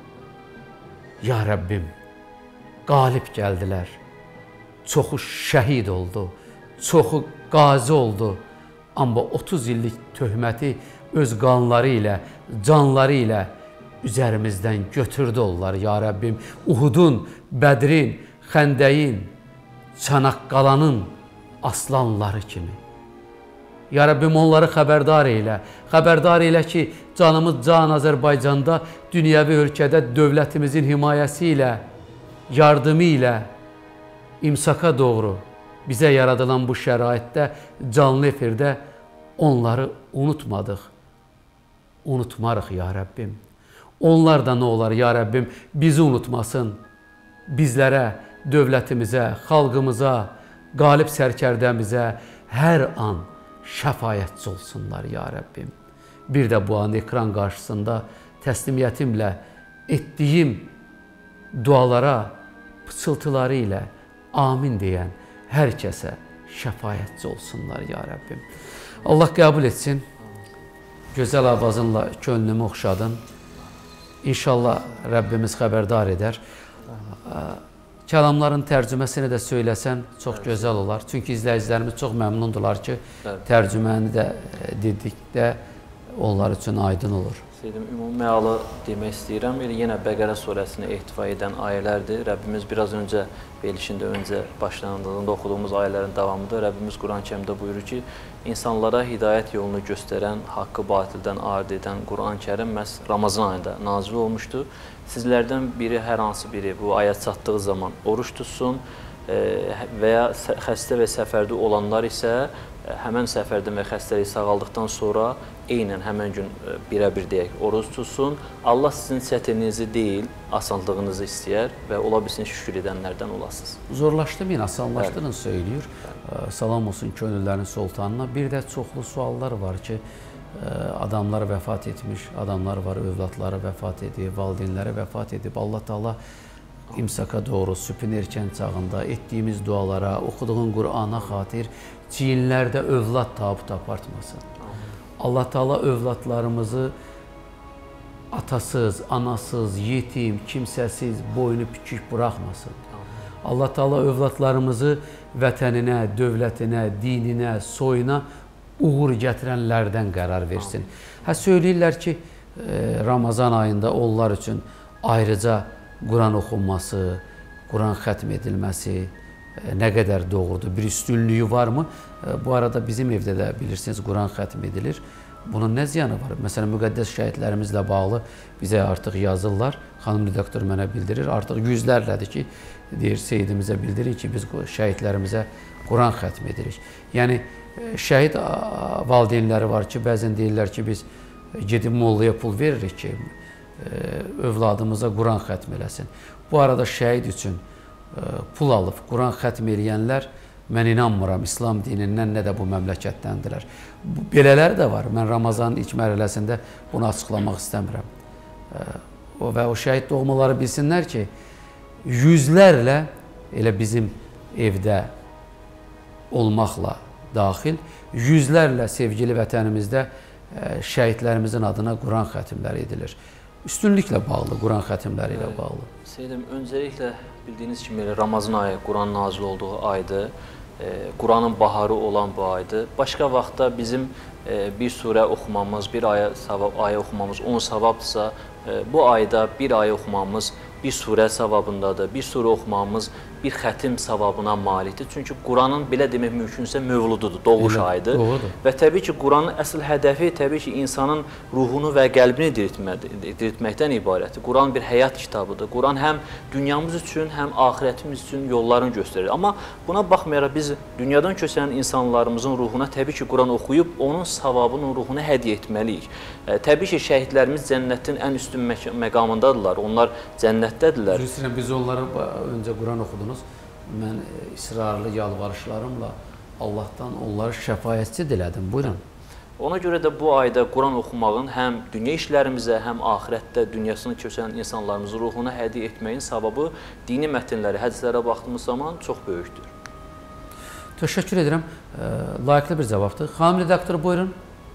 ya Rəbbim, qalib gəldilər. Çoxu şəhid oldu, çoxu qazi oldu. Amma 30 illik töhməti öz qanları ilə, canları ilə üzərimizdən götürdü onlar, ya Rəbbim. Uhudun, Bədrin, Xəndəyin, Çanaqqalanın aslanları kimi. Ya Rəbbim, onları xəbərdar elə ki, canımız can Azərbaycanda, dünyəvi ölkədə dövlətimizin himayəsi ilə, yardımı ilə imsaka doğru bizə yaradılan bu şəraitdə, canlı efirdə onları unutmadıq, unutmarıq, ya Rəbbim. Onlar da nə olar, ya Rəbbim, bizi unutmasın, bizlərə, dövlətimizə, xalqımıza, qalib sərkərdəmizə hər an şəfayətçi olsunlar, ya Rəbbim. Bir də bu an ekran qarşısında təslimiyyətimlə etdiyim dualara, pıçıltıları ilə amin deyən hər kəsə şəfayətçi olsunlar, ya Rəbbim. Allah qəbul etsin. Gözəl avazınla könlümü oxşadın. İnşallah Rəbbimiz xəbərdar edər. Kəlamların tərcüməsini də söyləsən çox gözəl olar. Çünki izləyicilərimiz çox məmnundular ki, tərcüməni də dedikdə onlar üçün aydın olur. Ümumi məalı demək istəyirəm. Yenə Bəqərə surəsini ehtiva edən ayələrdir. Rəbbimiz biraz öncə, verilişində öncə başlanıldığında oxuduğumuz ayələrin davamıdır. Rəbbimiz Quran-Kərimdə buyurur ki, insanlara hidayət yolunu göstərən, haqqı batildən ayırd edən Quran-Kərim məhz Ramazan ayında nazil olmuşdur. Sizlərdən biri, hər hansı biri bu ayət çatdığı zaman oruç tutsun və ya xəstə və səfərdə olanlar isə həmən səfərdən və xəstəliyi sağaldıqdan sonra eynən həmən gün birə-bir deyək, oruç tutsun. Allah sizin çətinliğinizi deyil, asanlığınızı istəyər və ola bilsin şükür edənlərdən olasınız. Zorlaşdırmayın, asanlaşdırın söylüyor. Salam olsun könüllərin sultanına. Bir də çoxlu suallar var ki, adamlar vəfat etmiş, adamlar var, övladları vəfat edib, valideynləri vəfat edib. Allah Taala imsaka doğru, sübhün erkən çağında etdiyimiz dualara, oxuduğun Qur'ana xatir çiyinlərdə övlad tabut apartmasın. Allah Taala övladlarımızı atasız, anasız, yetim, kimsəsiz, boynu pükük buraxmasın. Allah Taala övladlarımızı vətəninə, dövlətinə, dininə, soyuna uğur gətirənlərdən qərar versin. Söyləyirlər ki, Ramazan ayında onlar üçün ayrıca Quran oxunması, Quran xətm edilməsi nə qədər doğrudur? Bir üstünlüyü varmı? Bu arada bizim evdə də bilirsiniz, Quran xətm edilir. Bunun nə ziyanı var? Məsələn, müqəddəs şəhidlərimizlə bağlı bizə artıq yazırlar. Xanım redaktor mənə bildirir. Artıq yüzlərlədir ki, deyir, Seyyidimizə bildirir ki, biz şəhidlərimizə Quran xətm edirik. Yəni, şəhid valideynləri var ki, bəzən deyirlər ki, biz gedib mollaya pul veririk ki, övladımıza Quran xətm eləsin. Bu arada şəhid üçün pul alıb Quran xətm eləyənlər, mən inanmıram, İslam dinindən nə də bu məmləkətdəndirlər. Belələri də var. Mən Ramazanın ilk mərhələsində bunu açıqlamaq istəmirəm. Və o şəhid doğmaları bilsinlər ki, yüzlərlə elə bizim evdə olmaqla daxil, yüzlərlə sevgili vətənimizdə şəhidlərimizin adına Quran xətimləri edilir. üstünlüklə bağlı, Quran xətimləri ilə bağlı. Seyyidim, öncəliklə bildiyiniz kimi Ramazan ayı Quran nazil olduğu aydır. Quranın baharı olan bu aydır. Başqa vaxtda bizim bir surə oxumamız, bir ayə oxumamız 10 savabdırsa, bu ayda bir ayə oxumamız bir surə savabındadır. Bir surə oxumamız bir xətim savabına malikdir. Çünki Quranın belə demək mümkünsə mövlududur, doğuş ayıdır. Və təbii ki, Quranın əsl hədəfi təbii ki, insanın ruhunu və qəlbini diriltməkdən ibarətdir. Quran bir həyat kitabıdır. Quran həm dünyamız üçün, həm axirətimiz üçün yollarını göstərir. Amma buna baxmayaraq biz dünyadan köçən insanlarımızın ruhuna təbii ki, Quran oxuyub onun savabının ruhunu hədiyyə etməliyik. Təbii ki, şəhidlərimiz cənnətin ən üstün məqamındadırlar. Onlar cənnətdədirlər. Biz onlara öncə Quran oxudunuz. Mən israrlı yalvarışlarımla Allahdan onları şəfayətçi dilədim. Buyurun. Ona görə də bu ayda Quran oxumağın həm dünya işlərimizə, həm axirətdə dünyasını köçən insanlarımızın ruhuna hədiyyə etməyin savabı dini mətnləri, hədislərə baxdığımız zaman çox böyükdür. Təşəkkür edirəm. Layiqli bir cavabdır. Xanım redaktor, buyurun.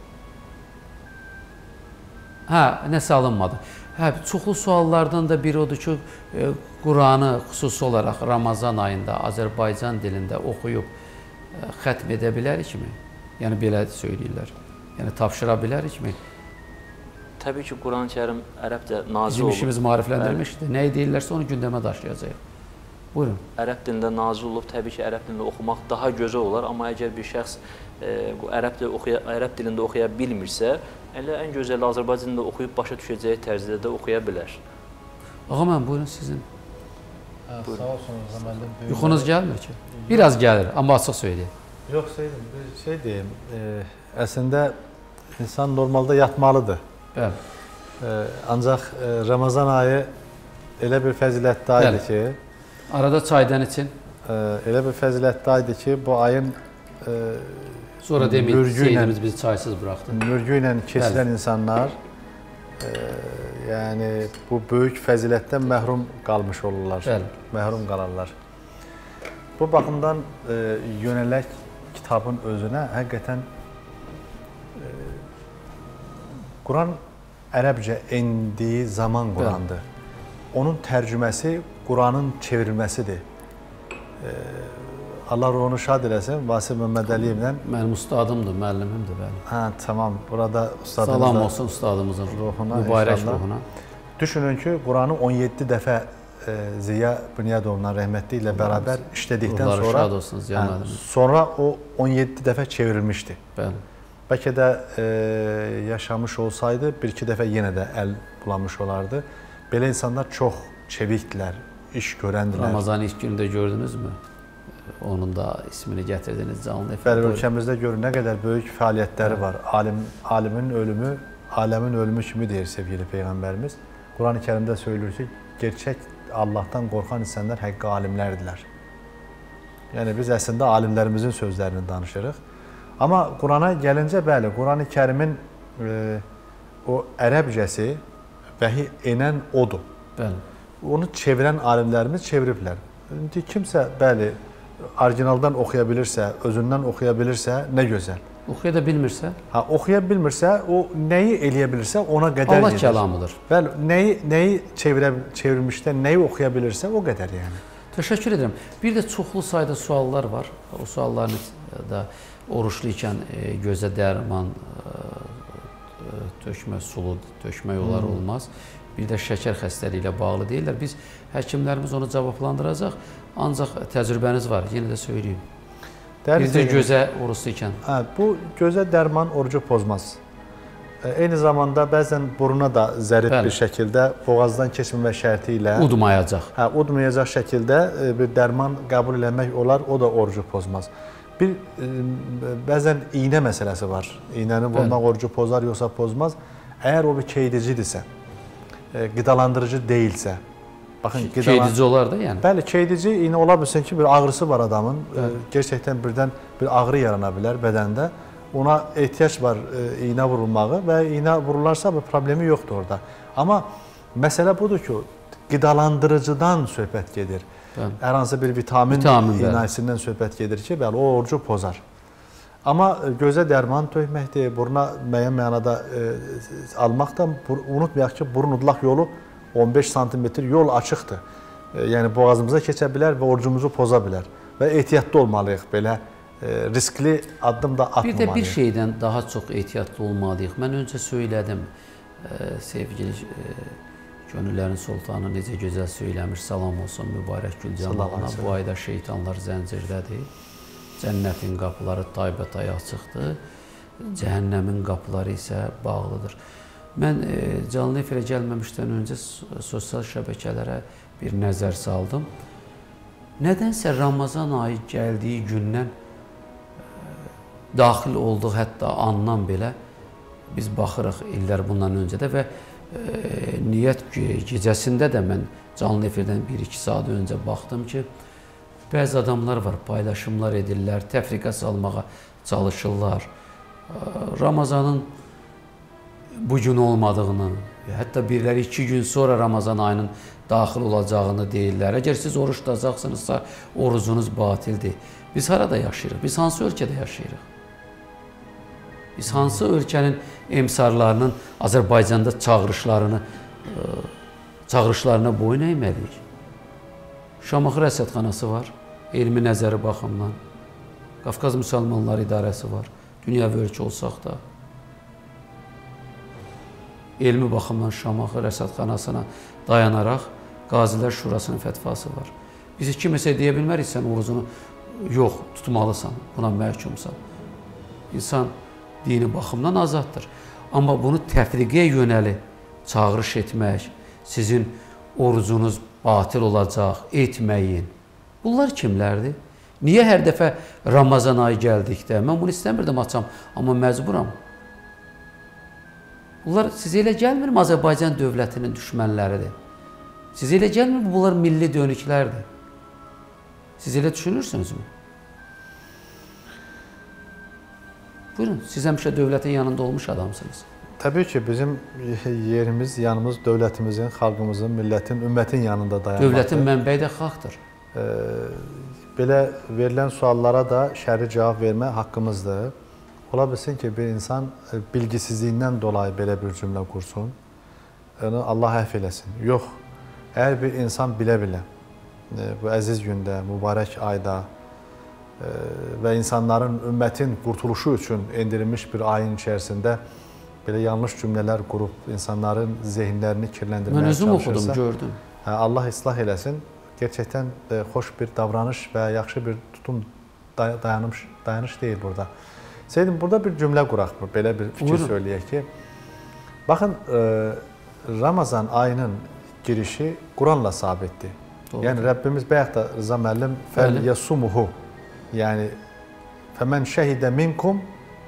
Nəsə alınmadı. Çoxlu suallardan da biri odur ki, Quranı xüsusi olaraq Ramazan ayında Azərbaycan dilində oxuyub xətm edə bilərikmi? Yəni, belə söyləyirlər. Yəni, tapşıra bilərikmi? Təbii ki, Quran-ı Kərim ərəbcə nazil olub. Bizim işimiz maarifləndirmişdir. Nəyi deyirlərsə onu gündəmə daşıyacaq. Buyurun. Ərəb dilində nazil olub, təbii ki, ərəb dilində oxumaq daha gözəl olar. Amma əgər bir şəxs ərəb dilində oxuya bilmirsə, elə ən gözəli Azərbaycan dilində oxuyub başa düşəcəyi tərzdə də oxuya bilər. Ağa mən, buyurun sizin. Sağ olsunuz, məndən böyük. Yuxunuz gəlmir ki? Biraz gəlir, amma açıq söyləyim. Yox, şey deyim, əslində insan normalda yatmalıdır. Ancaq Ramazan ayı elə bir fəzilətli aydır ki, arada çaydan için. Elə bir fəzilətli aydır ki, bu ayın sonra demək, Seyyidimiz bizi çaysız bıraxdı. Mürgü ilə keçirən insanlar yəni bu böyük fəzilətdən məhrum qalmış olurlar, məhrum qalarlar. Bu baxımdan yönələk kitabın özünə həqiqətən Quran ərəbcə endiyi zaman Qurandır. Onun tərcüməsi Quranın çevrilməsidir. Allah ruhunu şad eləsin, Vasif Məmməd Əliyevlə. Mənim ustadımdır, müəllimimdir. Tamam, burada ustadımızla. Salam olsun ustadımızın ruhuna, mübarək ruhuna. Düşünün ki, Quranı 17 dəfə Ziya Bünyadovla rəhmətli ilə bərabər işlədikdən sonra o 17 dəfə çevrilmişdi. Bəlkə də yaşamış olsaydı, bir-iki dəfə yenə də əl bulamış olardı. Belə insanlar çox çevikdilər, iş görəndilər. Ramazanın ilk günündə gördünüzmü? Onun da ismini gətirdiniz canlı. Bəli, ölkəmizdə görün nə qədər böyük fəaliyyətləri var. Alimin ölümü, aləmin ölümü kimi deyir sevgili Peyğəmbərimiz. Quran-ı Kərimdə söyülür ki, gerçək Allahdan qorxan insanlar həqiqi alimlərdirlər. Yəni, biz əslində alimlərimizin sözlərini danışırıq. Amma Qurana gəlincə, bəli, Quran-ı Kərimin o ərəbcəsi vəhi enən odur. Onu çevirən alimlərimiz çeviriblər. Kimsə, bəli, orijinaldan oxuya bilirsə, özündən oxuya bilirsə, nə gözəl. Oxuya da bilmirsə? Oxuya bilmirsə, o nəyi eləyə bilirsə, ona qədər gedir. Allah kəlamıdır. Bəli, nəyi çevirmişdə, nəyi oxuya bilirsə, o qədər yəni. Təşəkkür edirəm. Bir də çoxlu sayda suallar var. O sualların da oruçlu ikən gözə dərman tökmə, sulu tökmək olar olmaz. Bir də şəkər xəstəliyi ilə bağlı deyirlər. Biz həkimlərimiz onu cavablandıracaq. Ancaq təcrübəniz var, yenə də söyləyeyim. Bir də gözə oruçlu ikən. Bu gözə dərman orucu pozmaz. Eyni zamanda bəzən buruna da zərif bir şəkildə boğazdan keçməmək şərti ilə udmayacaq. Udmayacaq şəkildə bir dərman qəbul eləmək olar, o da orucu pozmaz. Bəzən iynə məsələsi var. İynəni vurmaq orucu pozar, yoxsa pozmaz. Əgər o bir keydicidirsə, qidalandırıcı deyilsə, keydici olar da yəni? Bəli, keydici iynə ola bilsin ki, bir ağrısı var adamın, gerçəkdən birdən bir ağrı yarana bilər bədəndə. Ona ehtiyac var iynə vurulmağı və iynə vurularsa bir problemi yoxdur orada. Amma məsələ budur ki, qidalandırıcıdan söhbət gedir. Hər hansı bir vitamin iynəsindən söhbət gedir ki, bəli, o orucu pozar. Amma gözə dərman tökməkdir, buruna müəyyən mənada almaqdan unutmayaq ki, burun udlaq yolu 15 sm yol açıqdır. Yəni boğazımıza keçə bilər və orucumuzu poza bilər və ehtiyatlı olmalıyıq, belə riskli addım da atmamalıyıq. Bir də bir şeydən daha çox ehtiyatlı olmalıyıq. Mən öncə söylədim, sevgili Gönüllərin Sultanı necə gözəl söyləmiş, salam olsun mübarək Gülcanalına. Bu ayda şeytanlar zəncirdədir. Cənnətin qapıları taybatay açıqdır, cəhənnəmin qapıları isə bağlıdır. Mən canlı efirə gəlməmişdən öncə sosial şəbəkələrə bir nəzər saldım. Nədənsə Ramazan ayı gəldiyi gündən daxil olduq, hətta andan belə biz baxırıq illər bundan öncə də və niyyət gecəsində də mən canlı efirdən 1-2 saat öncə baxdım ki, bəzi adamlar var, paylaşımlar edirlər, təfriqə salmağa çalışırlar. Ramazanın bu gün olmadığını, hətta biriləri 2 gün sonra Ramazan ayının daxil olacağını deyirlər. Əgər siz oruç tutacaqsınızsa, orucunuz batildir. Biz harada yaşayırıq? Biz hansı ölkədə yaşayırıq? Biz hansı ölkənin emsarlarının Azərbaycanda çağırışlarına boyun əyməliyik? Şamaxı Rəsədxanası var, elmi nəzəri baxımdan. Qafqaz Müsəlmanları İdarəsi var, dünyəvi ölkə olsaq da. Elmi baxımdan Şamaxı Rəsədxanasına dayanaraq Qazilər Şurasının fətvası var. Biz kimisə deyə bilmərik, sən orucunu yox, tutmalısan, buna məhkumsan. İnsan dini baxımdan azaddır. Amma bunu təfriqəyə yönəli çağırış etmək, sizin orucunuz batil olacaq, etməyin. Bunlar kimlərdir? Niyə hər dəfə Ramazan ayı gəldikdə? Mən bunu istəmirdim açam, amma məcburam. Bunlar sizə elə gəlmirmi Azərbaycan dövlətinin düşmənləridir? Sizə elə gəlmirmi bunlar milli dönüklərdir? Siz elə düşünürsünüzmü? Buyurun, siz həmişə dövlətin yanında olmuş adamsınız. Təbii ki, bizim yerimiz, yanımız dövlətimizin, xalqımızın, millətin, ümmətin yanında dayanmaqdır. Dövlətin mənbəyi də xalqdır. Belə verilən suallara da şəri cavab vermə haqqımızdır. Ola bilsin ki, bir insan bilgisizliyindən dolayı belə bir cümlə qursun, onu Allah əfv eləsin. Yox, əgər bir insan bilə-bilə bu əziz gündə, mübarək ayda və insanların, ümmətin qurtuluşu üçün endirilmiş bir ayın içərisində belə yanlış cümlələr qurub insanların zehinlərini kirləndirməyə çalışırsa, mən özüm oxudum, gördüm. Allah islah eləsin. Gerçəkdən xoş bir davranış və yaxşı bir tutum dayanış deyil burada. Seydim, burada bir cümlə quraq, belə bir fikir söyləyək ki, baxın, Ramazan ayının girişi Quranla sabitdir. Yəni, Rəbbimiz bayaq da Rıza müəllim fəlyəsimuhu, yəni, fəmən şəhidə minkum,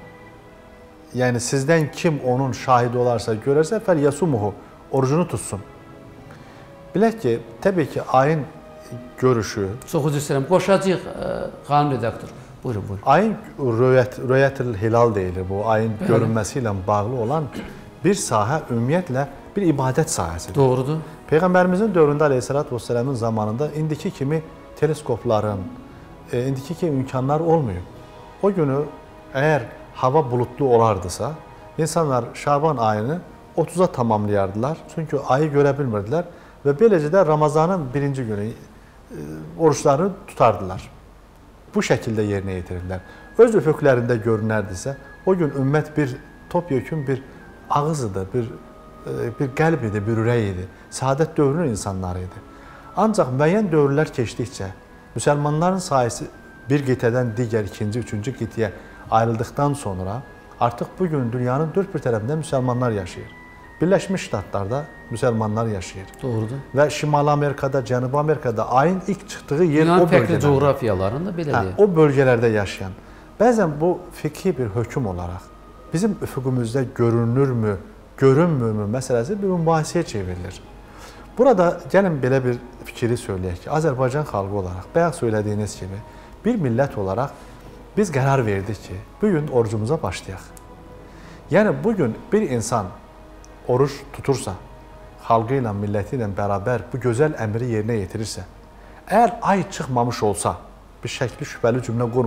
yəni sizdən kim onun şahidi olarsa, görərsə, fəlyəsimuhu, orucunu tutsun. Bilək ki, təbii ki, ayın görüşü... Çox üzr istəyirəm, qoşacaq xanım redaktor. Buyurun, buyurun. Ayın röyətül hilal deyilir, bu ayın görünməsi ilə bağlı olan bir sahə ümumiyyətlə bir ibadət sahəsidir. Doğrudur. Peyğəmbərimizin dövründə Aleyhisselatü Vesselamın zamanında indiki kimi teleskopların, indiki kimi imkanlar olmuyor. O günü əgər hava bulutlu olardısa, insanlar Şaban ayını 30'a tamamlayardılar. Çünki ayı görə bilmirdilər və beləcə də Ramazanın birinci günü oruçlarını tutardılar. Bu şəkildə yerinə yetirirlər. Öz üfüqlərində görünərdisə, o gün ümmət bir topyekun bir ağızıdır, bir qəlb idi, bir ürək idi. Səadət dövrünün insanları idi. Ancaq müəyyən dövrlər keçdikcə müsəlmanların sayısı bir qitədən digər, ikinci, üçüncü qitəyə ayrıldıqdan sonra artıq bugün dünyanın dörd bir tərəfində müsəlmanlar yaşayır. Birləşmiş Ştatlarda müsəlmanlar yaşayır. Doğrudur. Və Şimali Amerikada, Cənubi Amerikada ayın ilk çıxdığı yer o bölgələrdə. Fərqli coğrafiyalarında belə deyil. O bölgələrdə yaşayan. Bəzən bu fikri bir hökm olaraq bizim üfüqümüzdə görünürmü, görünmürmü məsələsi bir mübahisəyə çevrilir. Burada gəlin belə bir fikri söyləyək ki, Azərbaycan xalqı olaraq, bayaq söylədiyiniz kimi, bir millət olaraq biz qərar verdik ki, bugün orucumuza başlayaq. Yəni, bugün bir insan oruç tutursa, xalqı ilə, milləti ilə bərabər bu gözəl əmri yerinə yetirirsə, əgər ay çıxmamış olsa, bir şəkli şübhəli cümlə qurmayaq,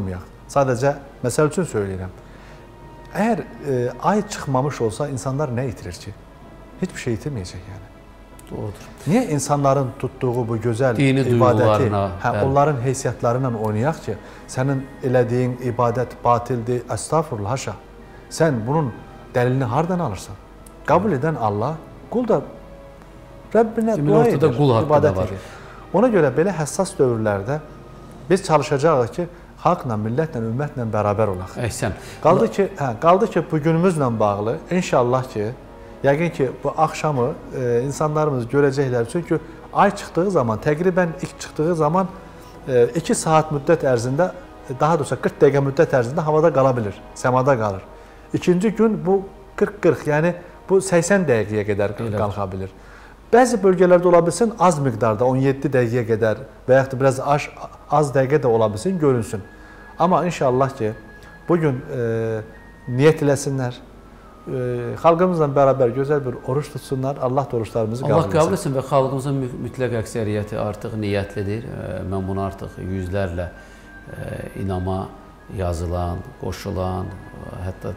Sadəcə məsəl üçün söyləyirəm. Əgər ay çıxmamış olsa insanlar nə itirir ki? Heç bir şey itirməyəcək yəni. Doğrudur. Niyə insanların tutduğu bu gözəl ibadəti onların heysiyyətləri ilə oynayaq ki, sənin elədiyin ibadət batildir, əstağfurullah, haşa. Sən bunun dəlilini hardan alırsan? Qəbul edən Allah, qul da Rəbbinə dua edir, ibadət edir. Ona görə belə həssas dövrlərdə biz çalışacağıq ki, xalqla, millətlə, ümmətlə bərabər olaq. Əhsən. Qaldı ki, bu günümüzlə bağlı, inşallah ki, yəqin ki, bu axşamı insanlarımız görəcəklər. Çünki ay çıxdığı zaman, təqribən ilk çıxdığı zaman 2 saat müddət ərzində, daha doğrusu 40 dəqiqə müddət ərzində havada qala bilir, səmada qalır. İkinci gün bu 40-40, yəni bu 80 dəqiqəyə qədər qalxa bilir. Bəzi bölgələrdə ola bilsin az miqdarda, 17 dəqiqəyə qədər və yaxud da biraz az dəqiqə də ola bilsin, görünsün. Amma inşallah ki, bugün niyyət eləsinlər, xalqımızla bərabər gözəl bir oruç tutsunlar, Allah da oruçlarımızı qəbul etsin. Allah qəbul etsin və xalqımızın mütləq əksəriyyəti artıq niyyətlidir. Mən bunu artıq yüzlərlə inama yazılan, qoşulan, hətta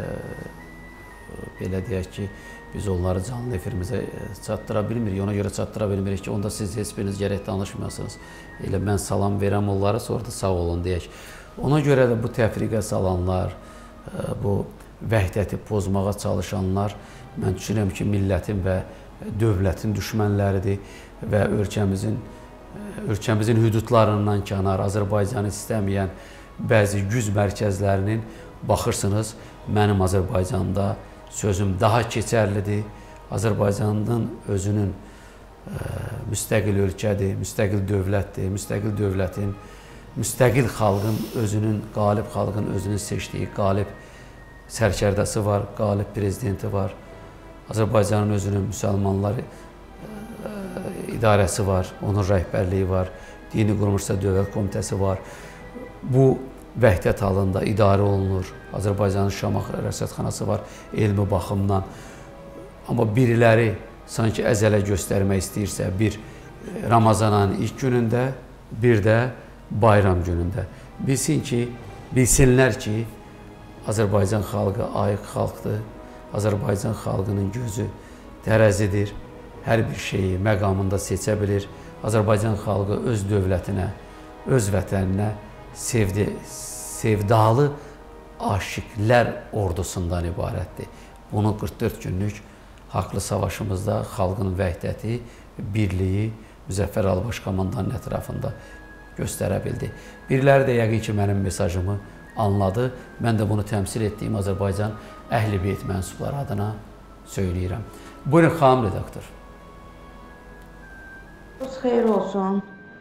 belə deyək ki, biz onları canlı efirimizə çatdıra bilmirik. Ona görə çatdıra bilmirik ki, onda siz heç biriniz gərək danışmayasınız. Elə mən salam verəm onlara, sonra da sağ olun deyək. Ona görə də bu təfriqə salanlar, bu vəhdəti pozmağa çalışanlar, mən düşünürəm ki, millətin və dövlətin düşmənləridir və ölkəmizin hüdudlarından kənar, Azərbaycanı istəməyən bəzi güc mərkəzlərinin baxırsınız, mənim Azərbaycanda sözüm daha keçərlidir. Azərbaycanın özünün müstəqil ölkədir, müstəqil dövlətdir, müstəqil dövlətin, müstəqil xalqın özünün, qalib xalqın özünün seçdiyi qalib sərkərdəsi var, qalib prezidenti var. Azərbaycanın özünün müsəlmanları idarəsi var, onun rəhbərliyi var, dini qurumuşsa dövlət komitəsi var. Bu vəhdət halında idarə olunur. Azərbaycanın Şamax rəsədxanası var elmi baxımdan. Amma biriləri sanki əzələ göstərmək istəyirsə, bir Ramazanın ilk günündə, bir də bayram günündə. Bilsinlər ki, Azərbaycan xalqı ayıq xalqdır. Azərbaycan xalqının gözü tərəzidir. Hər bir şeyi məqamında seçə bilir. Azərbaycan xalqı öz dövlətinə, öz vətəninə sevdalı aşiqlər ordusundan ibarətdir. Bunu 44 günlük haqlı savaşımızda xalqın vəhdəti, birliyi Müzəffər Albaş komandanın ətrafında göstərə bildi. Biriləri də yəqin ki, mənim mesajımı anladı. Mən də bunu təmsil etdiyim Azərbaycan Əhl-i Beyt mənsubları adına söyləyirəm. Buyurun, xanım redaktor. Xeyir olsun.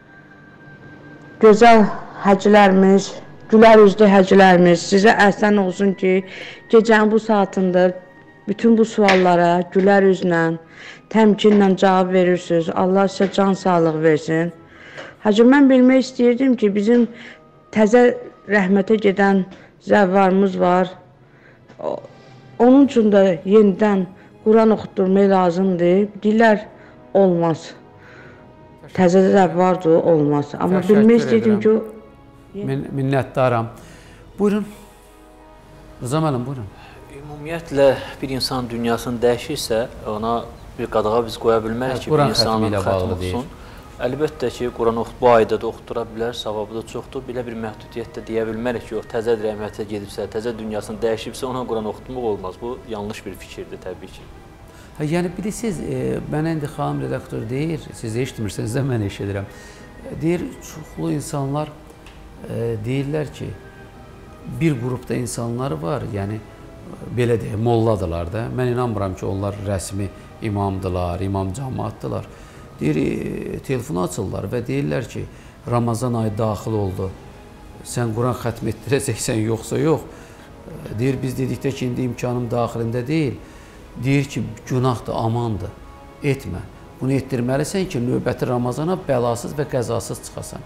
Gözəl həclərimiz, gülər üzlü həclərimiz sizə əhsən olsun ki, gecənin bu saatında bütün bu suallara gülər üzlə, təmkinlə cavab verirsiniz. Allah sizə can sağlıq versin. Hacı, mən bilmək istəyirdim ki, bizim təzə rəhmətə gedən zəvvarımız var. Onun üçün də yenidən Quran oxutdurmaq lazımdır. Deyirlər, olmaz. Təzə zəvvardır, olmaz. Amma bilmək istəyirdim ki, minnətdaram. Buyurun. Rıza müəllim, buyurun. Ümumiyyətlə, bir insan dünyasını dəyişirsə, ona bir qadağa biz qoya bilmərik ki, bir insanın xətm olsun. Əlbəttə ki, Quran bu ayda da oxutura bilər, savabı da çoxdur. Belə bir məhdudiyyət də deyə bilmərik ki, təzə rəhmətə gedibsə, təzə dünyasını dəyişibsə, ona Quran oxutmaq olmaz. Bu yanlış bir fikirdir, təbii ki. Yəni, bilirsiniz, mənə indi xanım redaktor deyir, siz də eşitmirsiniz də mən eşidirəm. Deyir, çoxlu insanlar deyirlər ki, bir qrupda insanlar var, yəni, belə deyək, molladırlar da. Mən inanmıram ki, onlar rəsmi imamdılar, imam cəmaatdılar. Deyir, telefonu açırlar və deyirlər ki, Ramazan ayı daxil oldu, sən Quran xətm etdirəcəksən, yoxsa yox. Deyir, biz dedikdə ki, indi imkanım daxilində deyil. Deyir ki, günahdır, amandır, etmə. Bunu etdirməlisən ki, növbəti Ramazana bəlasız və qəzasız çıxasan.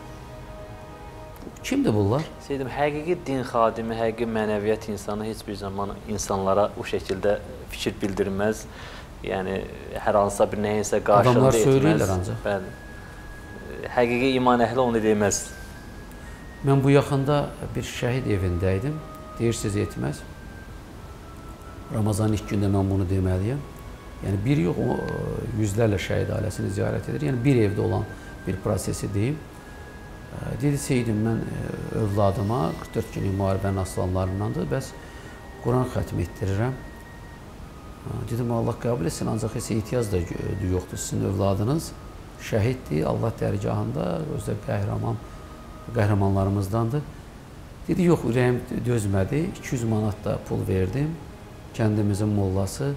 Kimdir bunlar? Seydim, həqiqi din xadimi, həqiqi mənəviyyət insanı heç bir zaman insanlara o şəkildə fikir bildirməz. Yəni, hər hansısa bir nəyinsə qarşılıq etməz. Adamlar söyləyirlər ancaq. Bəli. Həqiqi iman əhli onu deməz. Mən bu yaxında bir şəhid evindəydim. Deyirsiniz yetməz. Ramazanın ilk gündə mən bunu deməliyəm. Yəni bir yox, yüzlərlə şəhid ailəsini ziyarət edir. Yəni bir evdə olan bir prosesi deyim. Dedi, Seyidim, mən övladıma 44 günlük müharibənin aslanlarındandır, bəs Quran xətm etdirirəm. Dedim, Allah qəbul etsin, ancaq heç ehtiyac da yoxdur. Sizin övladınız şəhiddir, Allah dərgahında, özdə qəhrəmanlarımızdandır. Dedi, yox, ürəyim dözmədi, 200 manat da pul verdim. Kəndimizin mollası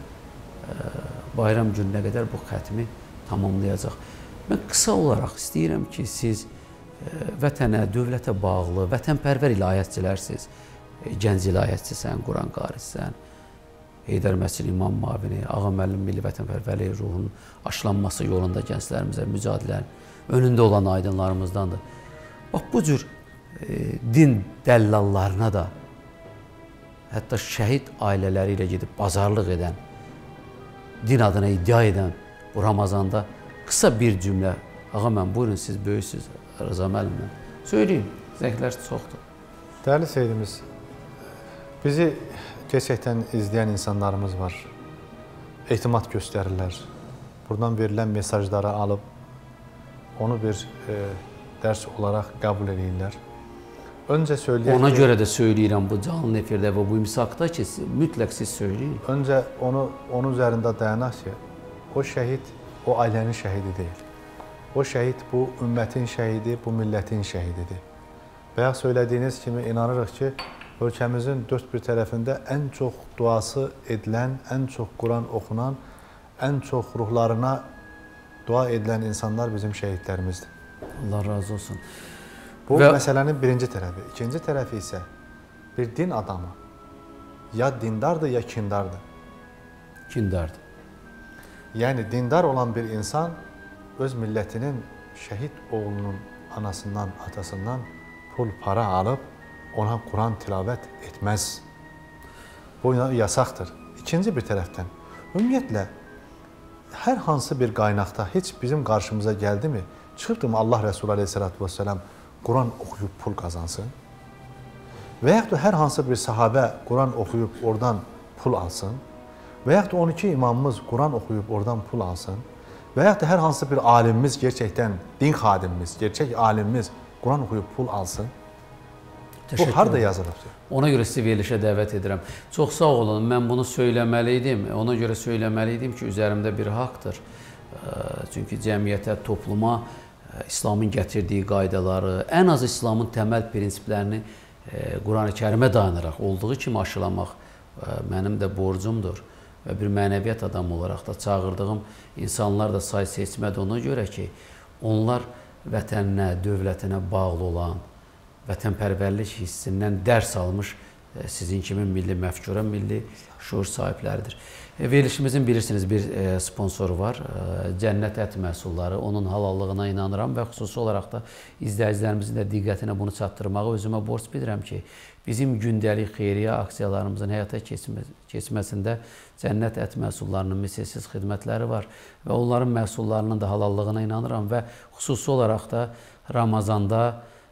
bayram gününə qədər bu xətmi tamamlayacaq. Mən qısa olaraq istəyirəm ki, siz vətənə, dövlətə bağlı, vətənpərvər ilahiyatçilərsiniz. Gənc ilahiyatçisən, Quran qarisisən, Heydər Məscid İmam Mavini, Ağa Müəllim Milli Vətənpərvərlik ruhunun aşılanması yolunda gənclərimizə mücadilənin önündə olan aydınlarımızdandır. Bax, bu cür din dəllallarına da, hətta şəhid ailələri ilə gedib bazarlıq edən, din adına iddia edən bu Ramazanda qısa bir cümlə, ağa mən, buyurun, siz böyüksüz, Rıza müəllimlə. Söyləyin, zənglər çoxdur. Dəyərli seyircimiz, bizi gerçəkdən izləyən insanlarımız var. Etimad göstərirlər. Buradan verilən mesajları alıb, onu bir dərs olaraq qəbul edirlər. Öncə söyləyək ki... Ona görə də söyləyirəm bu canlı efirdə və bu imsaqda ki, mütləq siz söyləyin. Öncə onun üzərində dayanaq ki, o şəhid, o ailənin şəhidi deyil. O şəhid bu ümmətin şəhidi, bu millətin şəhididir. Bayaq söylədiyiniz kimi inanırıq ki, ölkəmizin dörd bir tərəfində ən çox duası edilən, ən çox Quran oxunan, ən çox ruhlarına dua edilən insanlar bizim şəhidlərimizdir. Allah razı olsun. Bu məsələnin birinci tərəfi. İkinci tərəfi isə bir din adamı ya dindardır, ya kindardır. Kindardır. Yəni, dindar olan bir insan öz millətinin şəhid oğlunun anasından, atasından pul, para alıb ona Quran tilavət etməz. Bu yasaqdır. İkinci bir tərəfdən, ümumiyyətlə, hər hansı bir qaynaqda heç bizim qarşımıza gəldi mi, çıxıbdır mı Allah Resulü Aleyhisselatü Vesselam Quran oxuyub pul qazansın? Və yaxud da hər hansı bir sahabə Quran oxuyub oradan pul alsın? Və yaxud da 12 imamımız Quran oxuyub oradan pul alsın? Və yaxud da hər hansı bir alimimiz, gerçəkdən din xadimimiz, gerçək alimimiz Quran oxuyub pul alsın? Bu harada yazılıbdır? Ona görə sizi verilişə dəvət edirəm. Çox sağ olun, mən bunu söyləməliydim. Ona görə söyləməliydim ki, üzerimdə bir haqdır. Çünki cəmiyyətə, topluma İslamın gətirdiyi qaydaları, ən az İslamın təməl prinsiplərini Quran-ı Kərimə dayanaraq olduğu kimi aşılamaq mənim də borcumdur. Və bir mənəviyyat adamı olaraq da çağırdığım insanlar da say seçmədi ona görə ki, onlar vətəninə, dövlətinə bağlı olan, vətənpərvərlik hissindən dərs almış sizin kimi milli məfkura, milli şuur sahibləridir. Verilişimizin bilirsiniz bir sponsoru var, Cənnət Ət Məhsulları. Onun halallığına inanıram və xüsusi olaraq da izləyicilərimizin də diqqətinə bunu çatdırmağı özümə borc bilirəm ki, bizim gündəlik xeyriyyə aksiyalarımızın həyata keçməsində Cənnət Ət Məhsullarının misilsiz xidmətləri var və onların məhsullarının da halallığına inanıram və xüsusi olaraq da Ramazanda,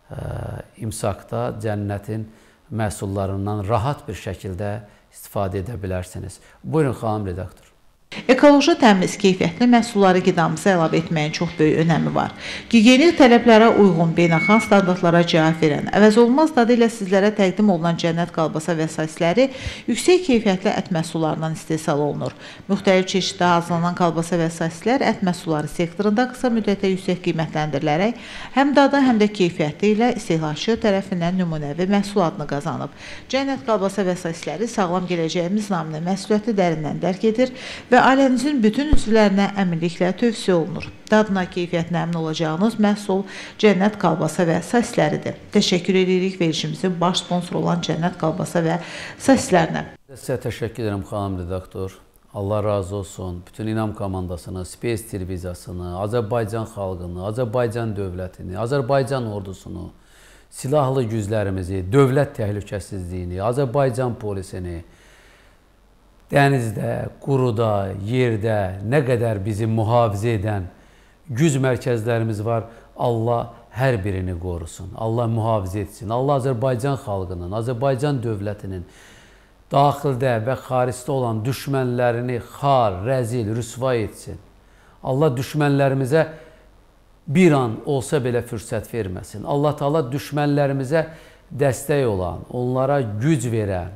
imsaqda Cənnətin məhsullarından rahat bir şəkildə istifadə edə bilərsiniz. Buyurun, xanım redaktor. Ekoloji təmiz, keyfiyyətli məhsulları qidamıza əlavə etməyin çox böyük önəmi var. Gigiyenik tələblərə uyğun, beynəlxalq standartlara cavab verən, əvəzolunmaz dadı ilə sizlərə təqdim olunan Cənnət qalbasa vəsaitləri yüksək keyfiyyətli ət məhsullarından istehsal olunur. Müxtəlif çeşiddə hazırlanan qalbasa vəsaitlər ət məhsulları sektorunda qısa müddətdə yüksək qiymətləndirilərək həm dadı, həm də keyfiyyəti ilə istehlakçı tərəfindən nümunəvi məhsul adını qazanıb. Cənnət qalbasa vəsaitləri sağlam gələcəyimiz naminə məsuliyyəti dərindən dərk edir və ailənizin bütün üzvlərinə əminliklə tövsiyə olunur. Dadına, keyfiyyətinə əmin olacağınız məhsul Cənnət qalbasa və sosisləridir. Təşəkkür edirik verilişimizin baş sponsoru olan Cənnət qalbasa və sosislərinə. Sizə təşəkkür edirəm, xanım redaktor. Allah razı olsun. Bütün İnam komandasını, Space televiziyasını, Azərbaycan xalqını, Azərbaycan dövlətini, Azərbaycan ordusunu, silahlı güclərimizi, dövlət təhlükəsizliyini, Azərbaycan polisini, dənizdə, quruda, yerdə nə qədər bizi mühafizə edən güc mərkəzlərimiz var. Allah hər birini qorusun. Allah mühafizə etsin. Allah Azərbaycan xalqının, Azərbaycan dövlətinin daxildə və xaricdə olan düşmənlərini xar, rəzil, rüsva etsin. Allah düşmənlərimizə bir an olsa belə fürsət verməsin. Allah Taala düşmənlərimizə dəstək olan, onlara güc verən,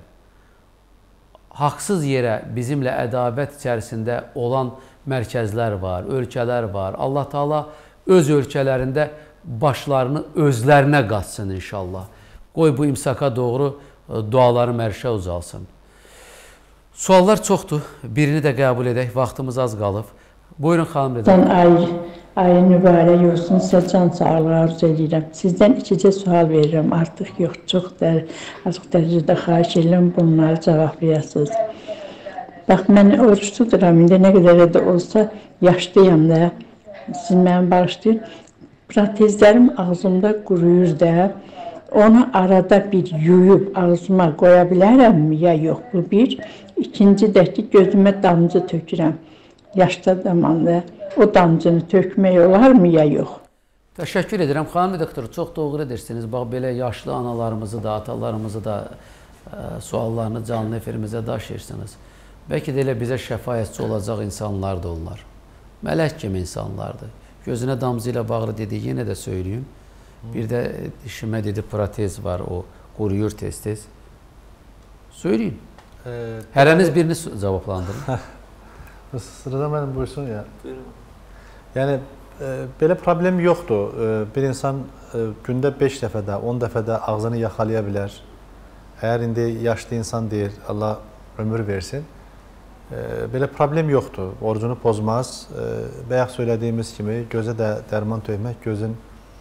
haqsız yerə bizimlə ədavət içərisində olan mərkəzlər var, ölkələr var. Allah Taala öz ölkələrində başlarını özlərinə qatsın inşallah. Qoy bu imsaka doğru dualarım ərşə uzalsın. Suallar çoxdur. Birini də qəbul edək. Vaxtımız az qalıb. Buyurun xanım redaktor. Ayın mübarək olsun. Sizə can sağlığı arzu edirəm. Sizdən ikicə sual verirəm. Artıq yox. Çox dərəcədə xahiş edirəm bunları cavab verəsiniz. Bax, mən oruç tuturam. İndi nə qədər də olsa yaşlıyam da. Siz məni bağışlayın. Protezlərim ağzımda quruyur da. Onu arada bir yuyub ağzıma qoya bilərəmmi ya yox? Bu bir. İkinci də ki, gözümə damcı tökürəm. Yaşlı zamanda o damcını tökmək olarmı ya yox? Təşəkkür edirəm. Xanım redaktor, çox doğru edirsiniz. Bax, belə yaşlı analarımızı da, atalarımızı da suallarını canlı efirimizə daşıyırsınız. Bəlkə də elə bizə şəfayətçi olacaq insanlar da onlar. Mələk kimi insanlardır. Gözünə damcı ilə bağlı dedi, yenə də söyləyeyim. Bir də dişimə dedi, protez var, o quruyur tez-tez. Söyləyin. Hərəniz birini cavablandırın. Sırada mənim buyursun ya. Yəni, belə problem yoxdur. Bir insan gündə 5 dəfədə, 10 dəfədə ağzını yaxalaya bilər. Əgər indi yaşlı insan deyir, Allah ömür versin, belə problem yoxdur. Orucunu pozmaz. Bayaq söylədiyimiz kimi gözə də dərman tökmək gözün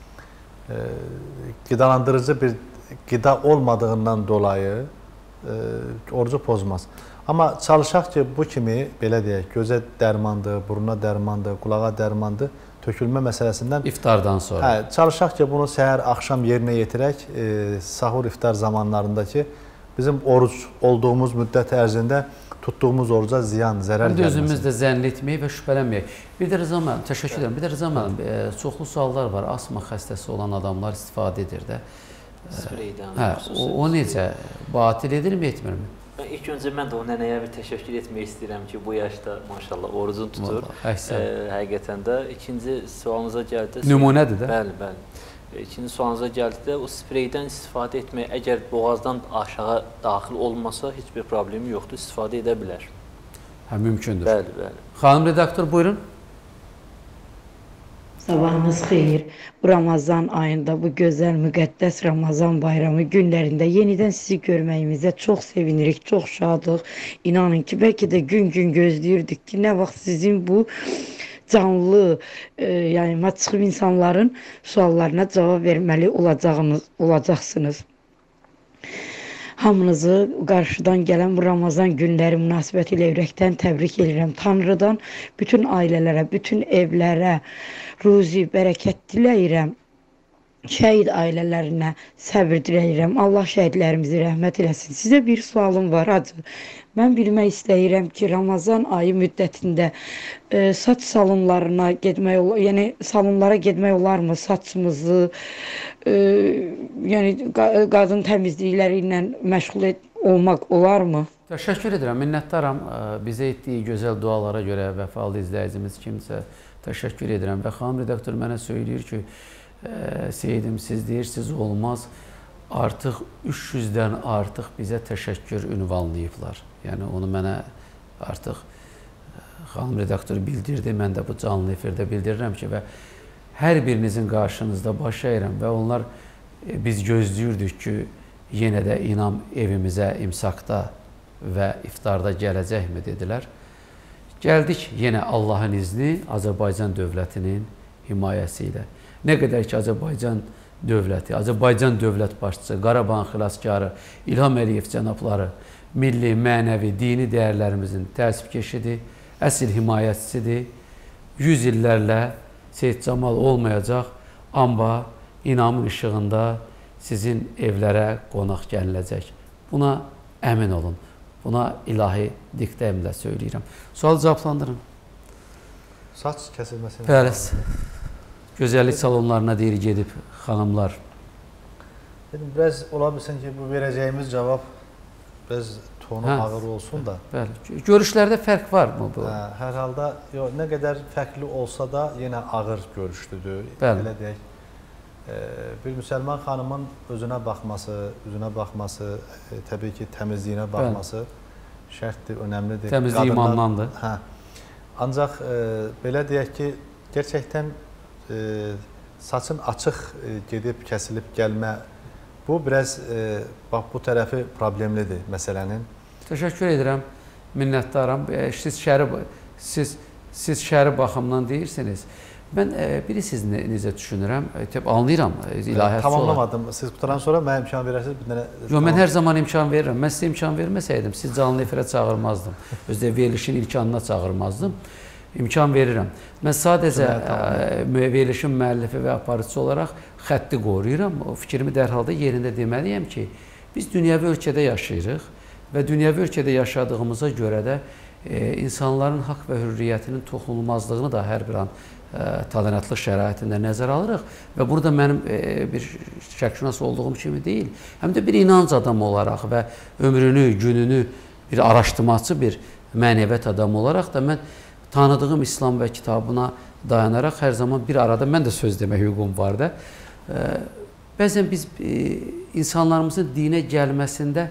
qidalandırıcı bir qida olmadığından dolayı orucu pozmaz. Amma çalışaq ki, bu kimi, belə deyək, gözə dərmandır, buruna dərmandır, qulağa dərmandır, tökülmə məsələsindən İftardan sonra. Çalışaq ki, bunu səhər, axşam yerinə yetirək, sahur, iftar zamanlarındakı bizim oruc olduğumuz müddət ərzində tutduğumuz oruca ziyan, zərər gəlməsin. Özümüzdə zənn etməyək və şübhələnməyək. Bir də Rıza müəllim, təşəkkür edirəm. Bir də Rıza müəllim, çoxlu suallar var. Asma xəstəsi olan adamlar istifadə edir də. O necə? Batil edilmi, etmirmi? İlk öncə mən də o nənəyə bir təşəkkür etmək istəyirəm ki, bu yaşda maşallah orucunu tutur. Həqiqətən də. İkinci sualınıza gəldi. Nümunədir də. Bəli, bəli. İkinci sualınıza gəldikdə o spreydən istifadə etmək, əgər boğazdan aşağı daxil olmasa heç bir problemi yoxdur, istifadə edə bilər. Mümkündür. Bəli, bəli. Xanım redaktor, buyurun. Sabahınız xeyir. Bu Ramazan ayında, bu gözəl, müqəddəs Ramazan bayramı günlərində yenidən sizi görməyimizə çox sevinirik, çox şadıq. İnanın ki, bəlkə də gün-gün gözləyirdik ki, nə vaxt sizin bu canlı, yəni maçıq insanların suallarına cavab verməli olacaqsınız. Hamınızı qarşıdan gələn bu Ramazan günləri münasibəti ilə ürəkdən təbrik edirəm. Tanrıdan bütün ailələrə, bütün evlərə ruzi, bərəkət diləyirəm. Şəhid ailələrinə səbir diləyirəm. Allah şəhidlərimizi rəhmət eləsin. Sizə bir sualım var, hacı. Mən bilmək istəyirəm ki, Ramazan ayı müddətində saç salonlarına getmək olar, yəni salonlara getmək olarmı? Saçımızı, yəni qadın təmizlikləri ilə məşğul olmaq olarmı? Təşəkkür edirəm, minnətdaram. Bizə etdiyi gözəl dualara görə vəfalı izləyicimiz kimsə təşəkkür edirəm. Və xanım redaktor mənə söyləyir ki, Seyidim, siz deyirsiniz olmaz, artıq 300-dən artıq bizə təşəkkür ünvanlayıblar. Yəni onu mənə artıq xanım redaktor bildirdi, mən də bu canlı efirdə bildirirəm ki, və hər birinizin qarşınızda baş əyirəm və onlar biz gözləyirdik ki, yenə də inam evimizə imsakda və iftarda gələcəkmi dedilər. Gəldik yenə Allahın izni Azərbaycan dövlətinin himayəsi ilə. Nə qədər ki, Azərbaycan dövləti, Azərbaycan dövlət başçısı, Qarabağın xilaskarı, İlham Əliyev cənabları milli, mənəvi, dini dəyərlərimizin təsbikeşidir, əsl himayətçisidir. 100 illərlə Seyid Camal olmayacaq, amma inamın işığında sizin evlərə qonaq gəliləcək. Buna əmin olun. Buna ilahi diktəyimlə söyləyirəm. Sual cavablandırın. Saç kəsilməsini. Bəli. gözəllik salonlarına deyir gedib xanımlar. Dedim, biraz ola bilsin ki, bu verəcəyimiz cavab biraz tonu ağır olsun da. Bəli. Görüşlərdə fərq var mı bu? Hər halda nə qədər fərqli olsa da yenə ağır görüşdüdür. Bəli. Belə deyək, bir müsəlman xanımın özünə baxması, təbii ki, təmizliyinə baxması şərtdir, önəmlidir. Təmizlik imandandır. Ancaq belə deyək ki, gerçəkdən saçın açıq gedib, kəsilib gəlmə, bu biraz bu tərəfi problemlidir məsələnin. Təşəkkür edirəm, minnətdaram. Siz şəri baxımdan deyirsiniz. Mən bilirsiniz necə düşünürəm, anlayıram ilahiyyatçı olan. Tamamlamadım. Siz qutaran sonra mənə imkan verərsiniz. Yox, mən hər zaman imkan verirəm. Mən sizə imkan verməsəydim, siz canlı efirə çağırmazdım. Özdə verilişin ilk anına çağırmazdım. İmkan verirəm. Mən sadəcə verilişin müəllifi və aparıcısı olaraq xətti qoruyuram. O fikrimi dərhalda yerində deməliyəm ki, biz dünyəvi ölkədə yaşayırıq və dünyəvi ölkədə yaşadığımıza görə də insanların haqq və hürriyyətinin toxunulmazlığını da hər bir an tədqiqatlıq şəraitində nəzərə alırıq və burada mənim bir şərqşünas olduğum kimi deyil, həm də bir inanc adamı olaraq və ömrünü, gününü bir araşdırmacı, bir mənəviyyat adamı olaraq da mən tanıdığım İslam və kitabına dayanaraq hər zaman bir arada mən də söz demək hüququm var da. Bəzən biz insanlarımızın dinə gəlməsində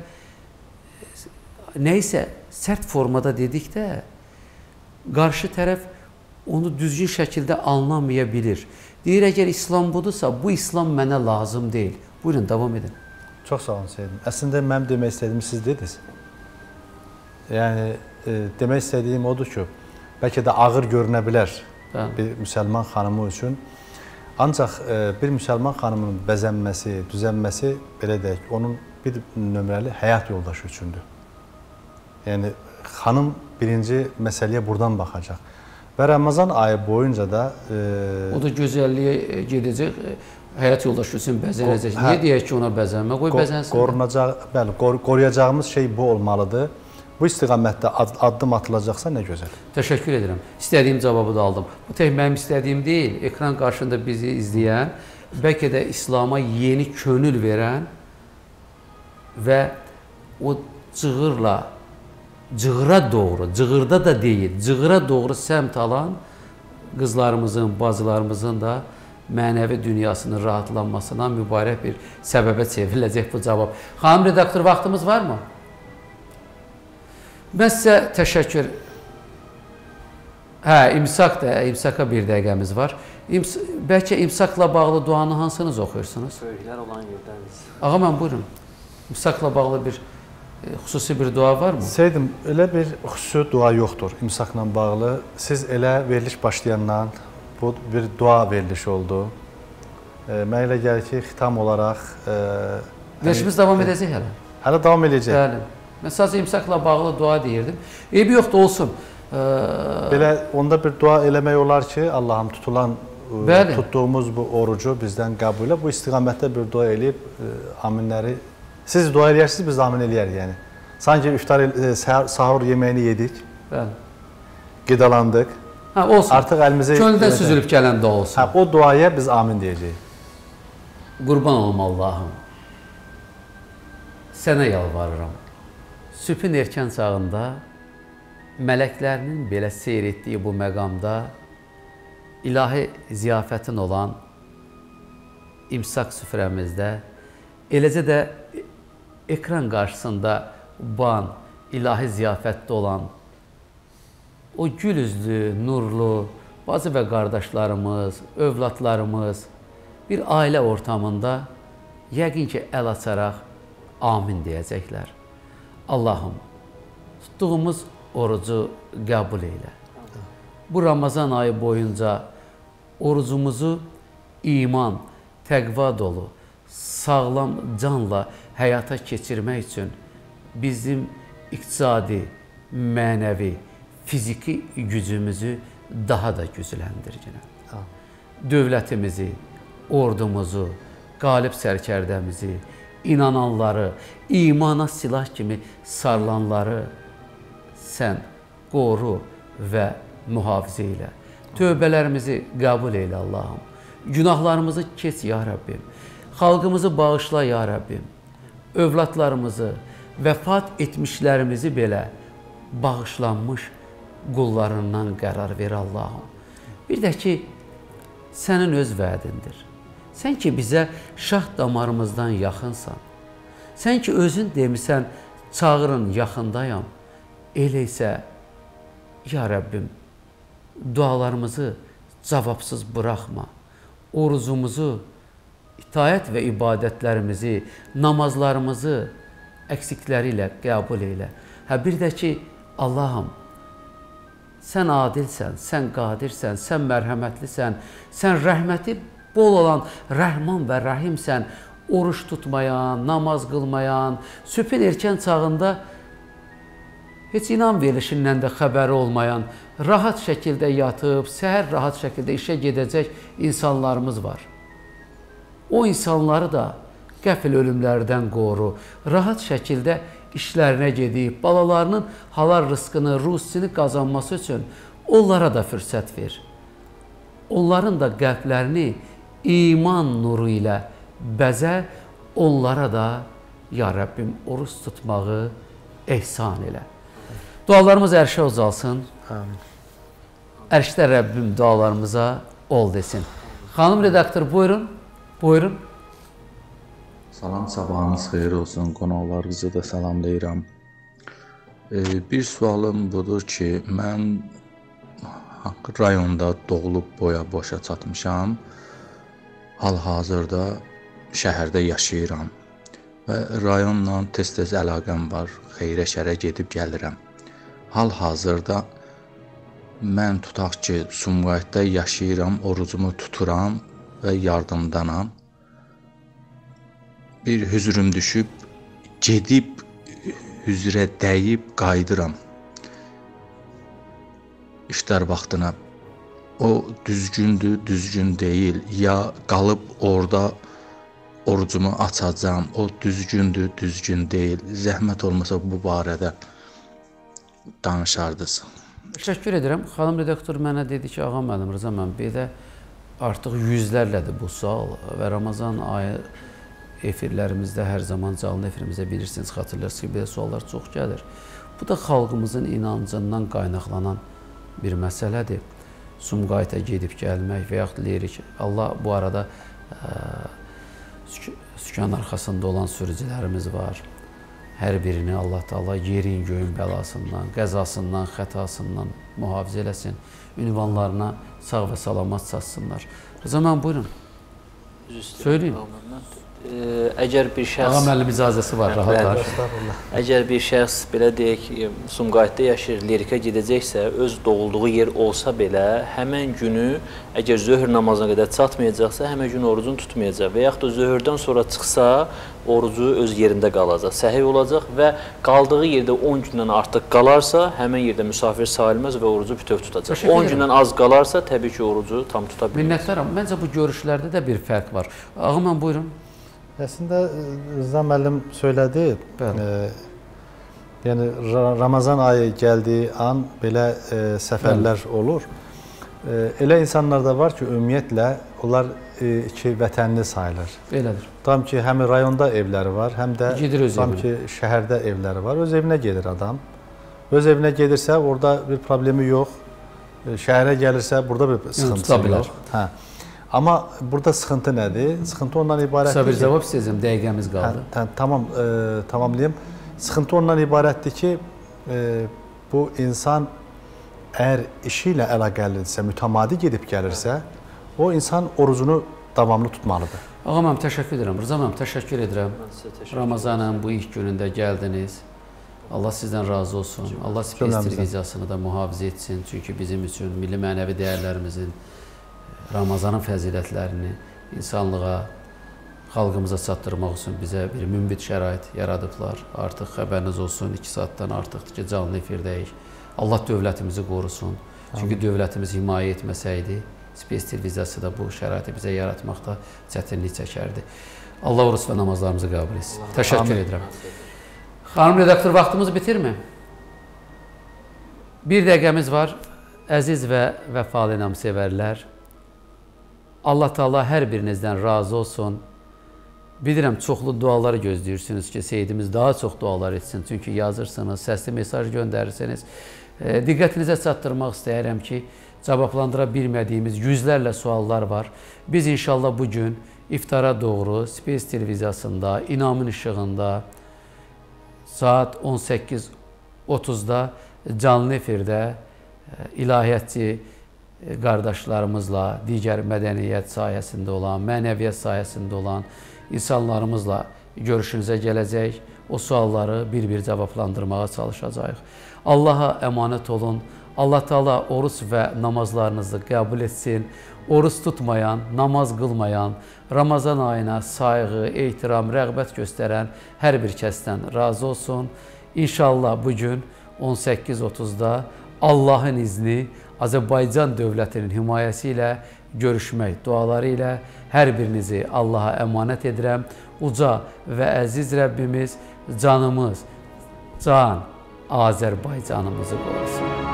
nəysə sərt formada dedikdə qarşı tərəf onu düzgün şəkildə anlamaya bilir. Deyir, əgər İslam budursa, bu İslam mənə lazım deyil. Buyurun, davam edin. Çox sağ olun, Seydim. Əslində, mənim demək istədiyimi siz dediniz. Yəni, demək istədiyim odur ki, bəlkə də ağır görünə bilər bir müsəlman xanımı üçün. Ancaq bir müsəlman xanımının bəzənməsi, düzənməsi, belə deyək, onun bir nömrəli həyat yoldaşı üçündür. Yəni, xanım birinci məsələyə buradan baxacaq. Və Ramazan ayı boyunca da... O da gözəlliyə gedəcək, həyat yoldaşı üçün bəzənəcək. Niyə deyək ki, ona bəzənmə? Qoy bəzənsin. Qoruyacağımız şey bu olmalıdır. Bu istiqamətdə addım atılacaqsa nə gözəl. Təşəkkür edirəm. İstədiyim cavabı da aldım. Bu tək mənim istədiyim deyil. Ekran qarşısında bizi izləyən, bəlkə də İslama yeni könül verən və o cığıra doğru, cığırda da deyil, cığıra doğru səmt alan qızlarımızın, bacılarımızın da mənəvi dünyasının rahatlanmasına mübarək bir səbəbə çevriləcək bu cavab. Xanım redaktor, vaxtımız varmı? Mən sizə təşəkkür... İmsak da, imsaka bir dəqiqəmiz var. Bəlkə imsakla bağlı duanı hansınız oxuyursunuz? Böyüklər olan yerdəniz. Ağa, mən buyurun. İmsakla bağlı bir xüsusi bir dua varmı? Seydim, elə bir xüsusi dua yoxdur imsakla bağlı. Siz elə veriliş başlayandan bu bir dua verilişi oldu. Mən elə gəlir ki, xitam olaraq... Verilişimiz davam edəcək hələ? Hələ davam edəcək. Bəli. Mən sadəcə imsakla bağlı dua deyirdim. Eybi yoxdur, olsun. Belə onda bir dua eləmək olar ki, Allahım tutduğumuz bu orucu bizdən qəbul elə. Bu istiqamətdə bir dua eləyib aminləri... Siz dua eləyərsiniz, biz amin eləyərik yəni. Sanki sahur yeməyini yedik, qidalandıq. Olsun, könüldən süzülüb gələn dua olsun. O duaya biz amin deyəcəyik. Qurban olum Allahım, sənə yalvarıram. Sübhün erkən çağında, mələklərinin belə seyr etdiyi bu məqamda, ilahi ziyafətin olan imsak süfrəmizdə, eləcə də ekran qarşısında ban, ilahi ziyafətdə olan o gül üzlü, nurlu, bacı və qardaşlarımız, övladlarımız bir ailə ortamında yəqin ki, əl açaraq amin deyəcəklər. Allahım, tutduğumuz orucu qəbul eylə. Bu Ramazan ayı boyunca orucumuzu iman, təqva dolu, sağlam canla həyata keçirmək üçün bizim iqtisadi, mənəvi, fiziki gücümüzü daha da gücləndir. Dövlətimizi, ordumuzu, qalib sərkərdəmizi, inananları, imana silah kimi sarılanları sən qoru və mühafizə ilə. Tövbələrimizi qəbul eylə Allahım. Günahlarımızı keç ya Rəbbim. Xalqımızı bağışla ya Rəbbim. Övladlarımızı, vəfat etmişlərimizi belə bağışlanmış qullarından qərar ver Allahım. Bir də ki, sənin öz vədindir. Sən ki, bizə şah damarımızdan yaxınsan. Sən ki, özün demisən, çağırın, yaxındayam. Elə isə, ya Rəbbim, dualarımızı cavabsız buraxma. Orucumuzu, itaət və ibadətlərimizi, namazlarımızı əksikləri ilə qəbul elə. Bir də ki, Allahım, sən adilsən, sən qadirsən, sən mərhəmətlisən, sən rəhməti bol olan Rəhman və Rəhimsən, oruç tutmayan, namaz qılmayan, sübhün erkən çağında heç inan verilişindən də xəbəri olmayan, rahat şəkildə yatıb, səhər rahat şəkildə işə gedəcək insanlarımız var. O insanları da qəfil ölümlərdən qoru, rahat şəkildə işlərinə gedib, balalarının halal rızqını, ruzisini qazanması üçün onlara da fürsət ver. Onların da qəlblərini iman nuru ilə bəzə, onlara da, ya Rəbbim, oruç tutmağı ehsan elə. Dualarımız ərşə uzalsın. Ərşdə Rəbbim dualarımıza ol desin. Xanım redaktor, buyurun. Buyurun. Salam, sabahınız xeyir olsun. Qonaqlarınızı da salamlayıram. Bir sualım budur ki, mən rayonda doğulub boya-boşa çatmışam. Hal-hazırda şəhərdə yaşayıram və rayonla tez-tez əlaqəm var. Xeyrə-şərə gedib gəlirəm. Hal-hazırda mən tutaq ki, Sumqayıtda yaşayıram, orucumu tuturam və yardımdanam. Bir hüzrüm düşüb, gedib, hüzrə dəyib, qayıdıram. İşlər vaxtına. O düzgündür, düzgün deyil. Ya qalıb orada orucumu açacam, o düzgündür, düzgün deyil. Zəhmət olmasa bu barədə danışardınız. Təşəkkür edirəm. Xanım redaktor mənə dedi ki, ağam mənim Rıza Məmbəy də artıq yüzlərlədir bu sual və Ramazan ayı efirlərimizdə hər zaman canlı efirimizdə bilirsiniz, xatırlarsınız ki, belə suallar çox gəlir. Bu da xalqımızın inancından qaynaqlanan bir məsələdir. Sumqayıta gedib gəlmək və yaxud lirik. Allah bu arada sükan arxasında olan sürücülərimiz var. Hər birini Allah Taala yerin, göyün bəlasından, qəzasından, xətasından mühafizə eləsin. Ünvanlarına sağ və salamat çatsınlar. Rıza mən buyurun. Söyləyin. Əgər bir şəxs... Ağam əllim icazəsi var, rahatlar. Əgər bir şəxs, belə deyək, Sumqayıtda yaşayır, lirikə gedəcəksə, öz doğulduğu yer olsa belə, həmən günü, əgər zöhr namazına qədər çatmayacaqsa, həmən gün orucunu tutmayacaq və yaxud da zöhrdən sonra çıxsa, orucu öz yerində qalacaq, səhiy olacaq və qaldığı yerdə 10 gündən artıq qalarsa, həmən yerdə müsafir sayılmaz və orucu bütöv tutacaq. 10 gündən az qalarsa, təbii ki, orucu tam tuta bilmir. Minnətlərim. Məncə bu görüşlərdə də bir fərq var. Ağam mən buyurun. Əslində Rıza müəllim söylədi. Yəni Ramazan ayı gəldiyi an belə səfərlər olur. Elə insanlar da var ki, ümumiyyətlə onlar iki vətənli sayılır. Belədir. Tam ki, həm rayonda evləri var, həm də tam ki, şəhərdə evləri var. Öz evinə gedir adam. Öz evinə gedirsə, orada bir problemi yox. Şəhərə gəlirsə, burada bir sıxıntısı yox. Amma burada sıxıntı nədir? Sıxıntı ondan ibarətdir ki... Qısa bir cavab istəyəcəm, dəqiqəmiz qaldı. Tamam, tamamlayayım. Sıxıntı ondan ibarətdir ki, bu insan əgər işi ilə əlaqəlidirsə, mütəmadi gedib gəlirsə, o insan orucunu davamlı tutmalıdır. Ağam mənim, təşəkkür edirəm. Rıza mənim, təşəkkür edirəm. Ramazanın bu ilk günündə gəldiniz. Allah sizdən razı olsun. Allah Space televiziyasını da mühafizə etsin. Çünki bizim üçün milli mənəvi dəyərlərimizin, Ramazanın fəzilətlərini insanlığa, xalqımıza çatdırmaq üçün bizə bir münbit şərait yaradıblar. Artıq xəbəriniz olsun, 2 saatdan artıqdır ki, canlı efirdəyik. Allah dövlətimizi qorusun. Çünki dövlətimiz himayə etməsəydi, Space televiziyası da bu şəraiti bizə yaratmaqda çətinlik çəkərdi. Allah oruç və namazlarımızı qəbul etsin. Təşəkkür edirəm. Xanım redaktor, vaxtımız bitirmi? Bir dəqiqəmiz var. Əziz və vəfalı inamsevərlər, Allah Teala hər birinizdən razı olsun. Bilirəm, çoxlu duaları gözləyirsiniz ki, Seyyidimiz daha çox dualar etsin. Çünki yazırsınız, səsli mesaj göndərirsiniz. Diqqətinizə çatdırmaq istəyirəm ki, cavablandıra bilmədiyimiz yüzlərlə suallar var. Biz inşallah bugün iftara doğru Space televiziyasında, İnamın işığında saat 18:30-da canlı efirdə ilahiyyatçı qardaşlarımızla, digər mədəniyyət sayəsində olan, mənəviyyat sayəsində olan insanlarımızla görüşünüzə gələcək. O sualları bir-bir cavablandırmağa çalışacağıq. Allaha əmanət olun. Allah Teala oruç və namazlarınızı qəbul etsin. Oruç tutmayan, namaz qılmayan, Ramazan ayına sayğı, ehtiram, rəğbət göstərən hər bir kəsdən razı olsun. İnşallah bugün 18:30-da Allahın izni Azərbaycan dövlətinin himayəsi ilə görüşmək duaları ilə hər birinizi Allaha əmanət edirəm. Uca və əziz Rəbbimiz canımız, can Azərbaycanımızı qorusun.